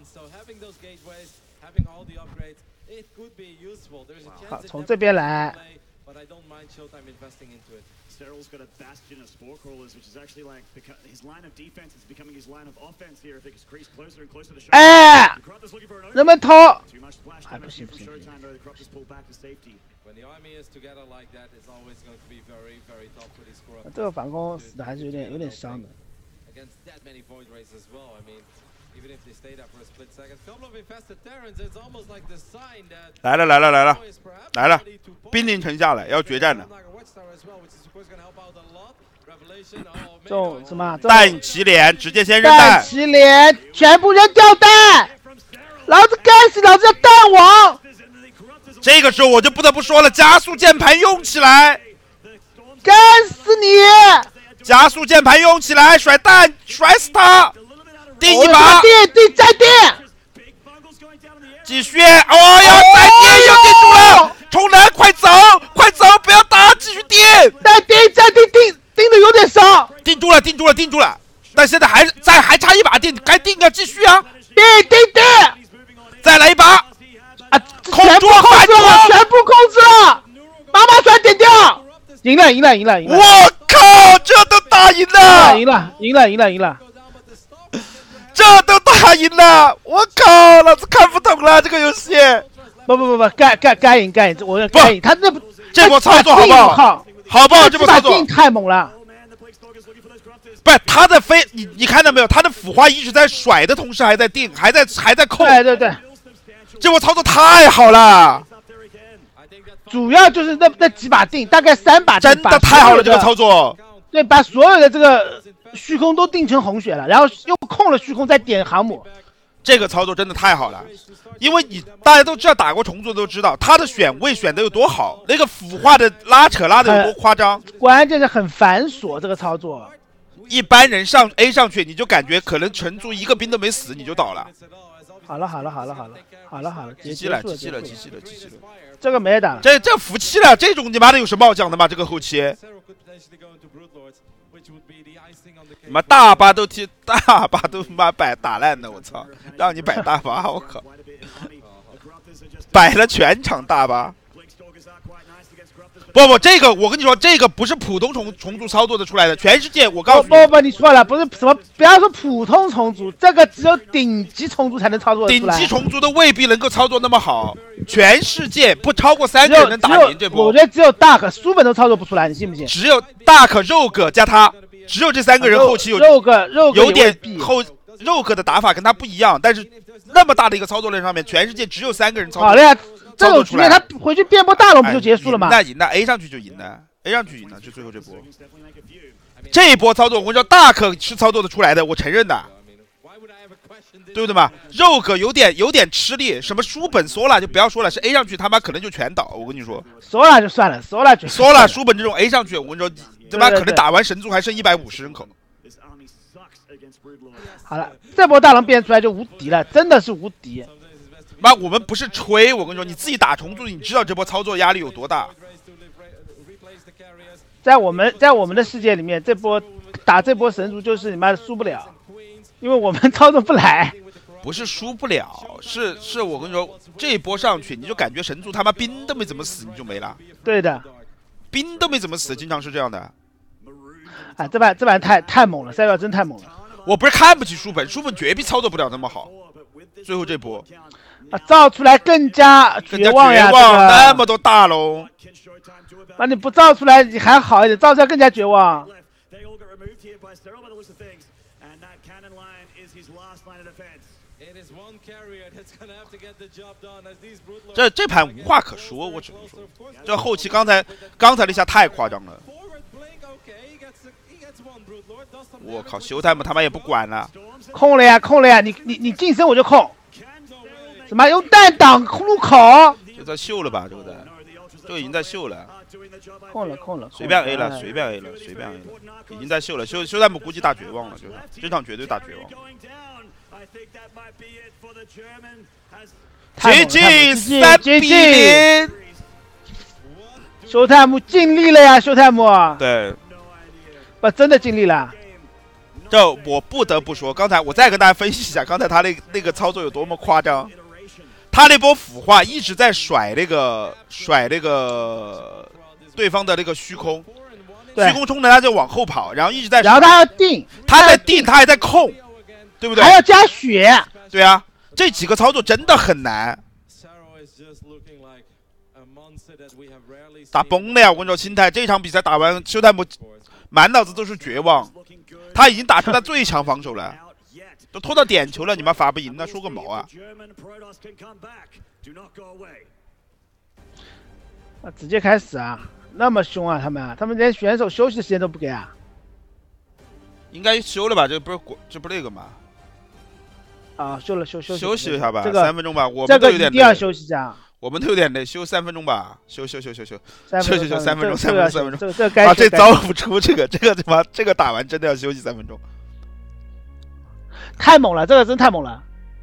好，从这边来。 Serral's got a bastion of spore crawlers, which is actually like his line of defense is becoming his line of offense here. If it gets creased closer and closer to Showtime. 哎，人们偷，还不行不行。这个反攻死的还是有点有点伤的。 来了来了来了来了，兵临城下来，要决战了。 这种什么弹起脸，直接先扔弹。 弹起脸，全部扔掉弹！老子该死，老子要弹王！ 这个时候我就不得不说了，加速键盘用起来！ 干死你！ 加速键盘用起来，甩弹，甩死他！定一把， 定定再定， 继续！哦哟，再定又定住了！冲人，快走，快走，不要打，继续定！ 再定，再定，定定的有点少。 定住了，定住了，定住了！但现在还是再还差一把定，该定啊，继续啊！ 定定定！ 赢了，赢了，赢了，赢了！ 我靠，这都打赢了， 赢了，赢了，赢了，赢了！ 这都打赢了！我靠，老子看不懂了这个游戏。 不不不不，该该该赢该赢，我该赢。他那不这波操作好不好？好不好？这波操作太猛了。 不是他的飞，你你看到没有？他的腐化一直在甩的同时还在定，还在还在扣。 对对对， 这波操作太好了。 主要就是那那几把定，大概三把， 真的太好了这个操作。 对，把所有的这个虚空都定成红血了，然后又控了虚空，再点航母。 这个操作真的太好了，因为你大家都知道打过重组都知道他的选位选的有多好，那个腐化的拉扯拉的有多夸张。 关键是很繁琐这个操作。 一般人上 A 上去，你就感觉可能陈族一个兵都没死，你就倒了。 好了好了好了好了好了好了， 机器了机器了机器了机器了， 这个没打， 这这服气了，这种你妈的有什么好讲的吗？这个后期，你妈大巴都踢大巴都妈摆打烂的，我操！让你摆大巴，我靠！摆了全场大巴。不不，这个我跟你说，这个不是普通重重组操作的出来的，全世界我告诉你， 不不不，你错了，不是什么，不要说普通重组，这个只有顶级重组才能操作得出来。 顶级重组的未必能够操作那么好，全世界不超过三个人能打赢这波。 我觉得只有大可书本都操作不出来，你信不信？ 只有大可肉哥加他，只有这三个人后期有肉哥肉哥有点后肉哥的打法跟他不一样，但是那么大的一个操作链上面，全世界只有三个人操作。 好了呀。这种局面他回去变波大龙不就结束了吗？ 那赢了 A 上去就赢了 ，A 上去赢了，就最后这波。这一波操作，我跟你说，大可是操作的出来的，我承认的，对不对嘛？肉哥有点有点吃力，什么书本索拉就不要说了，是 A 上去他妈可能就全倒。我跟你说， 索拉就算了，索拉就索拉书本这种 A 上去，我跟你说，他妈可能打完神族还剩一百五十人口。 好了，这波大龙变出来就无敌了，真的是无敌。 妈，我们不是吹，我跟你说，你自己打重组，你知道这波操作压力有多大。 在我们在我们的世界里面，这波打这波神族就是你妈的输不了，因为我们操作不来。 不是输不了，是是我跟你说，这一波上去，你就感觉神族他妈兵都没怎么死，你就没了。 对的， 兵都没怎么死，经常是这样的。 啊，这盘这盘太太猛了，赛道真太猛了。 我不是看不起书本，书本绝逼操作不了那么好。最后这波。 啊，造出来更加绝望呀！ 更加绝望，这个、那么多大龙， 那你不造出来你还好一点，造出来更加绝望。 这这盘无话可说，我只能说，这后期刚才刚才那下太夸张了。我靠，修泰姆他妈也不管了， 控了呀，控了呀！你你你近身我就控。什么用弹挡路口？ 就在秀了吧，这个在，这个已经在秀了。 控了控了， 随便 A 了，随便 A 了，随便 A 了，已经在秀了。修修弹姆估计打绝望了，就是这场绝对打绝望。G G 三比零， 修泰姆尽力了呀，修泰姆。 对， 不真的尽力了。 这我不得不说，刚才我再跟大家分析一下，刚才他那那个操作有多么夸张。他那波腐化一直在甩那个甩那个对方的那个虚空，虚空冲着他就往后跑，然后一直在， 然后他要定， 他在定，他还在控，对不对？ 还要加血， 对啊，这几个操作真的很难，打崩了呀！我跟你说，心态这场比赛打完，修泰姆满脑子都是绝望，他已经打出他最强防守了。都拖到点球了，你妈罚不赢，那说个毛啊！ 啊，直接开始啊！那么凶啊，他们，他们连选手休息的时间都不给啊！ 应该休了吧？这不是这不那个吗？ 啊，休了休休息休息一下吧， 这个三分钟吧。我们都有点累， 这个一定要休息一下。 我们都有点累，休三分钟吧，休休休休休休休休三分钟，三分钟，三分钟。 这个这个该啊，这招不出这个，这个他妈这个打完真的要休息三分钟。 太猛了，这个真太猛了！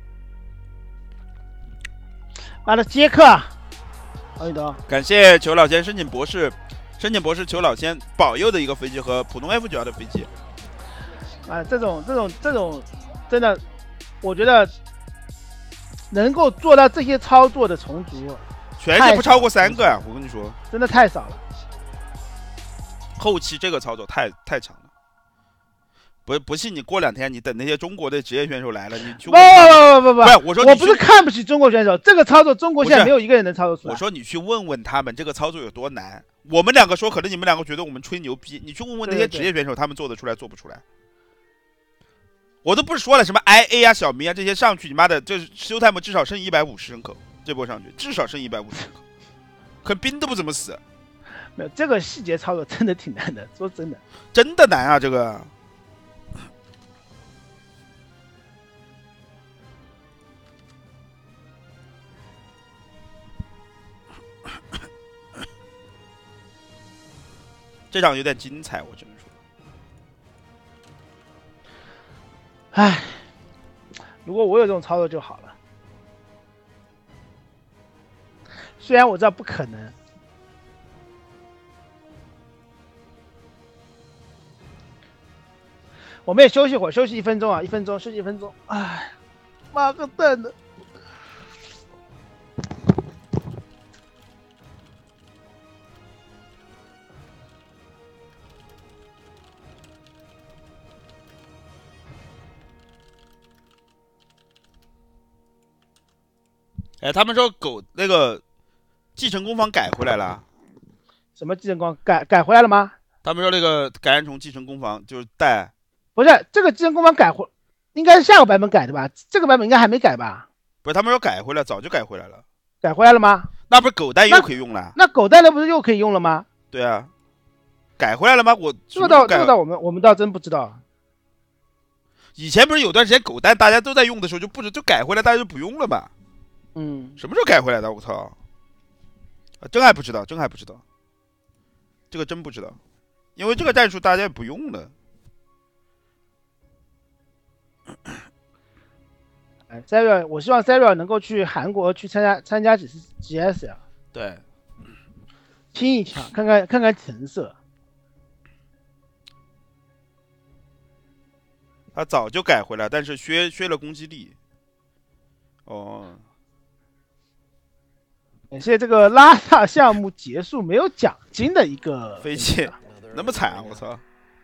妈的，杰克，王宇东， 感谢裘老仙申请博士，申请博士裘老仙保佑的一个飞机和普通 F 九 的飞机。 啊，这种这种这种，真的，我觉得能够做到这些操作的重组， 全是不超过三个啊！我跟你说， 真的太少了。 后期这个操作太太强了。不不信你过两天，你等那些中国的职业选手来了，你去不不不不不不是我说我不是看不起中国选手，这个操作中国现在没有一个人能操作出来。 我说你去问问他们这个操作有多难。我们两个说，可能你们两个觉得我们吹牛逼，你去问问那些职业选手，他们做得出来做不出来。我都不是说了什么 I A 啊、小明啊这些上去，你妈的，这 Showtime 至少剩一百五十人口，这波上去至少剩一百五十人口，可兵都不怎么死。 没有这个细节操作真的挺难的，说真的， 真的难啊这个。这场有点精彩，我只能说。 唉，如果我有这种操作就好了。虽然我知道不可能。我们也休息会儿，休息一分钟啊，一分钟，休息一分钟。唉，妈个蛋的！ 哎，他们说狗那个继承工坊改回来了。 什么继承工改改回来了吗？ 他们说那个感染虫继承工坊就是带， 不是这个继承工坊改回，应该是下个版本改的吧？这个版本应该还没改吧？ 不是，他们说改回来，早就改回来了。 改回来了吗？ 那不是狗蛋又可以用了？ 那, 那狗蛋那不是又可以用了吗？ 对啊，改回来了吗？我这个倒这个倒我们我们倒真不知道。 以前不是有段时间狗蛋大家都在用的时候就不就改回来，大家就不用了嘛？ 嗯， 什么时候改回来的？我操！啊，真还不知道，真还不知道，这个真不知道，因为这个战术大家也不用了。 哎 ，Zero， 我希望 Zero 能够去韩国去参加参加几次 G S 呀、啊？ 对， 听一听，看看看看成色。 他早就改回来，但是削削了攻击力。哦。 感谢这个拉萨项目结束没有奖金的一个飞机，那么惨啊！我操！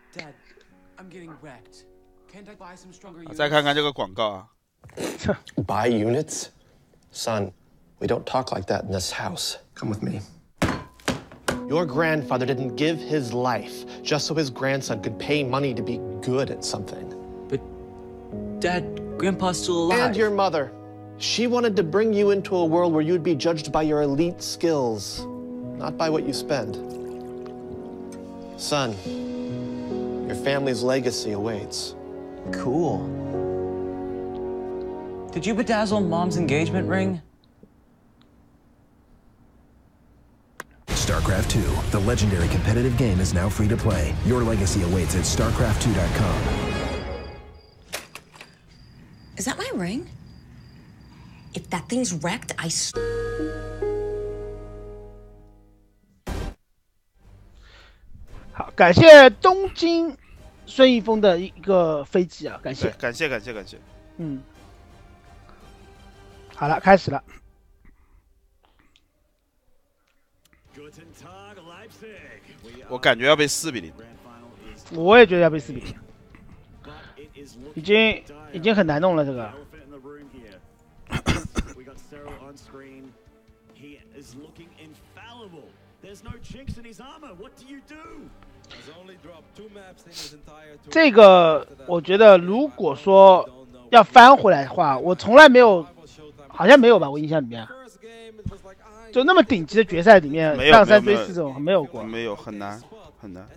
再看看这个广告啊。 Buy units, son. We don't talk like that in this house. Come with me. Your grandfather didn't give his life just so his grandson could pay money to be good at something. But, Dad, Grandpa's still alive. And your mother. She wanted to bring you into a world where you'd be judged by your elite skills, not by what you spend. Son, your family's legacy awaits. Cool. Did you bedazzle Mom's engagement ring? StarCraft two, the legendary competitive game, is now free to play. Your legacy awaits at starcraft two dot com. Is that my ring? If that thing's wrecked, I. 好，感谢东京孙一峰的一个飞机啊，感谢， 感谢，感谢，感谢。 嗯，好了，开始了。 我感觉要被四比零。 我也觉得要被四比零，已经已经很难弄了这个。这个我觉得，如果说要翻回来的话，我从来没有，好像没有吧？我印象里面，就那么顶级的决赛里面，让三追四这种没有过， 没有，很难，很难。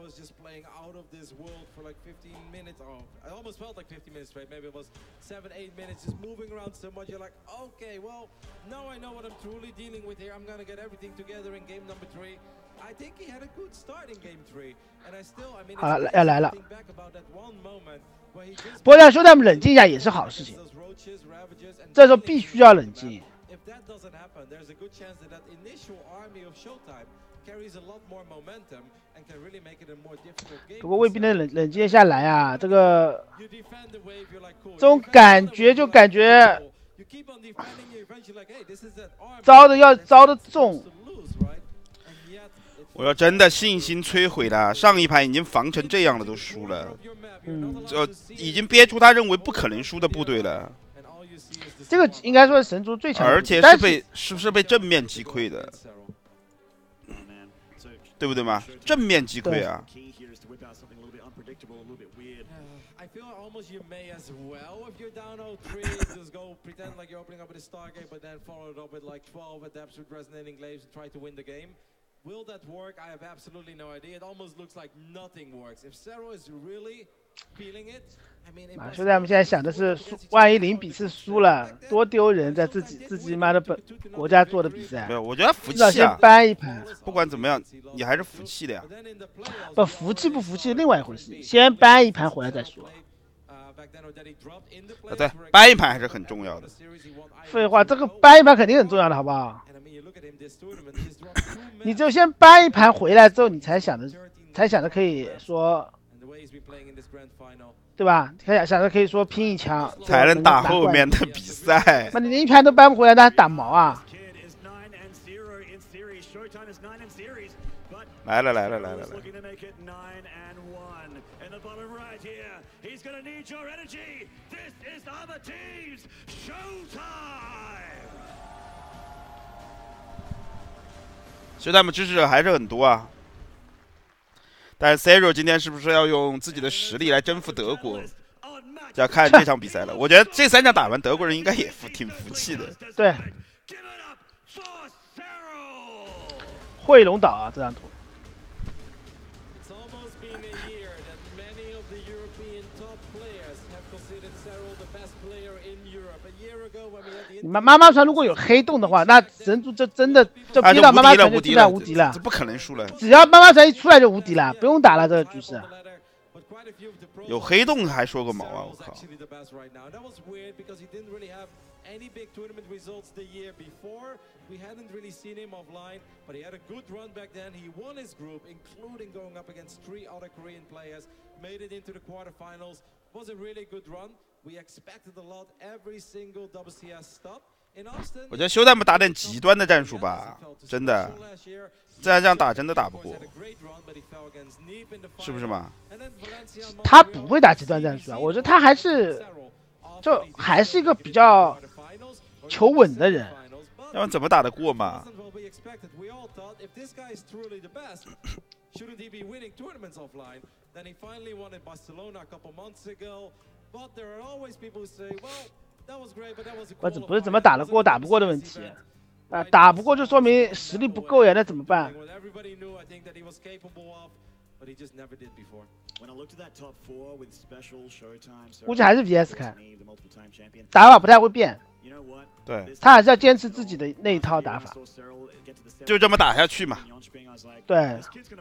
I almost felt like fifty minutes straight. Maybe it was seven, eight minutes, just moving around so much. You're like, okay, well, now I know what I'm truly dealing with here. I'm gonna get everything together in game number three. I think he had a good start in game three, and I still, I mean, 好了，要来了。 back about that one moment where he just 不过让兄弟们冷静一下也是好事情，这时候必须要冷静。 If that doesn't happen, there's a good chance that that initial army of Showtime carries a lot more momentum and can really make it a more difficult game. 不过未必能冷冷静下来啊，这个这种感觉就感觉招的要招的重。 我要真的信心摧毁了，上一盘已经防成这样了，都输了， 嗯， 这已经憋出他认为不可能输的部队了。 这个应该说是神族最强的， 而且是被是不是被正面击溃的，对不对嘛？正面击溃啊！ I feel almost you may as well if you're down oh three, just go pretend like you're opening up with a Stargate, but then follow it up with like twelve adepts with resonating glaives and try to win the game. Will that work? I have absolutely no idea. It almost looks like nothing works. If Zero is really feeling it, I mean, 啊，现在我们现在想的是，万一零比四输了，多丢人，在自己自己妈的本国家做的比赛。 没有，我觉得服至少先气啊！ 扳一盘， 不管怎么样，你还是服气的呀。 不服气不服气另外一回事，先扳一盘回来再说。 啊，对，扳一盘还是很重要的。 废话，这个扳一盘肯定很重要的，好不好？你就先扳一盘回来之后，你才想着，才想着可以说，对吧？才想想着可以说拼一枪， 才能打后面的比赛。 那你连一盘都扳不回来，那还打毛啊？ 来了来了来了来了！ He's gonna need your energy. This is other teams. Showtime. 兄弟们支持者还是很多啊，但是 Zero 今天是不是要用自己的实力来征服德国？就要看这场比赛了。我觉得这三场打完，德国人应该也服挺服气的。 对，汇龙岛啊，这张图。 你们妈妈船如果有黑洞的话，那神族就真的就逼到妈妈船就基本上无敌了， 这不可能输了。 只要妈妈船一出来就无敌了，不用打了这个局势。 有黑洞还说个毛啊！我靠！ Any big tournament results the year before. We hadn't really seen him offline, but he had a good run back then. He won his group, including going up against three other Korean players, made it into the quarterfinals. Was a really good run. We expected a lot every single W C S stop. In Austin, 我觉得休蛋们打点极端的战术吧，真的，再这样打真的打不过，是不是嘛？ 他不会打极端战术啊，我觉得他还是就还是一个比较。 求稳的人， 要不然怎么打得过嘛？ 我只不是怎么打得过打不过的问题，啊，打不过就说明实力不够呀，那怎么办？ 估计还是 V S 开，打法不太会变。 对， 他还是要坚持自己的那一套打法， 就这么打下去嘛。 对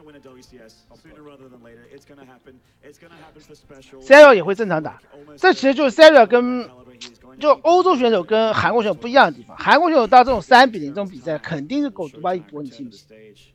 ，Zero 也会正常打，这其实就是 Zero 跟就欧洲选手跟韩国选手不一样的地方。韩国选手到这种三比零这种比赛，肯定是狗独霸一波，你信不信？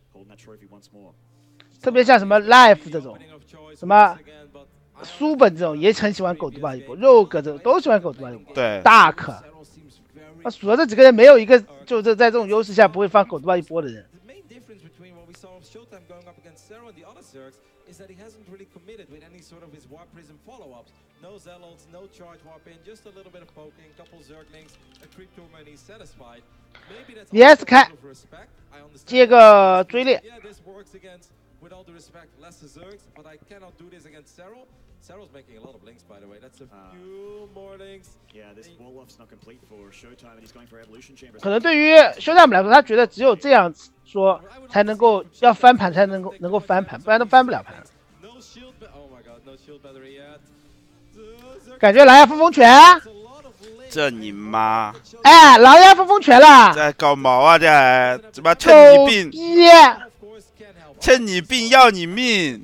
特别像什么 Life 这种，什么书本这种也很喜欢狗独霸一波，肉哥这种都喜欢狗独霸一波。 对， 大可，那数了这几个人，没有一个就是在这种优势下不会放狗独霸一波的人。Is that he hasn't really committed with any sort of his Warp Prism follow-ups. No Zealots, no Charge Warp in, just a little bit of poking, couple Zerglings, a Creep Tumor, and he's satisfied. Maybe that's yes, kind of respect. I understand. 接个追猎。Yeah, this works against, with all due respect, less Zergs, but I cannot do this against Zero. Zero's making a lot of links, by the way. That's a few more links. Yeah, this wall-off's not complete for Showtime, and he's going for Evolution Chamber. 可能对于休战姆来说，他觉得只有这样说才能够要翻盘，才能够能够翻盘，不然都翻不了盘。感觉狼牙风风拳， 这你妈！ 哎，狼牙风风拳了， 在搞毛啊！这还怎么趁你病？趁你病要你命！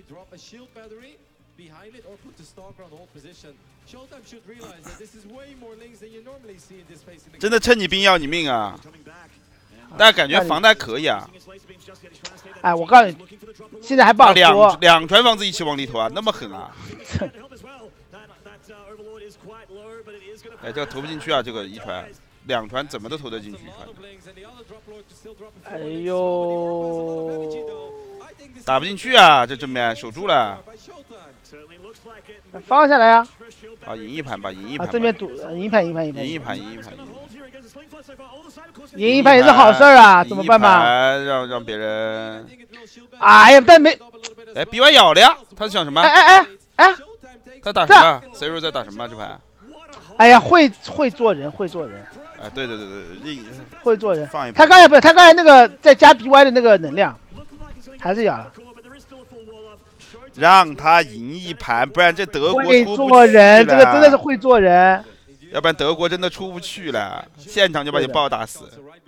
真的趁你病要你命啊！但感觉防带可以啊。 哎，我告诉你，现在还不好说。 两两船房子一起往里投啊，那么狠啊！哎，这个投不进去啊，这个一传。 两传怎么都投得进去一传。 哎呦， 打不进去啊！这正面守住了。 放下来啊！ 啊，赢一盘吧，赢一盘啊， 吧。 这边赌赢一盘，赢一盘，赢一盘， 赢一盘，赢一盘， 赢一盘也是好事儿啊，怎么办吧？ 让让别人。 哎呀，但没。 哎 ，B Y 咬了呀！他想什么？ 哎哎哎哎！ 他打什么 ？Zero 在打什么？这盘？ 哎呀，会会做人，会做人。 哎，对对对对， 会做人。 放一他刚才不是，他刚才那个再加 B Y 的那个能量，还是咬了。 让他赢一盘，不然这德国会出不做人， 去这个真的是会做人。 要不然德国真的出不去了，现场就把你暴打死。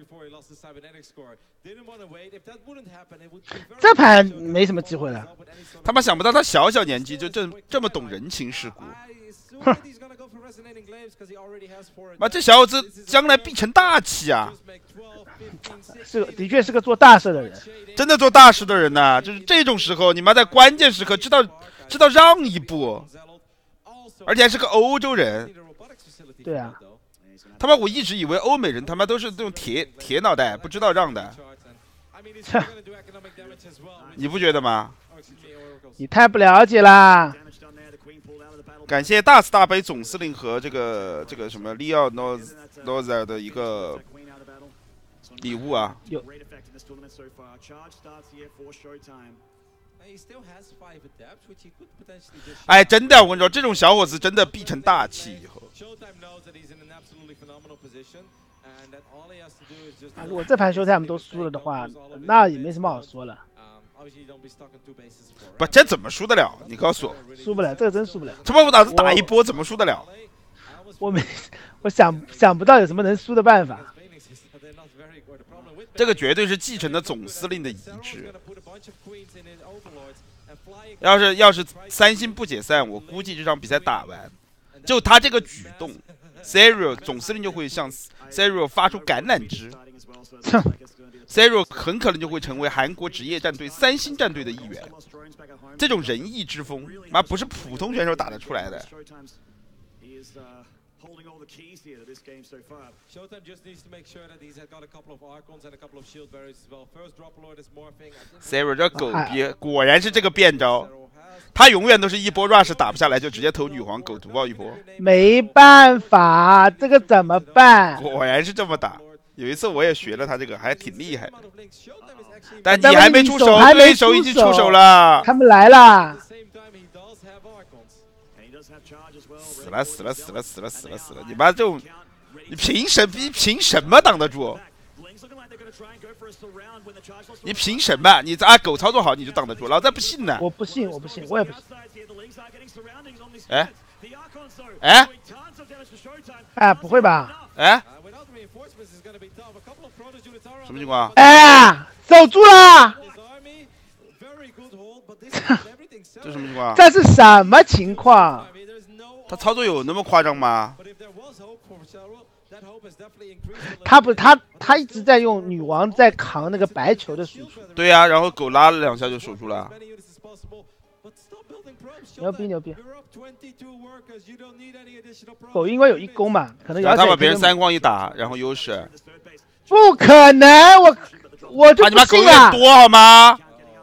这盘没什么机会了。 他妈想不到他小小年纪就这这么懂人情世故。 哼。 妈，这小伙子将来必成大器啊！ 是个，的确是个做大事的人， 真的做大事的人呐、啊！就是这种时候，你妈在关键时刻知道知道让一步，而且还是个欧洲人。 对啊， 他妈，我一直以为欧美人他妈都是那种铁铁脑袋，不知道让的。你不觉得吗？ 你太不了解啦。 感谢大慈大悲总司令和这个这个什么利奥诺诺泽的一个礼物啊！ 有。 哎，真的，我跟你说，这种小伙子真的必成大器以后。 啊，如果这盘休赛我们都输了的话，那也没什么好说了。 不，这怎么输得了？你告诉我。 输不了，这个真输不了。 这帮我打打一波，怎么输得了？ 我没，我想想不到有什么能输的办法。 这个绝对是继承的总司令的遗志。要是要是三星不解散，我估计这场比赛打完，就他这个举动 ，Zero 总司令就会向 Zero 发出橄榄枝。Zero 很可能就会成为韩国职业战队三星战队的一员，这种仁义之风，妈不是普通选手打得出来的。Zero 这狗逼果然是这个变招，他永远都是一波 rush 打不下来就直接投女皇狗毒爆一波。 没办法，这个怎么办？ 果然是这么打。有一次我也学了他这个，还挺厉害的。但你还没出手，对手已经出手了。 他们来了。 死了死了死了死了死了死了！你妈这种，你凭什么？你凭什么挡得住？你凭什么？你啊狗操作好你就挡得住，老子不信呢。 我不信，我不信，我也不信。 哎哎哎，不会吧？ 哎，什么情况？ 哎，守住了！ 这什么情况？ 这是什么情况？ 他操作有那么夸张吗？ 他不，他他一直在用女王在扛那个白球的输出。 对呀、啊，然后狗拉了两下就守住了。 牛逼牛逼！狗因为有一攻嘛，可能然后他把别人三光一打，然后优势。 不可能，我我就不信啊！ 狗多好吗？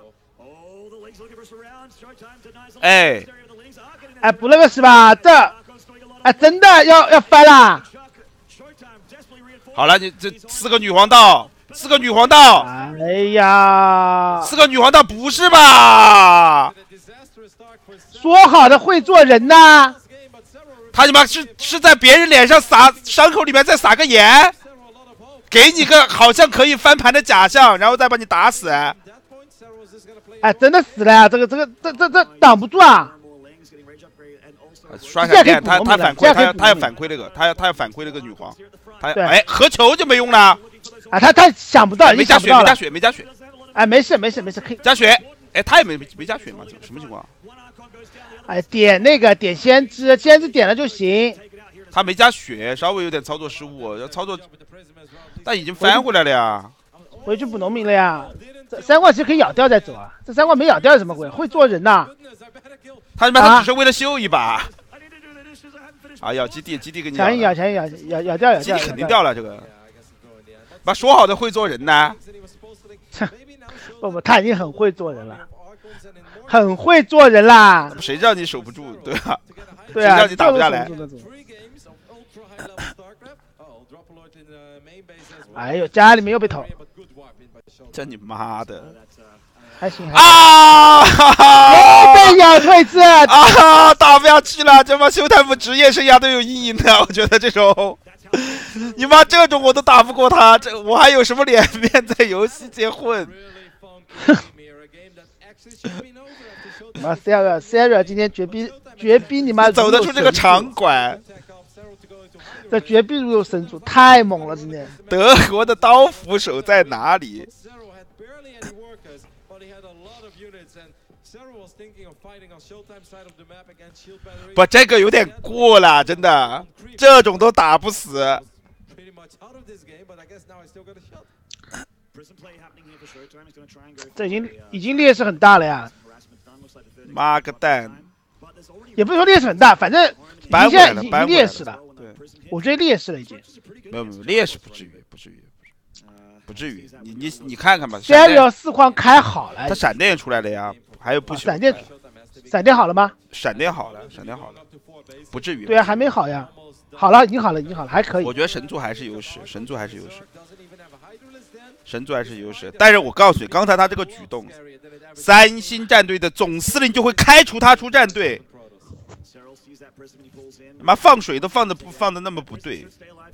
哎。 哎，不那个是吧？这，哎，真的要要翻啦！ 好了，你这四个女皇道，四个女皇道， 哎呀， 四个女皇道不是吧？ 说好的会做人呢？ 他你妈是是在别人脸上撒伤口里面再撒个盐，给你个好像可以翻盘的假象，然后再把你打死。 哎，真的死了呀！这个这个这这这挡不住啊！ 刷闪电，他他反馈，他要他要反馈那个，他要他要反馈那个女皇，他哎合球就没用了啊！他他想不到， 没加血，没加血，没加血。 哎，没事没事没事，可以加血。哎，他也没没加血吗？什么情况？ 哎，点那个点先知，先知点了就行。 他没加血，稍微有点操作失误，要操作，但已经翻回来了呀。 回去补农民了呀！这三冠其实可以咬掉再走啊！这三冠没咬掉是什么鬼？会做人呐！ 他他妈他只是为了秀一把。 啊，咬基地，基地给你强硬咬，强硬咬，咬咬掉，咬掉， 基地肯定掉了这个。把说好的会做人呢？ 不不，他已经很会做人了，很会做人啦。 谁让你守不住，对吧？ 对啊， 谁让你打不下来？ 哎呦，家里面又被偷， 这你妈的！ 还行啊！ 又被咬退字啊！打不下去了，这帮修太姆职业生涯都有阴影的。我觉得这种，你妈这种我都打不过他，这我还有什么脸面在游戏界混？ 妈 ，Sarah Sarah 今天绝逼绝逼你妈走得出这个场馆， 这绝逼如有神助，太猛了！今天德国的刀斧手在哪里？不，这个有点过了，真的，这种都打不死。 这已经已经劣势很大了呀！ 妈个蛋！ 也不是说劣势很大，反正已经现在已经劣势了。 对， 我觉得劣势了已经。 没有没有劣势不至于，不至于，不至于。你你你看看吧。 现在要四矿开好了， 他闪电也出来了呀，还有不朽。 闪电，闪电好了吗？ 闪电好了，闪电好了，不至于。 对啊，还没好呀。好了，已经好了，已经好了，还可以。 我觉得神族还是优势，神族还是优势。神族还是优势，但是我告诉你，刚才他这个举动，三星战队的总司令就会开除他出战队。妈放水都放的不放的那么不对。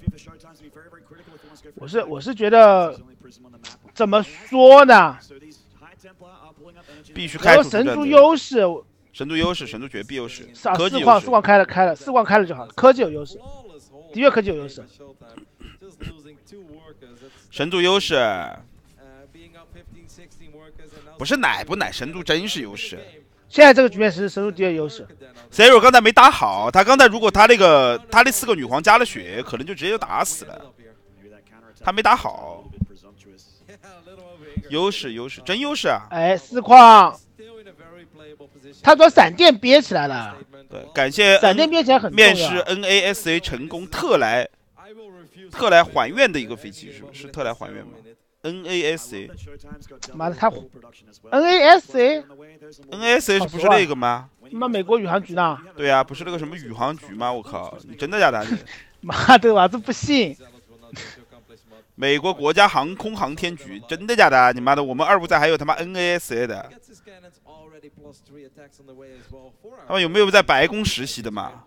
我是我是觉得，怎么说呢？ 必须开除出战队。 神族优势， 神族优势，神族绝壁优势。 啊， 科技四矿四矿开了开了，四矿开了就好了，科技有优势，的确科技有优势。 神族优势，不是奶不奶，神族真是优势。 现在这个局面是神族的确优势。 Zero 刚才没打好，他刚才如果他那个他那四个女皇加了血，可能就直接就打死了。他没打好，优势优势真优势啊！ 哎，四矿，他把闪电憋起来了。 对，感谢闪电憋起来很重要。 面试 N A S A 成功，特来特来还愿的一个飞机是不是？是特来还愿吗 ？N A S A， 妈的，他 N A S A，N A S A 是不是那个吗？ 妈，美国宇航局呢？ 对呀、啊，不是那个什么宇航局吗？我靠，你真的假的？ 妈的，我这不信。 美国国家航空航天局，真的假的？你妈的，我们二部在还有他妈 N A S A 的，他们有没有在白宫实习的嘛？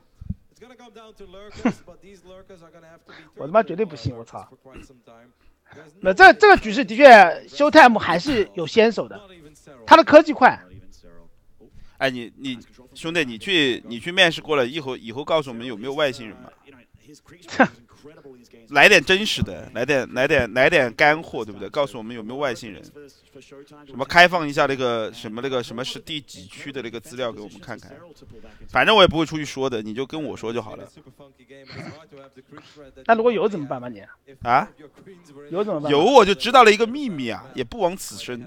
我他妈绝对不信！我操！那这这个局势的确，Showtime 还是有先手的，他的科技快。 哎，你你兄弟，你去你去面试过了，以后以后告诉我们有没有外星人嘛？来点真实的，来点来点来点干货，对不对？告诉我们有没有外星人？什么开放一下那个什么那个什么是第几区的那个资料给我们看看。反正我也不会出去说的，你就跟我说就好了。 那如果有怎么办嘛你？ 啊？ 有怎么办？ 有我就知道了一个秘密啊，也不枉此生。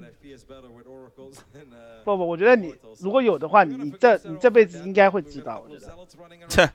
不不，我觉得你如果有的话，你你这你这辈子应该会知道，我觉得。 切。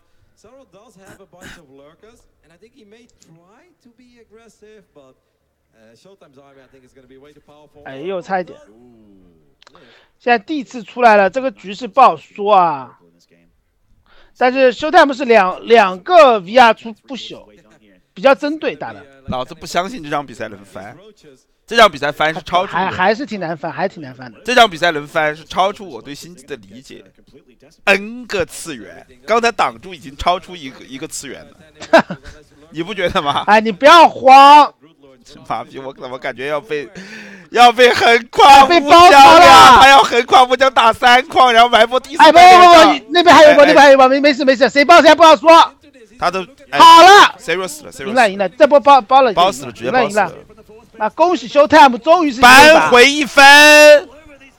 哎呦，差一点！现在第一次出来了，这个局势不好说啊。但是 Showtime 是两两个 V R 出不朽，比较针对打的。 老子不相信这场比赛能翻，这场比赛翻是超出还还是挺难翻，还挺难翻的。 这场比赛能翻是超出我对星际的理解 ，N 个次元。刚才挡住已经超出一个一个次元了，你不觉得吗？ 哎，你不要慌。 妈逼！我怎么感觉要被要被横跨被乌江了？ 还要横跨乌江打三矿，然后埋伏第四。 哎，不不不不，那边还有一波，那边还有一波，没没事没事，谁包谁不好说。 他都好了 ，Zero 死了 ，Zero 赢了赢了，这波包包了， 包死了，直接包死了。 那恭喜 Showtime 终于是扳回一分。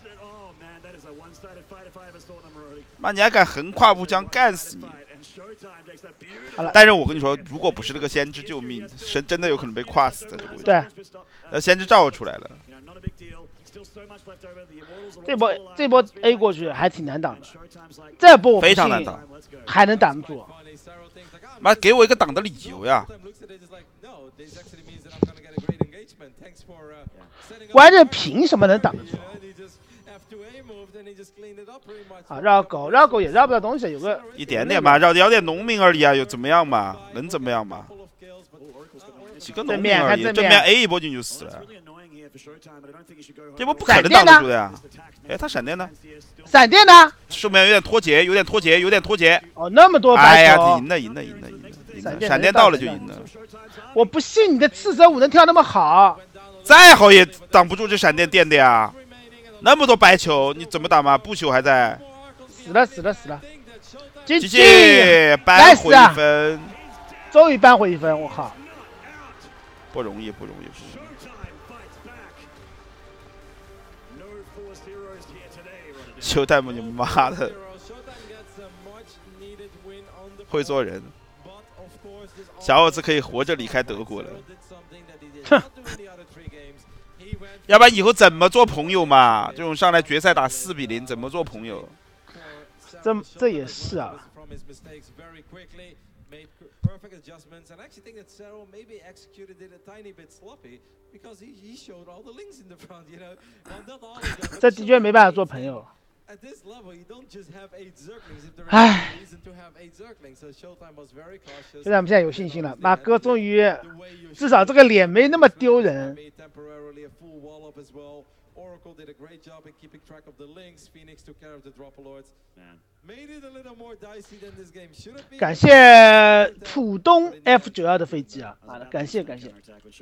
妈，你还敢横跨乌江，干死你！但是我跟你说，如果不是那个先知救命，神真的有可能被跨死在这个位置。 对， 呃，先知照出来了。 这波这波 A 过去还挺难挡的，这波我非常难挡， 还能挡得住。 妈，给我一个挡的理由呀！ 关键凭什么能挡得住？啊，绕狗绕狗也绕不到东西，有个一点点嘛，绕绕点农民而已啊，有怎么样嘛？能怎么样嘛？几个农民而已，正面 A 一波进就死了。这波不可能挡得住的呀！哎，他闪电呢？ 闪电呢？ 寿命有点脱节，有点脱节，有点脱节。 哦，那么多白球！ 哎呀，赢了，赢了，赢了，赢了！赢了闪电到了就赢了。 我不信你的刺蛇舞能跳那么好， 再好也挡不住这闪电电的呀！那么多白球，你怎么打嘛？不朽还在。 死了，死了，死了！G G， 扳回一分， 终于扳回一分，我靠！ 不容易，不容易，不容易。休泰姆，你妈的，会做人，小伙子可以活着离开德国了。哼，要不然以后怎么做朋友嘛？这种上来决赛打四比零，怎么做朋友？ 这这也是啊。 Perfect adjustments, and I actually think that Cero maybe executed it a tiny bit sloppy because he he showed all the links in the front, you know. Not all of them. 这的确没办法做朋友。 At this level, you don't just have eight Zerglings if there is no reason to have eight Zerglings. So Showtime was very cautious. 现在我们现在有信心了，马哥终于至少这个脸没那么丢人。 Oracle did a great job in keeping track of the links. Phoenix took care of the drop lords. Made it a little more dicey than this game should have been. 感谢浦东 F 九十二 的飞机啊！好的，感谢感谢。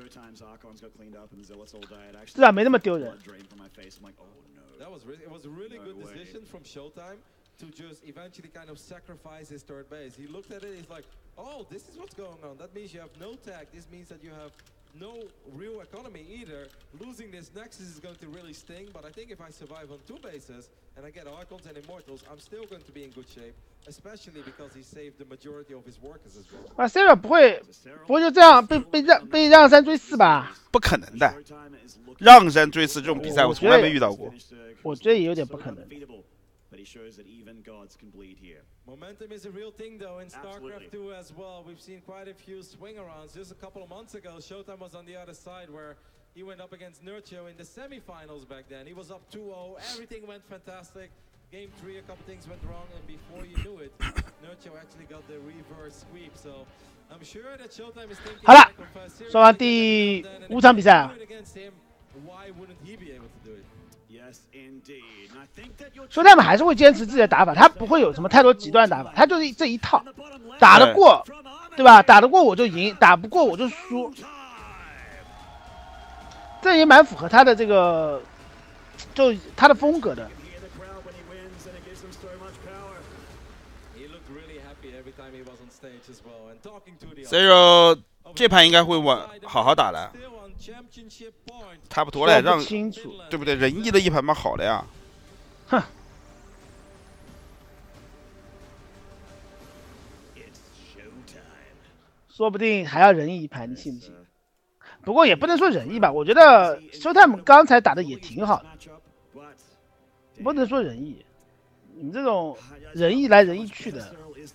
至少没那么丢人。 That was really, it was a really good decision from Showtime to just eventually kind of sacrifice his third base. He looked at it, he's like, oh, this is what's going on. That means you have no tag. This means that you have no real economy either. Losing this Nexus is going to really sting, but I think if I survive on two bases and I get Archons and Immortals, I'm still going to be in good shape, especially because he saved the majority of his workers as well. 啊 ，Sarah 不会，不会就这样被被让被让三追四吧？ 不可能的，让山追四这种比赛我从来没遇到过。 我觉得也有点不可能。 Momentum is a real thing though in StarCraft two as well. We've seen quite a few swing arounds. Just a couple of months ago, Showtime was on the other side where he went up against Nurcho in the semifinals back then. He was up two oh, everything went fantastic. Game three, a couple things went wrong, and before you knew it, Nurcho actually got the reverse sweep. So I'm sure that Showtime is thinking. 好了，说完第五场比赛啊。 Why wouldn't he be able to do it? 说他们还是会坚持自己的打法，他不会有什么太多极端打法，他就是这一套，打得过，对吧？打得过我就赢，打不过我就输，这也蛮符合他的这个，就他的风格的。 Zero 这盘应该会往好好打的。 差不多了，让对不对？仁义的一盘嘛好了呀。 哼。说不定还要仁义一盘，你信不信？不过也不能说仁义吧，我觉得 Showtime 刚才打的也挺好的，不能说仁义。你们这种仁义来仁义去的。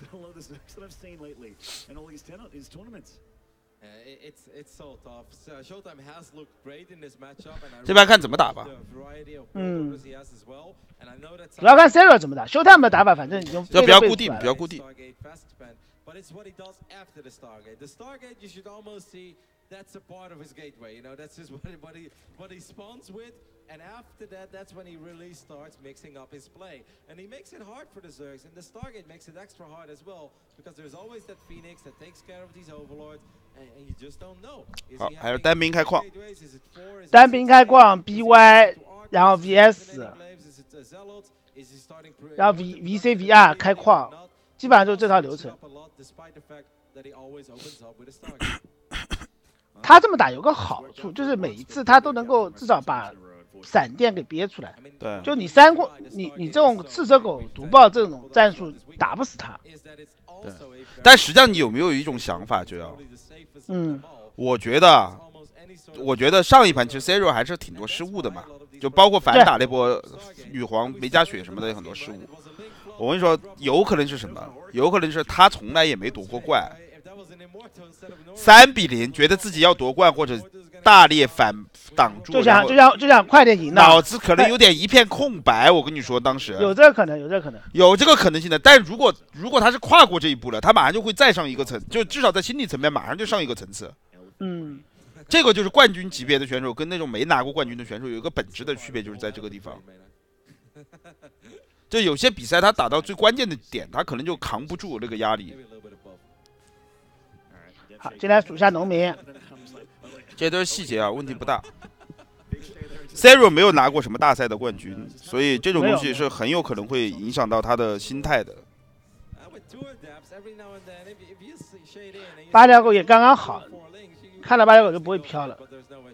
这盘看怎么打吧。 嗯，主要看 Sarah 怎么打。Showtime 的打法反正已经要不要固定，不要固定。 That's a part of his gateway, you know, that's just what he, what he, what he spawns with, and after that, that's when he really starts mixing up his play. And he makes it hard for the Zergs, and the Stargate makes it extra hard as well, because there's always that Phoenix that takes care of these Overlords, and, and you just don't know. 好，还有单兵开矿， 单兵开矿 B Y， 然后 V S， 然后 V V C V R 开矿，基本上就这套流程。他这么打有个好处，就是每一次他都能够至少把闪电给憋出来。 对， 就你三过你你这种赤蛇狗毒爆这种战术打不死他。 对，但实际上你有没有一种想法，就要， 嗯， 我觉得，我觉得上一盘其实 Zero 还是挺多失误的嘛。 就包括反打那波女皇没加血什么的有很多失误。我跟你说，有可能是什么？有可能是他从来也没夺过冠，三比零，觉得自己要夺冠或者大力反挡住， 就想就想就想快点赢了， 脑子可能有点一片空白。我跟你说，当时有这个可能，有这个可能， 有这个可能性的。但如果如果他是跨过这一步了，他马上就会再上一个层，就至少在心理层面马上就上一个层次。 嗯， 这个就是冠军级别的选手跟那种没拿过冠军的选手有一个本质的区别，就是在这个地方。就有些比赛他打到最关键的点，他可能就扛不住那个压力。 好，进来数一下农民， 这些都是细节啊，问题不大。Zero 没有拿过什么大赛的冠军，所以这种东西是很有可能会影响到他的心态的。 八条狗也刚刚好，看到八条狗就不会飘了。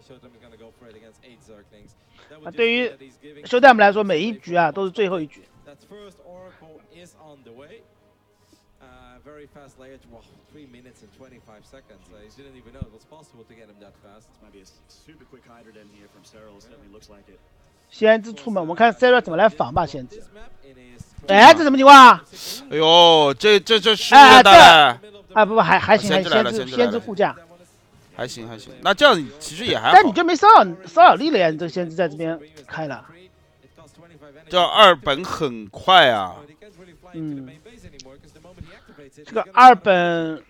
啊，对于休泰姆来说，每一局啊都是最后一局。Very fast layer. Wow, three minutes and twenty-five seconds. I didn't even know it was possible to get him that fast. This might be a super quick hydra den here from Cyril. Certainly looks like it. 先知出门，我们看 Cyril 怎么来防吧。先知，哎，这什么情况啊？ 哎呦，这这这失误了大概。 啊不不，还还行，还行， 先知先知护驾， 还行还行。那这样其实也还好。 但你就没骚扰骚扰力了呀？你这个先知在这边开了。 这二本很快啊。 嗯。这个二本，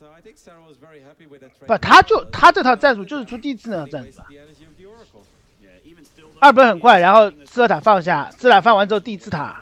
不，他就他这套战术就是出第一次那套战术吧。二本很快，然后斯特塔放下，斯特塔放完之后第一次塔。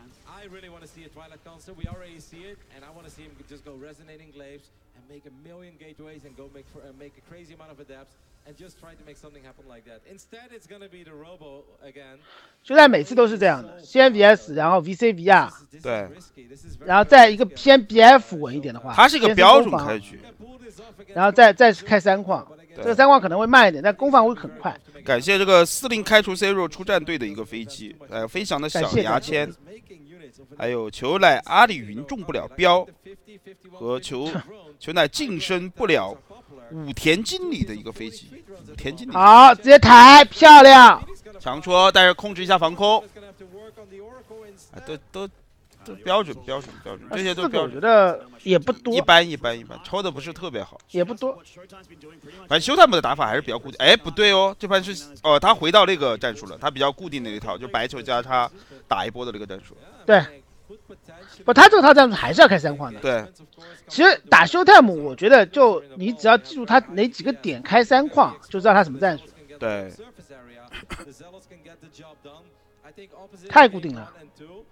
就在每次都是这样的，先 V S， 然后 V C V R， 对， 然后再一个偏 B F 稳一点的话， 它是一个标准开局， 然后再再开三矿，这个三矿可能会慢一点，但攻防会很快。 感谢这个司令开除 Zero 出战队的一个飞机，呃，飞翔的小牙签，还有球奶阿里云中不了标，和球球奶晋升不了武田经理的一个飞机，武田经理好，直接抬，漂亮。 强戳，但是控制一下防空，啊，都都都标准标准标准，这些都标准。 我觉得也不多， 一般一般一般，抽的不是特别好， 也不多。 反正休泰姆的打法还是比较固定。哎，不对哦，这盘是哦，他回到那个战术了，他比较固定的一套，就白球加他打一波的那个战术。 对，不，他这套战术还是要开三矿的。 对， 其实打休泰姆，我觉得就你只要记住他哪几个点开三矿，就知道他什么战术。 对。 太固定了。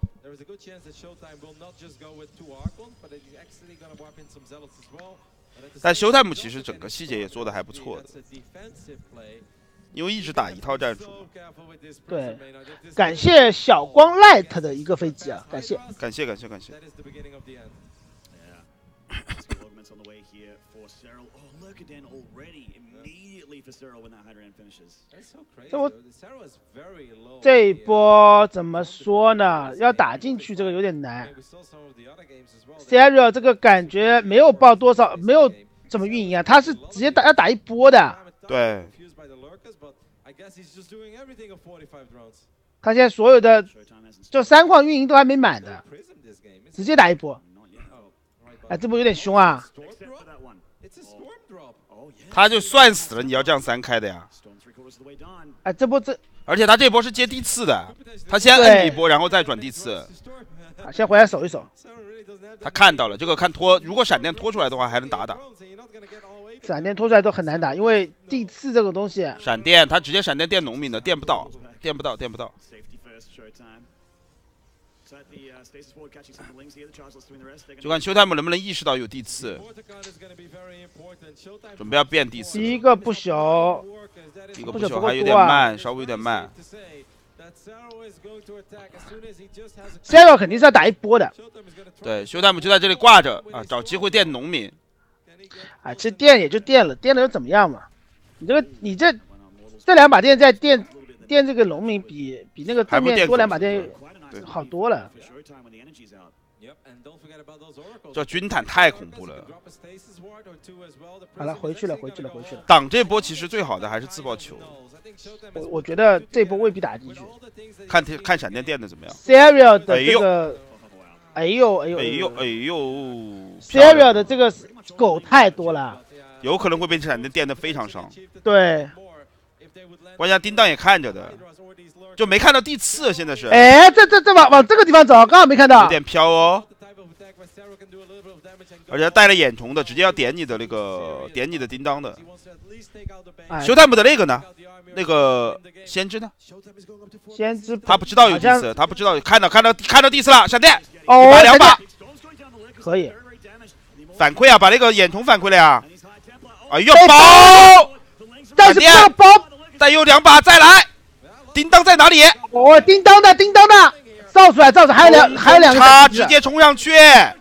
但休泰姆其实整个细节也做的还不错的，因为一直打一套战术。 对，感谢小光 Light 的一个飞机啊，感谢， 感谢感谢感谢。 这我这一波怎么说呢？要打进去这个有点难。Zero 这个感觉没有爆多少，没有怎么运营啊，他是直接打要打一波的。 对。 他现在所有的就三矿运营都还没满的，直接打一波。哎，这波有点凶啊！ 他就算死了，你要这样三开的呀！ 哎，这波这， 而且他这波是接地刺的，他先摁一波，然后再转地刺。 啊，先回来守一守。 他看到了这个，看拖，如果闪电拖出来的话，还能打打。 闪电拖出来都很难打，因为地刺这个东西， 闪电他直接闪电电农民的，电不到，电不到，电不到。就看休泰姆能不能意识到有地刺，准备要变地刺。 第一个不朽， 第一个不朽还有点慢，稍微有点慢。 Zero 肯定是要打一波的。 对，休泰姆就在这里挂着啊，找机会电农民。 啊，这电也就电了，电了又怎么样嘛？你这个你这这两把电在电电这个农民比比那个对面多两把电好多了。 这军坦太恐怖了。 好了，回去了，回去了，回去了。 挡这波其实最好的还是自爆球。 我我觉得这波未必打进去。 看看闪电电的怎么样 ？Serial 的这个，哎呦哎呦哎呦哎呦 ！Serial 的这个狗太多了， 有可能会被闪电电的非常伤。 对。 关键叮当也看着的，就没看到地刺，现在是。 哎，这这这往往这个地方走，刚好没看到。 有点飘哦。而且带了眼虫的，直接要点你的那个点你的叮当的。修泰姆的那个呢？那个先知呢？ 先知他不知道有地刺，他不知道看到看到看到地刺了，闪电哦， 一把两把， 可以反馈啊，把那个眼虫反馈了呀！哎呦，包！ 但是不包， 再有两把，再来！叮当在哪里？ 哦，叮当的，叮当的，造出来，造出来，还有两，还有两个， 他直接冲上去。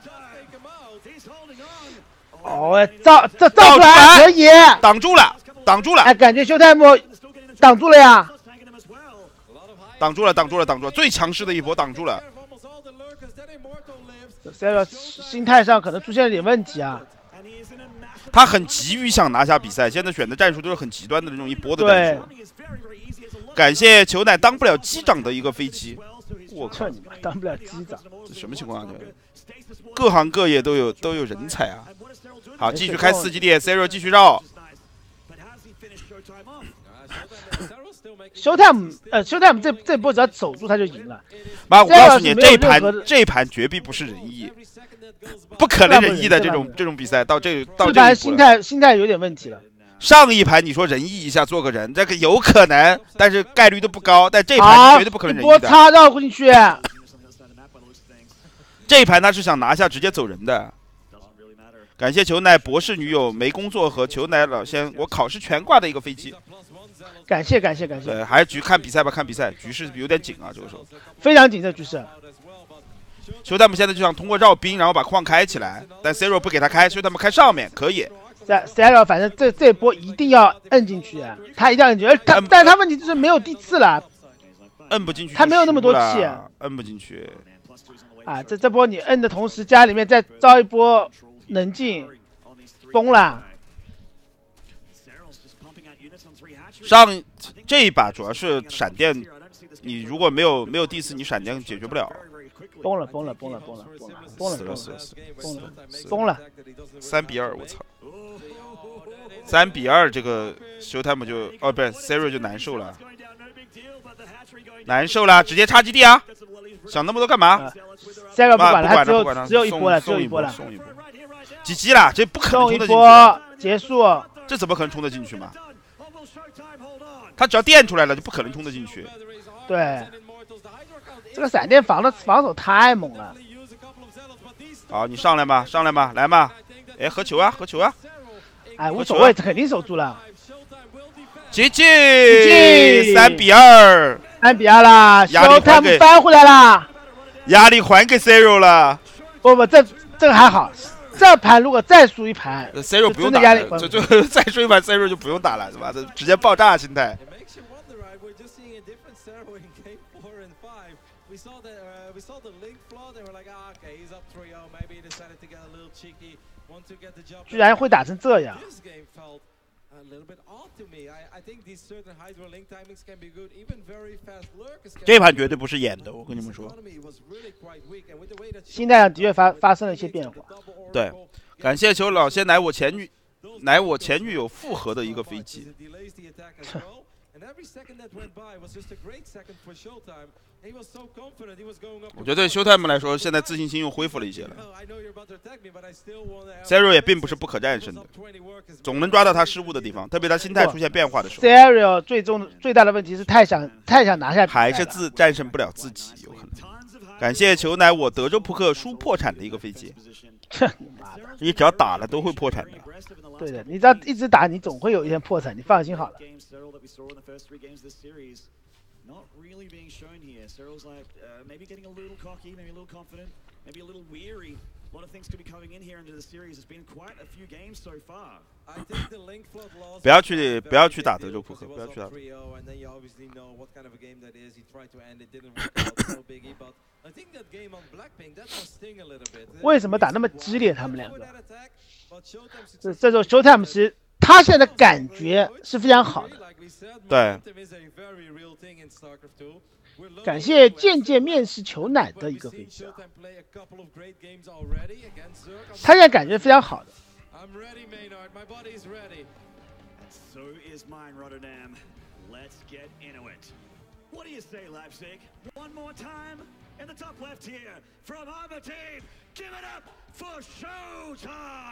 哦，造这造出来可以， 挡住了，挡住了。 哎，感觉修泰姆挡住了呀， 挡住了，挡住了，挡住了，最强势的一波挡住了。 塞尔心态上可能出现了点问题啊。 他很急于想拿下比赛，现在选的战术都是很极端的那种一波的战术。感谢球奶当不了机长的一个飞机，我靠你妈，当不了机长， 这什么情况啊？这各行各业都有都有人才啊！好，继续开四基地 ，Zero 继续绕。 修泰姆，呃，修泰姆这这波只要守住他就赢了。 妈，我告诉你，这一盘这一盘绝壁不是仁义。不可能仁义的这种这种比赛，到这到这一盘心态心态有点问题了。 上一盘你说仁义一下做个人，这个有可能，但是概率都不高。但这盘绝对不可能仁义的。 一波插绕过去。 这一盘他是想拿下直接走人的。感谢球奶博士女友没工作和球奶老先我考试全挂的一个飞机。 感谢感谢感谢。 对，还是局看比赛吧，看比赛，局势有点紧啊，这个时候。 非常紧这局势。 修泰姆现在就想通过绕兵，然后把矿开起来，但 Zero 不给他开，修泰姆开上面可以。 在 Zero 反正这这波一定要摁进去，他一定要摁进去，他但是他问题就是没有第四了， 摁不进去， 他没有那么多气， 摁不进去。 啊，这这波你摁的同时，家里面再招一波能进，崩了。 上这一把主要是闪电，你如果没有没有第四，你闪电解决不了。 崩了，崩了，崩了，崩了，崩了，崩了， 死了，死了，死了， 崩了，崩了， 三比二，我操！三比二，这个修泰姆就哦，不是 Zero 就难受了，难受了，直接插基地啊！想那么多干嘛 ？Zero 不管了，他只有只有一波了，只有一波了， 送一波。G G 了，这不可能冲得进去。结束， 这怎么可能冲得进去嘛？他只要电出来了，就不可能冲得进去。 对。这个闪电防的防守太猛了。 好，你上来吧，上来吧，来吧。哎，合球啊，合球啊！ 哎，无所谓，肯定守住了。 G G， 三比二， 三比二啦，修泰姆翻回来了， 压力还给 Zero 了。 不不，这这个还好，这盘如果再输一盘 ，Zero 不用打了，就就再输一盘 ，Zero 就不用打了，是吧？这直接爆炸心态。 居然会打成这样！ 这盘绝对不是演的，我跟你们说。 心态上的确发发生了一些变化。 对，感谢求老仙乃我前女，乃我前女友复合的一个飞机。我觉得对修泰姆来说，现在自信心又恢复了一些了。Zero 也并不是不可战胜的，总能抓到他失误的地方，特别他心态出现变化的时候。 Zero 最终最大的问题是太想太想拿下比赛， 还是自战胜不了自己，有可能。感谢球奶我德州扑克输破产的一个飞机。你只要打了都会破产的。 对的，你只要一直打，你总会有一天破产，你放心好了。 Not really being shown here. Cyril's like uh, maybe getting a little cocky, maybe a little confident, maybe a little weary 不要去不要去打德州扑克，不要去打。 为什么打那么激烈？他们两个，这这种 Showtime 其实他现在的感觉是非常好的。 对。 感谢渐渐面试求奶的一个飞机啊，他现在感觉非常好的。 So is mine, Rotterdam. Let's get into it. What do you say, Leipzig? One more time in the top left here from Armor Team. Give it up for Showtime.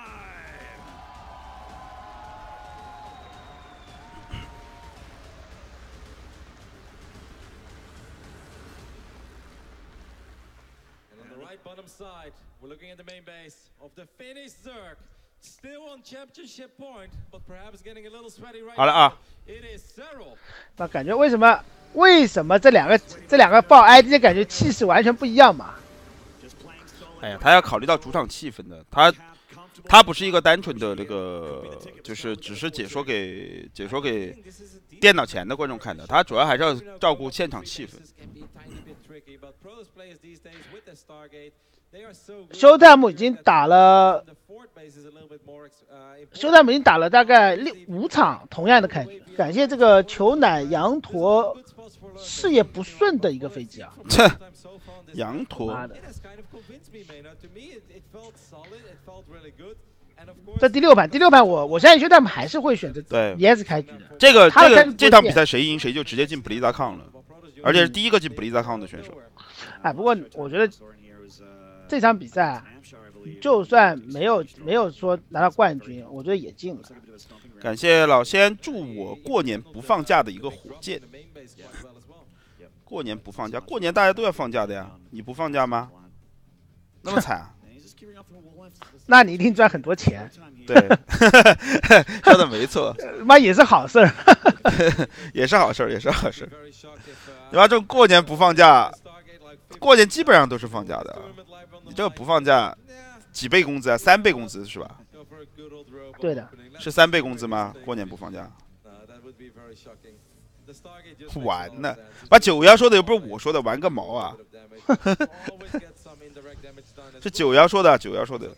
And on the right bottom side, we're looking at the main base of the Finnish Zerg. Still on championship point, but perhaps getting a little sweaty right now. 好了啊， It is Cyril. 那感觉为什么为什么这两个这两个报 I D 的感觉气势完全不一样嘛？ 哎呀，他要考虑到主场气氛的，他他不是一个单纯的那个，就是只是解说给解说给电脑前的观众看的，他主要还是要照顾现场气氛。 Showtime 已经打了 ，Showtime 已经打了大概六五场同样的开局。感谢这个求奶羊驼事业不顺的一个飞机啊！ 切，羊驼， 这第六盘，第六盘我我相信 Showtime 还是会选择对 E S 开局的。 这个这个这场比赛赛谁赢谁就直接进 BlizzCon 了，而且是第一个进 BlizzCon 的选手。 哎，不过我觉得这场比赛就算没有没有说拿到冠军，我觉得也进了。 感谢老仙祝我过年不放假的一个火箭。过年不放假，过年大家都要放假的呀，你不放假吗？那么惨、啊， 那你一定赚很多钱。 对，说的没错， 妈也是好事儿， 也是好事儿，也是好事儿。对吧？这过年不放假，过年基本上都是放假的。你这个不放假，几倍工资啊？三倍工资是吧？ 对的， 是三倍工资吗？过年不放假？玩呢？把九幺说的又不是我说的，玩个毛啊！是九幺说的，九幺说的。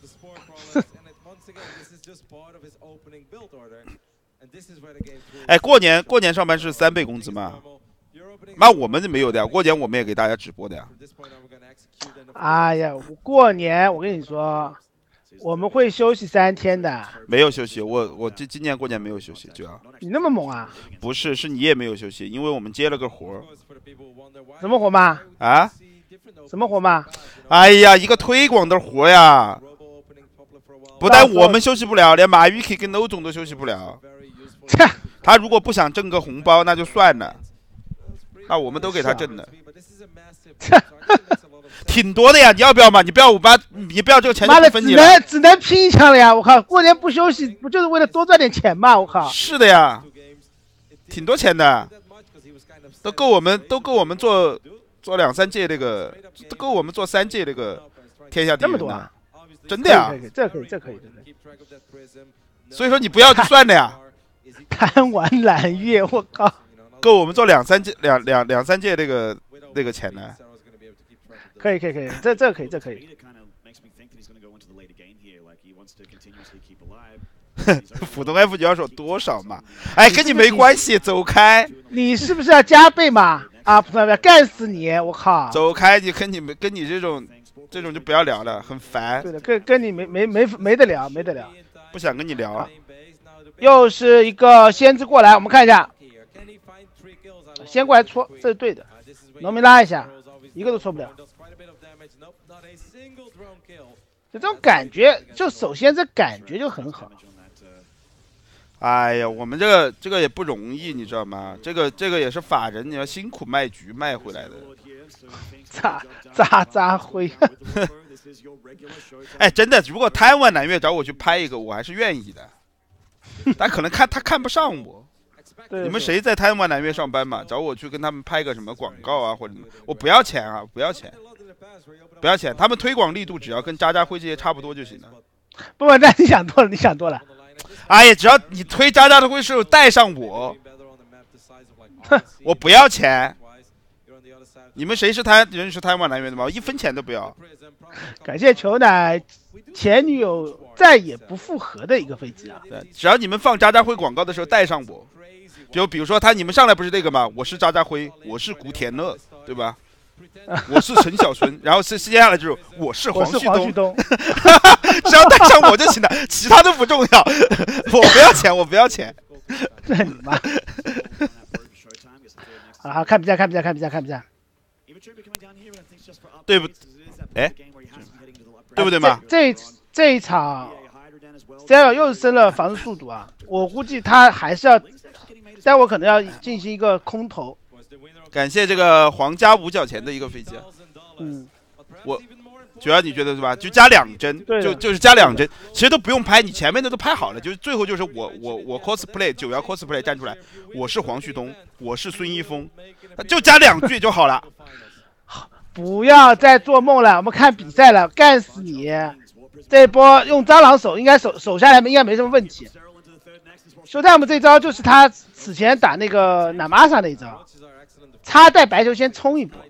哎，过年过年上班是三倍工资吗？那我们没有的呀，过年我们也给大家直播的呀。 哎呀，过年我跟你说，我们会休息三天的。 没有休息，我我这今年过年没有休息，就要。 你那么猛啊？ 不是，是你也没有休息，因为我们接了个活儿。 什么活嘛？ 啊？ 什么活嘛？ 哎呀，一个推广的活呀！不但我们休息不了，连马玉 K 跟 No 总都休息不了。他如果不想挣个红包，那就算了。那我们都给他挣的，挺多的呀！你要不要嘛？你不要我把，你不要这个钱就分你了。 妈的，只能只能拼一枪了呀！我靠，过年不休息，不就是为了多赚点钱吗？我靠！ 是的呀，挺多钱的，都够我们都够我们做做两三届那个，都够我们做三届那个天下第一人的。 这么多啊！ 真的呀！ 这可以，这可以，这可以。 所以说你不要就算了呀。 贪玩揽月，我靠！ 够我们做两三届、两两两三届那个那个钱呢？ 可以可以可以，这这可以这可以。 浦东 F 九要说多少嘛？哎，跟你没关系，走开！ 你是不是要加倍嘛？啊，浦东 F 干死你！我靠！ 走开！你跟你们跟你这种这种就不要聊了，很烦。 对的，跟跟你没没没没得聊，没得聊。 不想跟你聊。 又是一个先知过来，我们看一下。先过来戳，这是对的。农民拉一下，一个都戳不了。就这种感觉，就首先这感觉就很好。 哎呀，我们这个这个也不容易，你知道吗？这个这个也是法人，你要辛苦卖局卖回来的。 渣渣渣灰。 哎，真的，如果贪玩南岳找我去拍一个，我还是愿意的。但可能看他看不上我。你们谁在贪玩南岳上班嘛？找我去跟他们拍个什么广告啊，或者我不要钱啊，不要钱。 不要钱，他们推广力度只要跟渣渣辉这些差不多就行了。 不不，那你想多了，你想多了。 哎呀，只要你推渣渣的辉时带上我，哼，我不要钱。你们谁是台人是台湾来源的吗？一分钱都不要。 感谢球奶前女友再也不复合的一个飞机啊！ 对，只要你们放渣渣辉广告的时候带上我，比如比如说他你们上来不是那个吗？我是渣渣辉，我是古田乐，对吧？我是陈小春，然后是接下来就是我是黄旭东， 东只要带上我就行了，其他都不重要。我不要钱，我不要钱。 这你妈！好好看比赛，看比赛，看比赛，看比赛。 对不？哎，对不对嘛？ 这这这一场 ，C L 又是升了防守速度啊！我估计他还是要，待会可能要进行一个空投。 感谢这个皇家五角钱的一个飞机啊！ 嗯， 我主要你觉得是吧？就加两帧，就就是加两帧，其实都不用拍，你前面的都拍好了，就是最后就是我我我 cosplay 九幺 cosplay 站出来，我是黄旭东，我是孙一峰，就加两句就好了。 不要再做梦了，我们看比赛了，干死你！这一波用蟑螂手应该手手下来应该没什么问题。修泰姆这招就是他此前打那个纳玛莎那一招，插带白球先冲一波。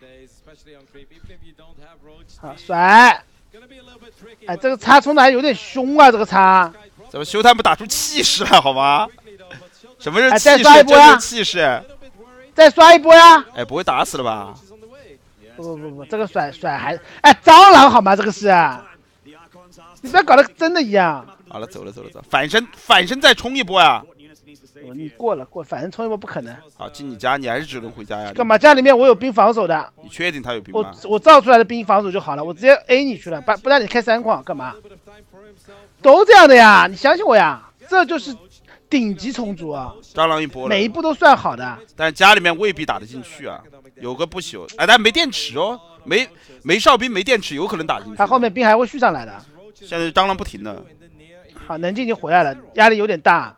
好甩，哎，这个插冲的还有点凶啊，这个插。 怎么修泰姆打出气势了，好吗？什么是气势？ 哎、再刷一波呀！ 气势。 再刷一波呀！ 哎，不会打死了吧？ 不不不不，这个甩甩还哎蟑螂好吗？这个是，你不要搞得真的一样。 好了，走了走了走了，反身反身再冲一波呀！ 哦、你过了过了，反正冲一波不可能。 好，进你家，你还是只能回家呀。 干嘛？家里面我有兵防守的。 你确定他有兵吗？ 我我造出来的兵防守就好了，我直接 A 你去了，不不让你开三矿干嘛？都这样的呀，你相信我呀，这就是顶级虫族啊！ 蟑螂一波了， 每一步都算好的。 但家里面未必打得进去啊，有个不朽，哎，但没电池哦，没没哨兵没电池，有可能打进去。 他后面兵还会续上来的。 现在蟑螂不停的。 好，能进就回来了，压力有点大。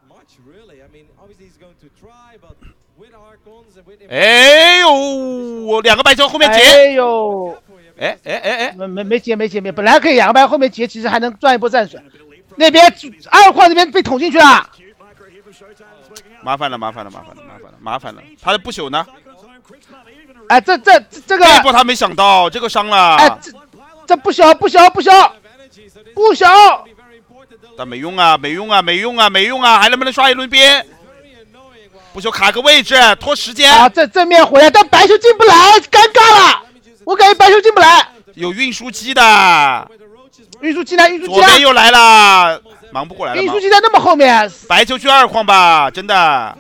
哎呦，我两个白球后面截。 哎呦， 哎哎哎哎， 没没没截没截没，本来可以两个白后面截，其实还能赚一波战损。那边二矿那边被捅进去了， 麻烦了麻烦了麻烦了麻烦了麻烦了，他的不朽呢？ 哎，这这这个这波他没想到，这个伤了。 哎，这这不朽不朽不朽不朽， 但没用啊没用啊没用啊没用啊，还能不能刷一轮边？不朽卡个位置，拖时间。 啊，这正面回来，但白球进不来，尴尬了。我感觉白球进不来。 有运输机的， 运输机呢？运输机左边又来了，忙不过来了。 运输机在那么后面， 白球去二矿吧，真的。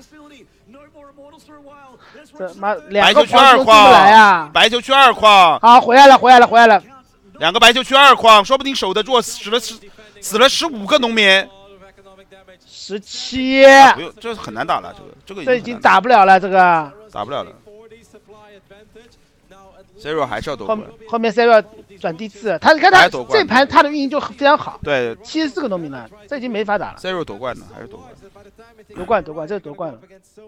这妈两个白球去二进不来啊！ 白球去二矿。 好，回来了，回来了，回来了。 两个白球去二矿，说不定守得住，死了十死了十五个农民。 十七、 啊，不用，这很难打了，这个这个这已经打不了了，这个打不了了。Zero 还是要夺后冠， 后面 Zero 转第四，他你看他这盘他的运营就非常好， 对， 七十四个农民了，这已经没法打了。 Zero 夺冠了，还是夺冠？ 夺冠夺冠，这是夺冠了。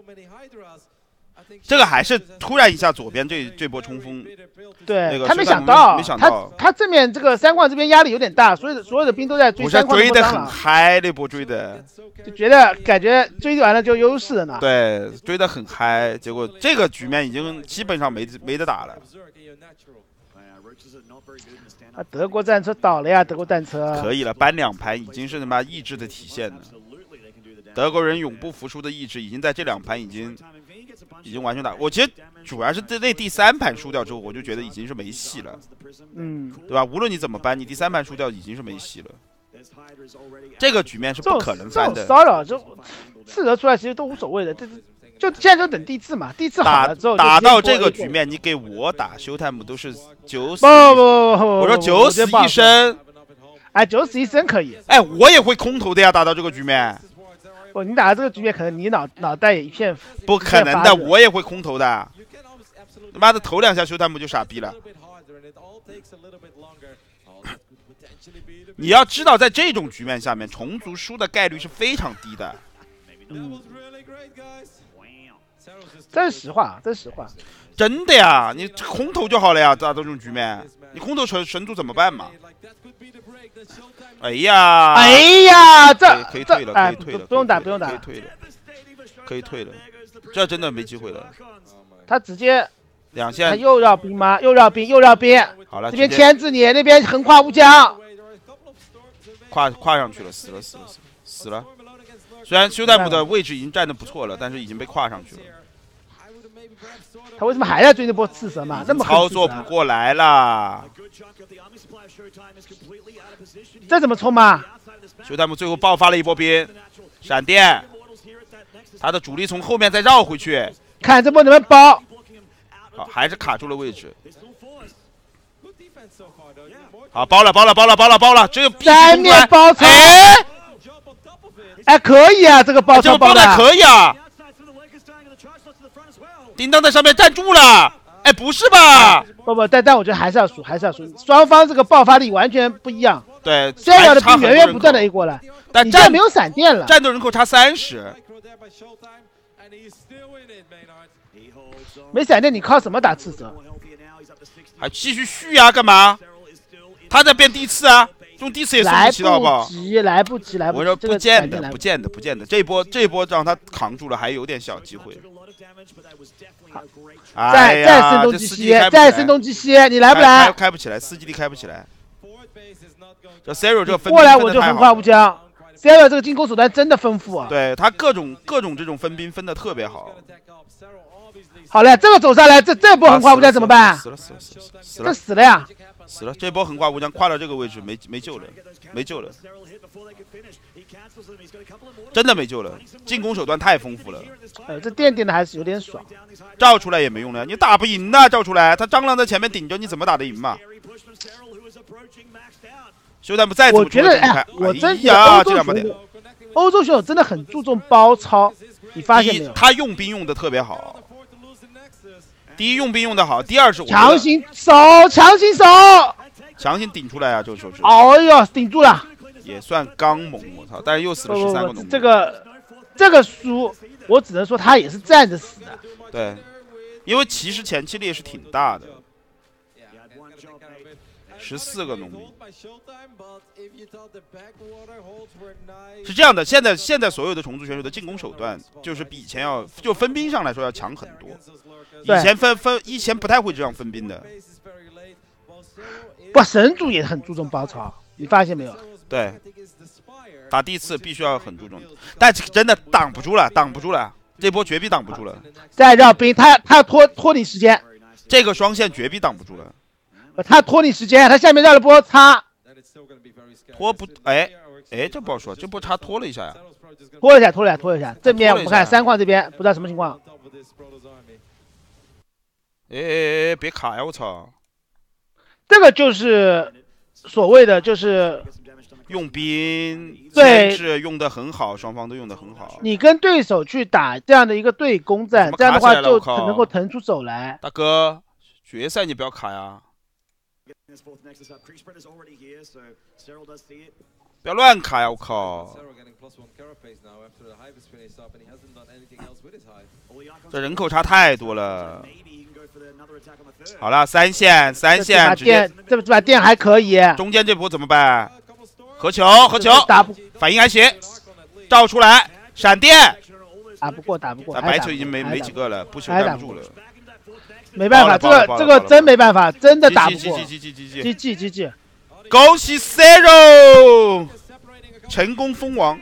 这个还是突然一下左边这这波冲锋， 对、 那个、 他没想到， 没想到他他正面这个三冠这边压力有点大，所有的所有的兵都在追三冠。 追的很嗨，那波追的， 就觉得感觉追完了就优势了呢。 对，追的很嗨，结果这个局面已经基本上没没得打了。 啊，德国战车倒了呀！德国战车可以了，扳两盘已经是他妈意志的体现了。德国人永不服输的意志，已经在这两盘已经已经完全打。我其实主要是在那第三盘输掉之后，我就觉得已经是没戏了， 嗯， 对吧？无论你怎么扳，你第三盘输掉已经是没戏了。这个局面是不可能翻的。 骚扰就刺得出来，其实都无所谓的。这就现在就等第四嘛，第四好了之后打到这个局面，你给我打修泰姆都是九死。 不不不不， 我说九死一生。 哎，九死一生可以。 哎，我也会空投的呀，打到这个局面。 不，你打到这个局面，可能你脑脑袋也一片。 不可能的，我也会空投的。他妈的，投两下修泰姆就傻逼了。你要知道，在这种局面下面，虫族输的概率是非常低的。 嗯。 这是实话，这是实话。 真的呀，你空投就好了呀，打这种局面，你空投神神族怎么办嘛？哎呀， 哎呀，这可以退了， 哎， 可以退了， 不用打，不用打， 可以退了，可以退了，这真的没机会了。 他直接两线， 他又绕兵吗？又绕兵，又绕兵。 好了， 这边牵制你，那边横跨无疆， 跨跨上去了，死了，死了，死了，死了。虽然休戴姆的位置已经站得不错了，但是已经被跨上去了。 他为什么还在追那波刺蛇嘛？那么操作不过来了， 这怎么冲嘛？ 休戴姆最后爆发了一波兵，闪电，他的主力从后面再绕回去， 看这波能不能包？ 好，还是卡住了位置。好，包了，包了，包了，包了，包了，这个三面包抄， 哎， 哎，可以啊，这个包抄包的可以啊。叮当在上面站住了，哎，不是吧？ 不不，但但我觉得还是要输，还是要输，双方这个爆发力完全不一样。 对， 这样的兵源源不断的 A 过来， 但战没有闪电了， 战斗人口差三十， 没闪电，你靠什么打刺蛇？ 还继续续啊？干嘛？他在变地刺啊，用地刺也送不起，好不好？ 来不及，来不及，来不及。 我说不见得，不见得，不见得，这一波这一波让他扛住了，还有点小机会。 再再声东击西，再声东击西，你来不来？ 开不起来，四基地开不起来。这 Zero 这个分过来我就横跨无疆。Zero 这个进攻手段真的丰富啊， 对他各种各种这种分兵分的特别好。 好了，这个走上来，这这波横跨无疆怎么办？ 死了死了死了死了，这死了呀！ 死了，这波横跨无疆跨到这个位置没没救了，没救了，真的没救了。进攻手段太丰富了。 呃，这电电的还是有点爽。 照出来也没用了，你打不赢呐！照出来，他蟑螂在前面顶着，你怎么打得赢嘛？休戴姆再怎么我觉得，哎，我真觉得欧洲选手，欧洲选手真的很注重包抄，你发现没有？ 他用兵用的特别好。第一用兵用的好，第二是强行守，强行守， 强行顶出来啊！这个手指， 哎呦，顶住了， 也算刚猛，我操！但是又死了十三个农民。 这个这个输，我只能说他也是站着死的。 对，因为其实前期劣势挺大的，十四个农民。是这样的，现在现在所有的虫族选手的进攻手段，就是比以前要就分兵上来说要强很多。以前分分以前不太会这样分兵的。 不，神主也很注重包抄，你发现没有？ 对，打第一次必须要很注重，但真的挡不住了，挡不住了，这波绝逼挡不住了。 再绕兵，他他要拖拖你时间， 这个双线绝逼挡不住了。 他拖你时间，他下面绕了波叉， 拖不哎哎，这不好说，这波叉拖了一下呀， 拖了一下，拖了一下，拖了一下。正面我们看三矿这边不知道什么情况。 哎哎哎，别卡呀！我操， 这个就是所谓的就是用兵对是用的很好，双方都用的很好。 你跟对手去打这样的一个对攻战，这样的话就能够腾出手来。 大哥，决赛你不要卡呀！不要乱卡呀！我靠！这人口差太多了。好了，三线，三线直接， 这这把电还可以。 中间这波怎么办？合球，合球， 打不反应还行，照出来，闪电， 打不过，打不过。 白球已经没没几个了，不球站不住了。 没办法，这个这个真没办法，真的打不过。 G G G G G G G G， 恭喜 Zero 成功封王，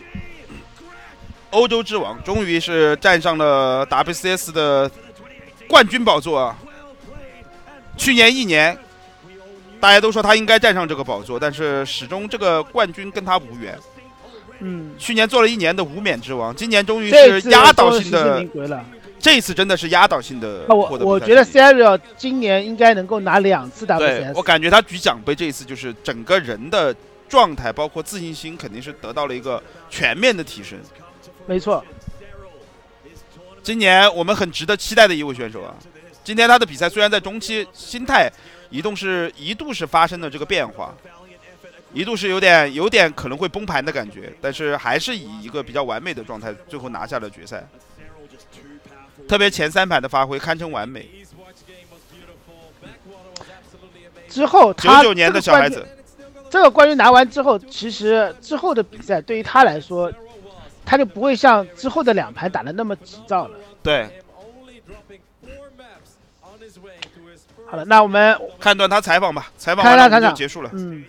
欧洲之王，终于是站上了 W C S 的冠军宝座啊！去年一年，大家都说他应该站上这个宝座，但是始终这个冠军跟他无缘。 嗯， 去年做了一年的无冕之王，今年终于是压倒性的。这一次真的是压倒性的获得。 我我觉得 Serial 今年应该能够拿两次 W C S。 对，我感觉他举奖杯这一次就是整个人的状态，包括自信心，肯定是得到了一个全面的提升。 没错， 今年我们很值得期待的一位选手啊！今天他的比赛虽然在中期心态移动是一度是发生了这个变化，一度是有点有点可能会崩盘的感觉，但是还是以一个比较完美的状态最后拿下了决赛。 特别前三盘的发挥堪称完美。 之后他九九年的小孩子， 这个冠军拿完之后，其实之后的比赛对于他来说，他就不会像之后的两盘打得那么急躁了。 对。 好了，那我们看段他采访吧，采访完了我们就结束了。 嗯。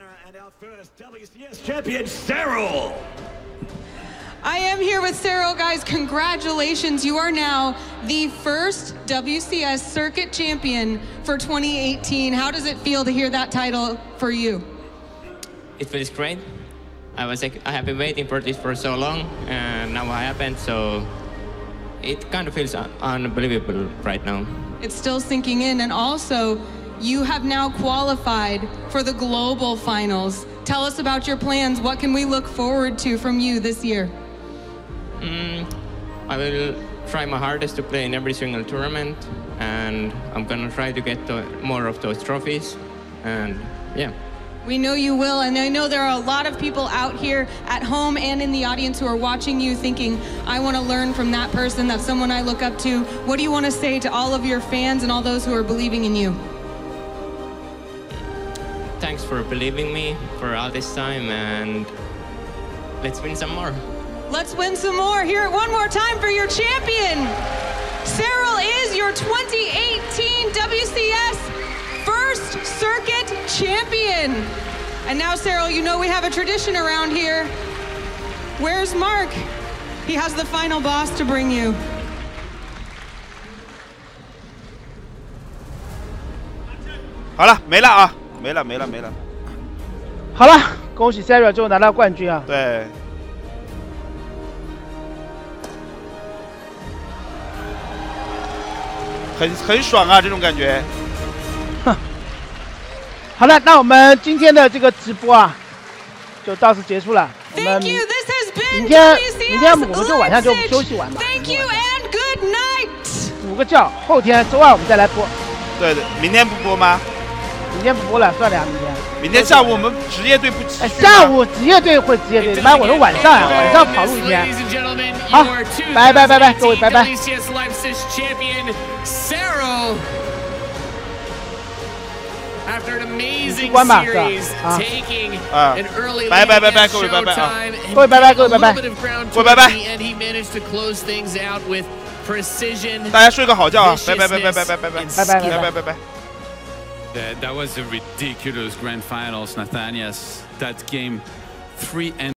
Champion Cyril. I am here with Cyril, guys. Congratulations. You are now the first W C S Circuit Champion for twenty eighteen. How does it feel to hear that title for you? It feels great. I was I have been waiting for this for so long, and now it happened, so it kind of feels un unbelievable right now. It's still sinking in, and also you have now qualified for the global finals. Tell us about your plans. What can we look forward to from you this year? Mm, I will try my hardest to play in every single tournament, and I'm gonna try to get to more of those trophies, and yeah. We know you will, and I know there are a lot of people out here at home and in the audience who are watching you thinking, I want to learn from that person, that's someone I look up to. What do you want to say to all of your fans and all those who are believing in you? Thanks for believing me for all this time, and let's win some more. Let's win some more. Hear it one more time for your champion. Cyril is your twenty eighteen W C S First Circuit Champion. And now, Cyril, you know we have a tradition around here. Where's Mark? He has the final boss to bring you. 好了，没了啊，没了，没了，没了。 好了，恭喜 Cyril 最后拿到冠军啊！ 对。很很爽啊，这种感觉。 哼。好了，那我们今天的这个直播啊，就到此结束了。我们明天明天我们就晚上就休息完吧。补个觉，后天周二我们再来播。 对对，明天不播吗？ 明天不播了，算了呀，明天。 明天下午我们职业队不继续。 哎，下午职业队会职业队，妈，我说晚上呀，晚上跑路一天。好，拜拜拜拜，各位拜拜。 After an amazing series, taking an early lead against Showtime, and a little bit of ground towards the end, he managed to close things out with precision. 大家睡个好觉啊！拜拜拜拜拜拜拜拜拜拜拜拜拜。 That was a ridiculous grand finals, Nathanias. That game, three and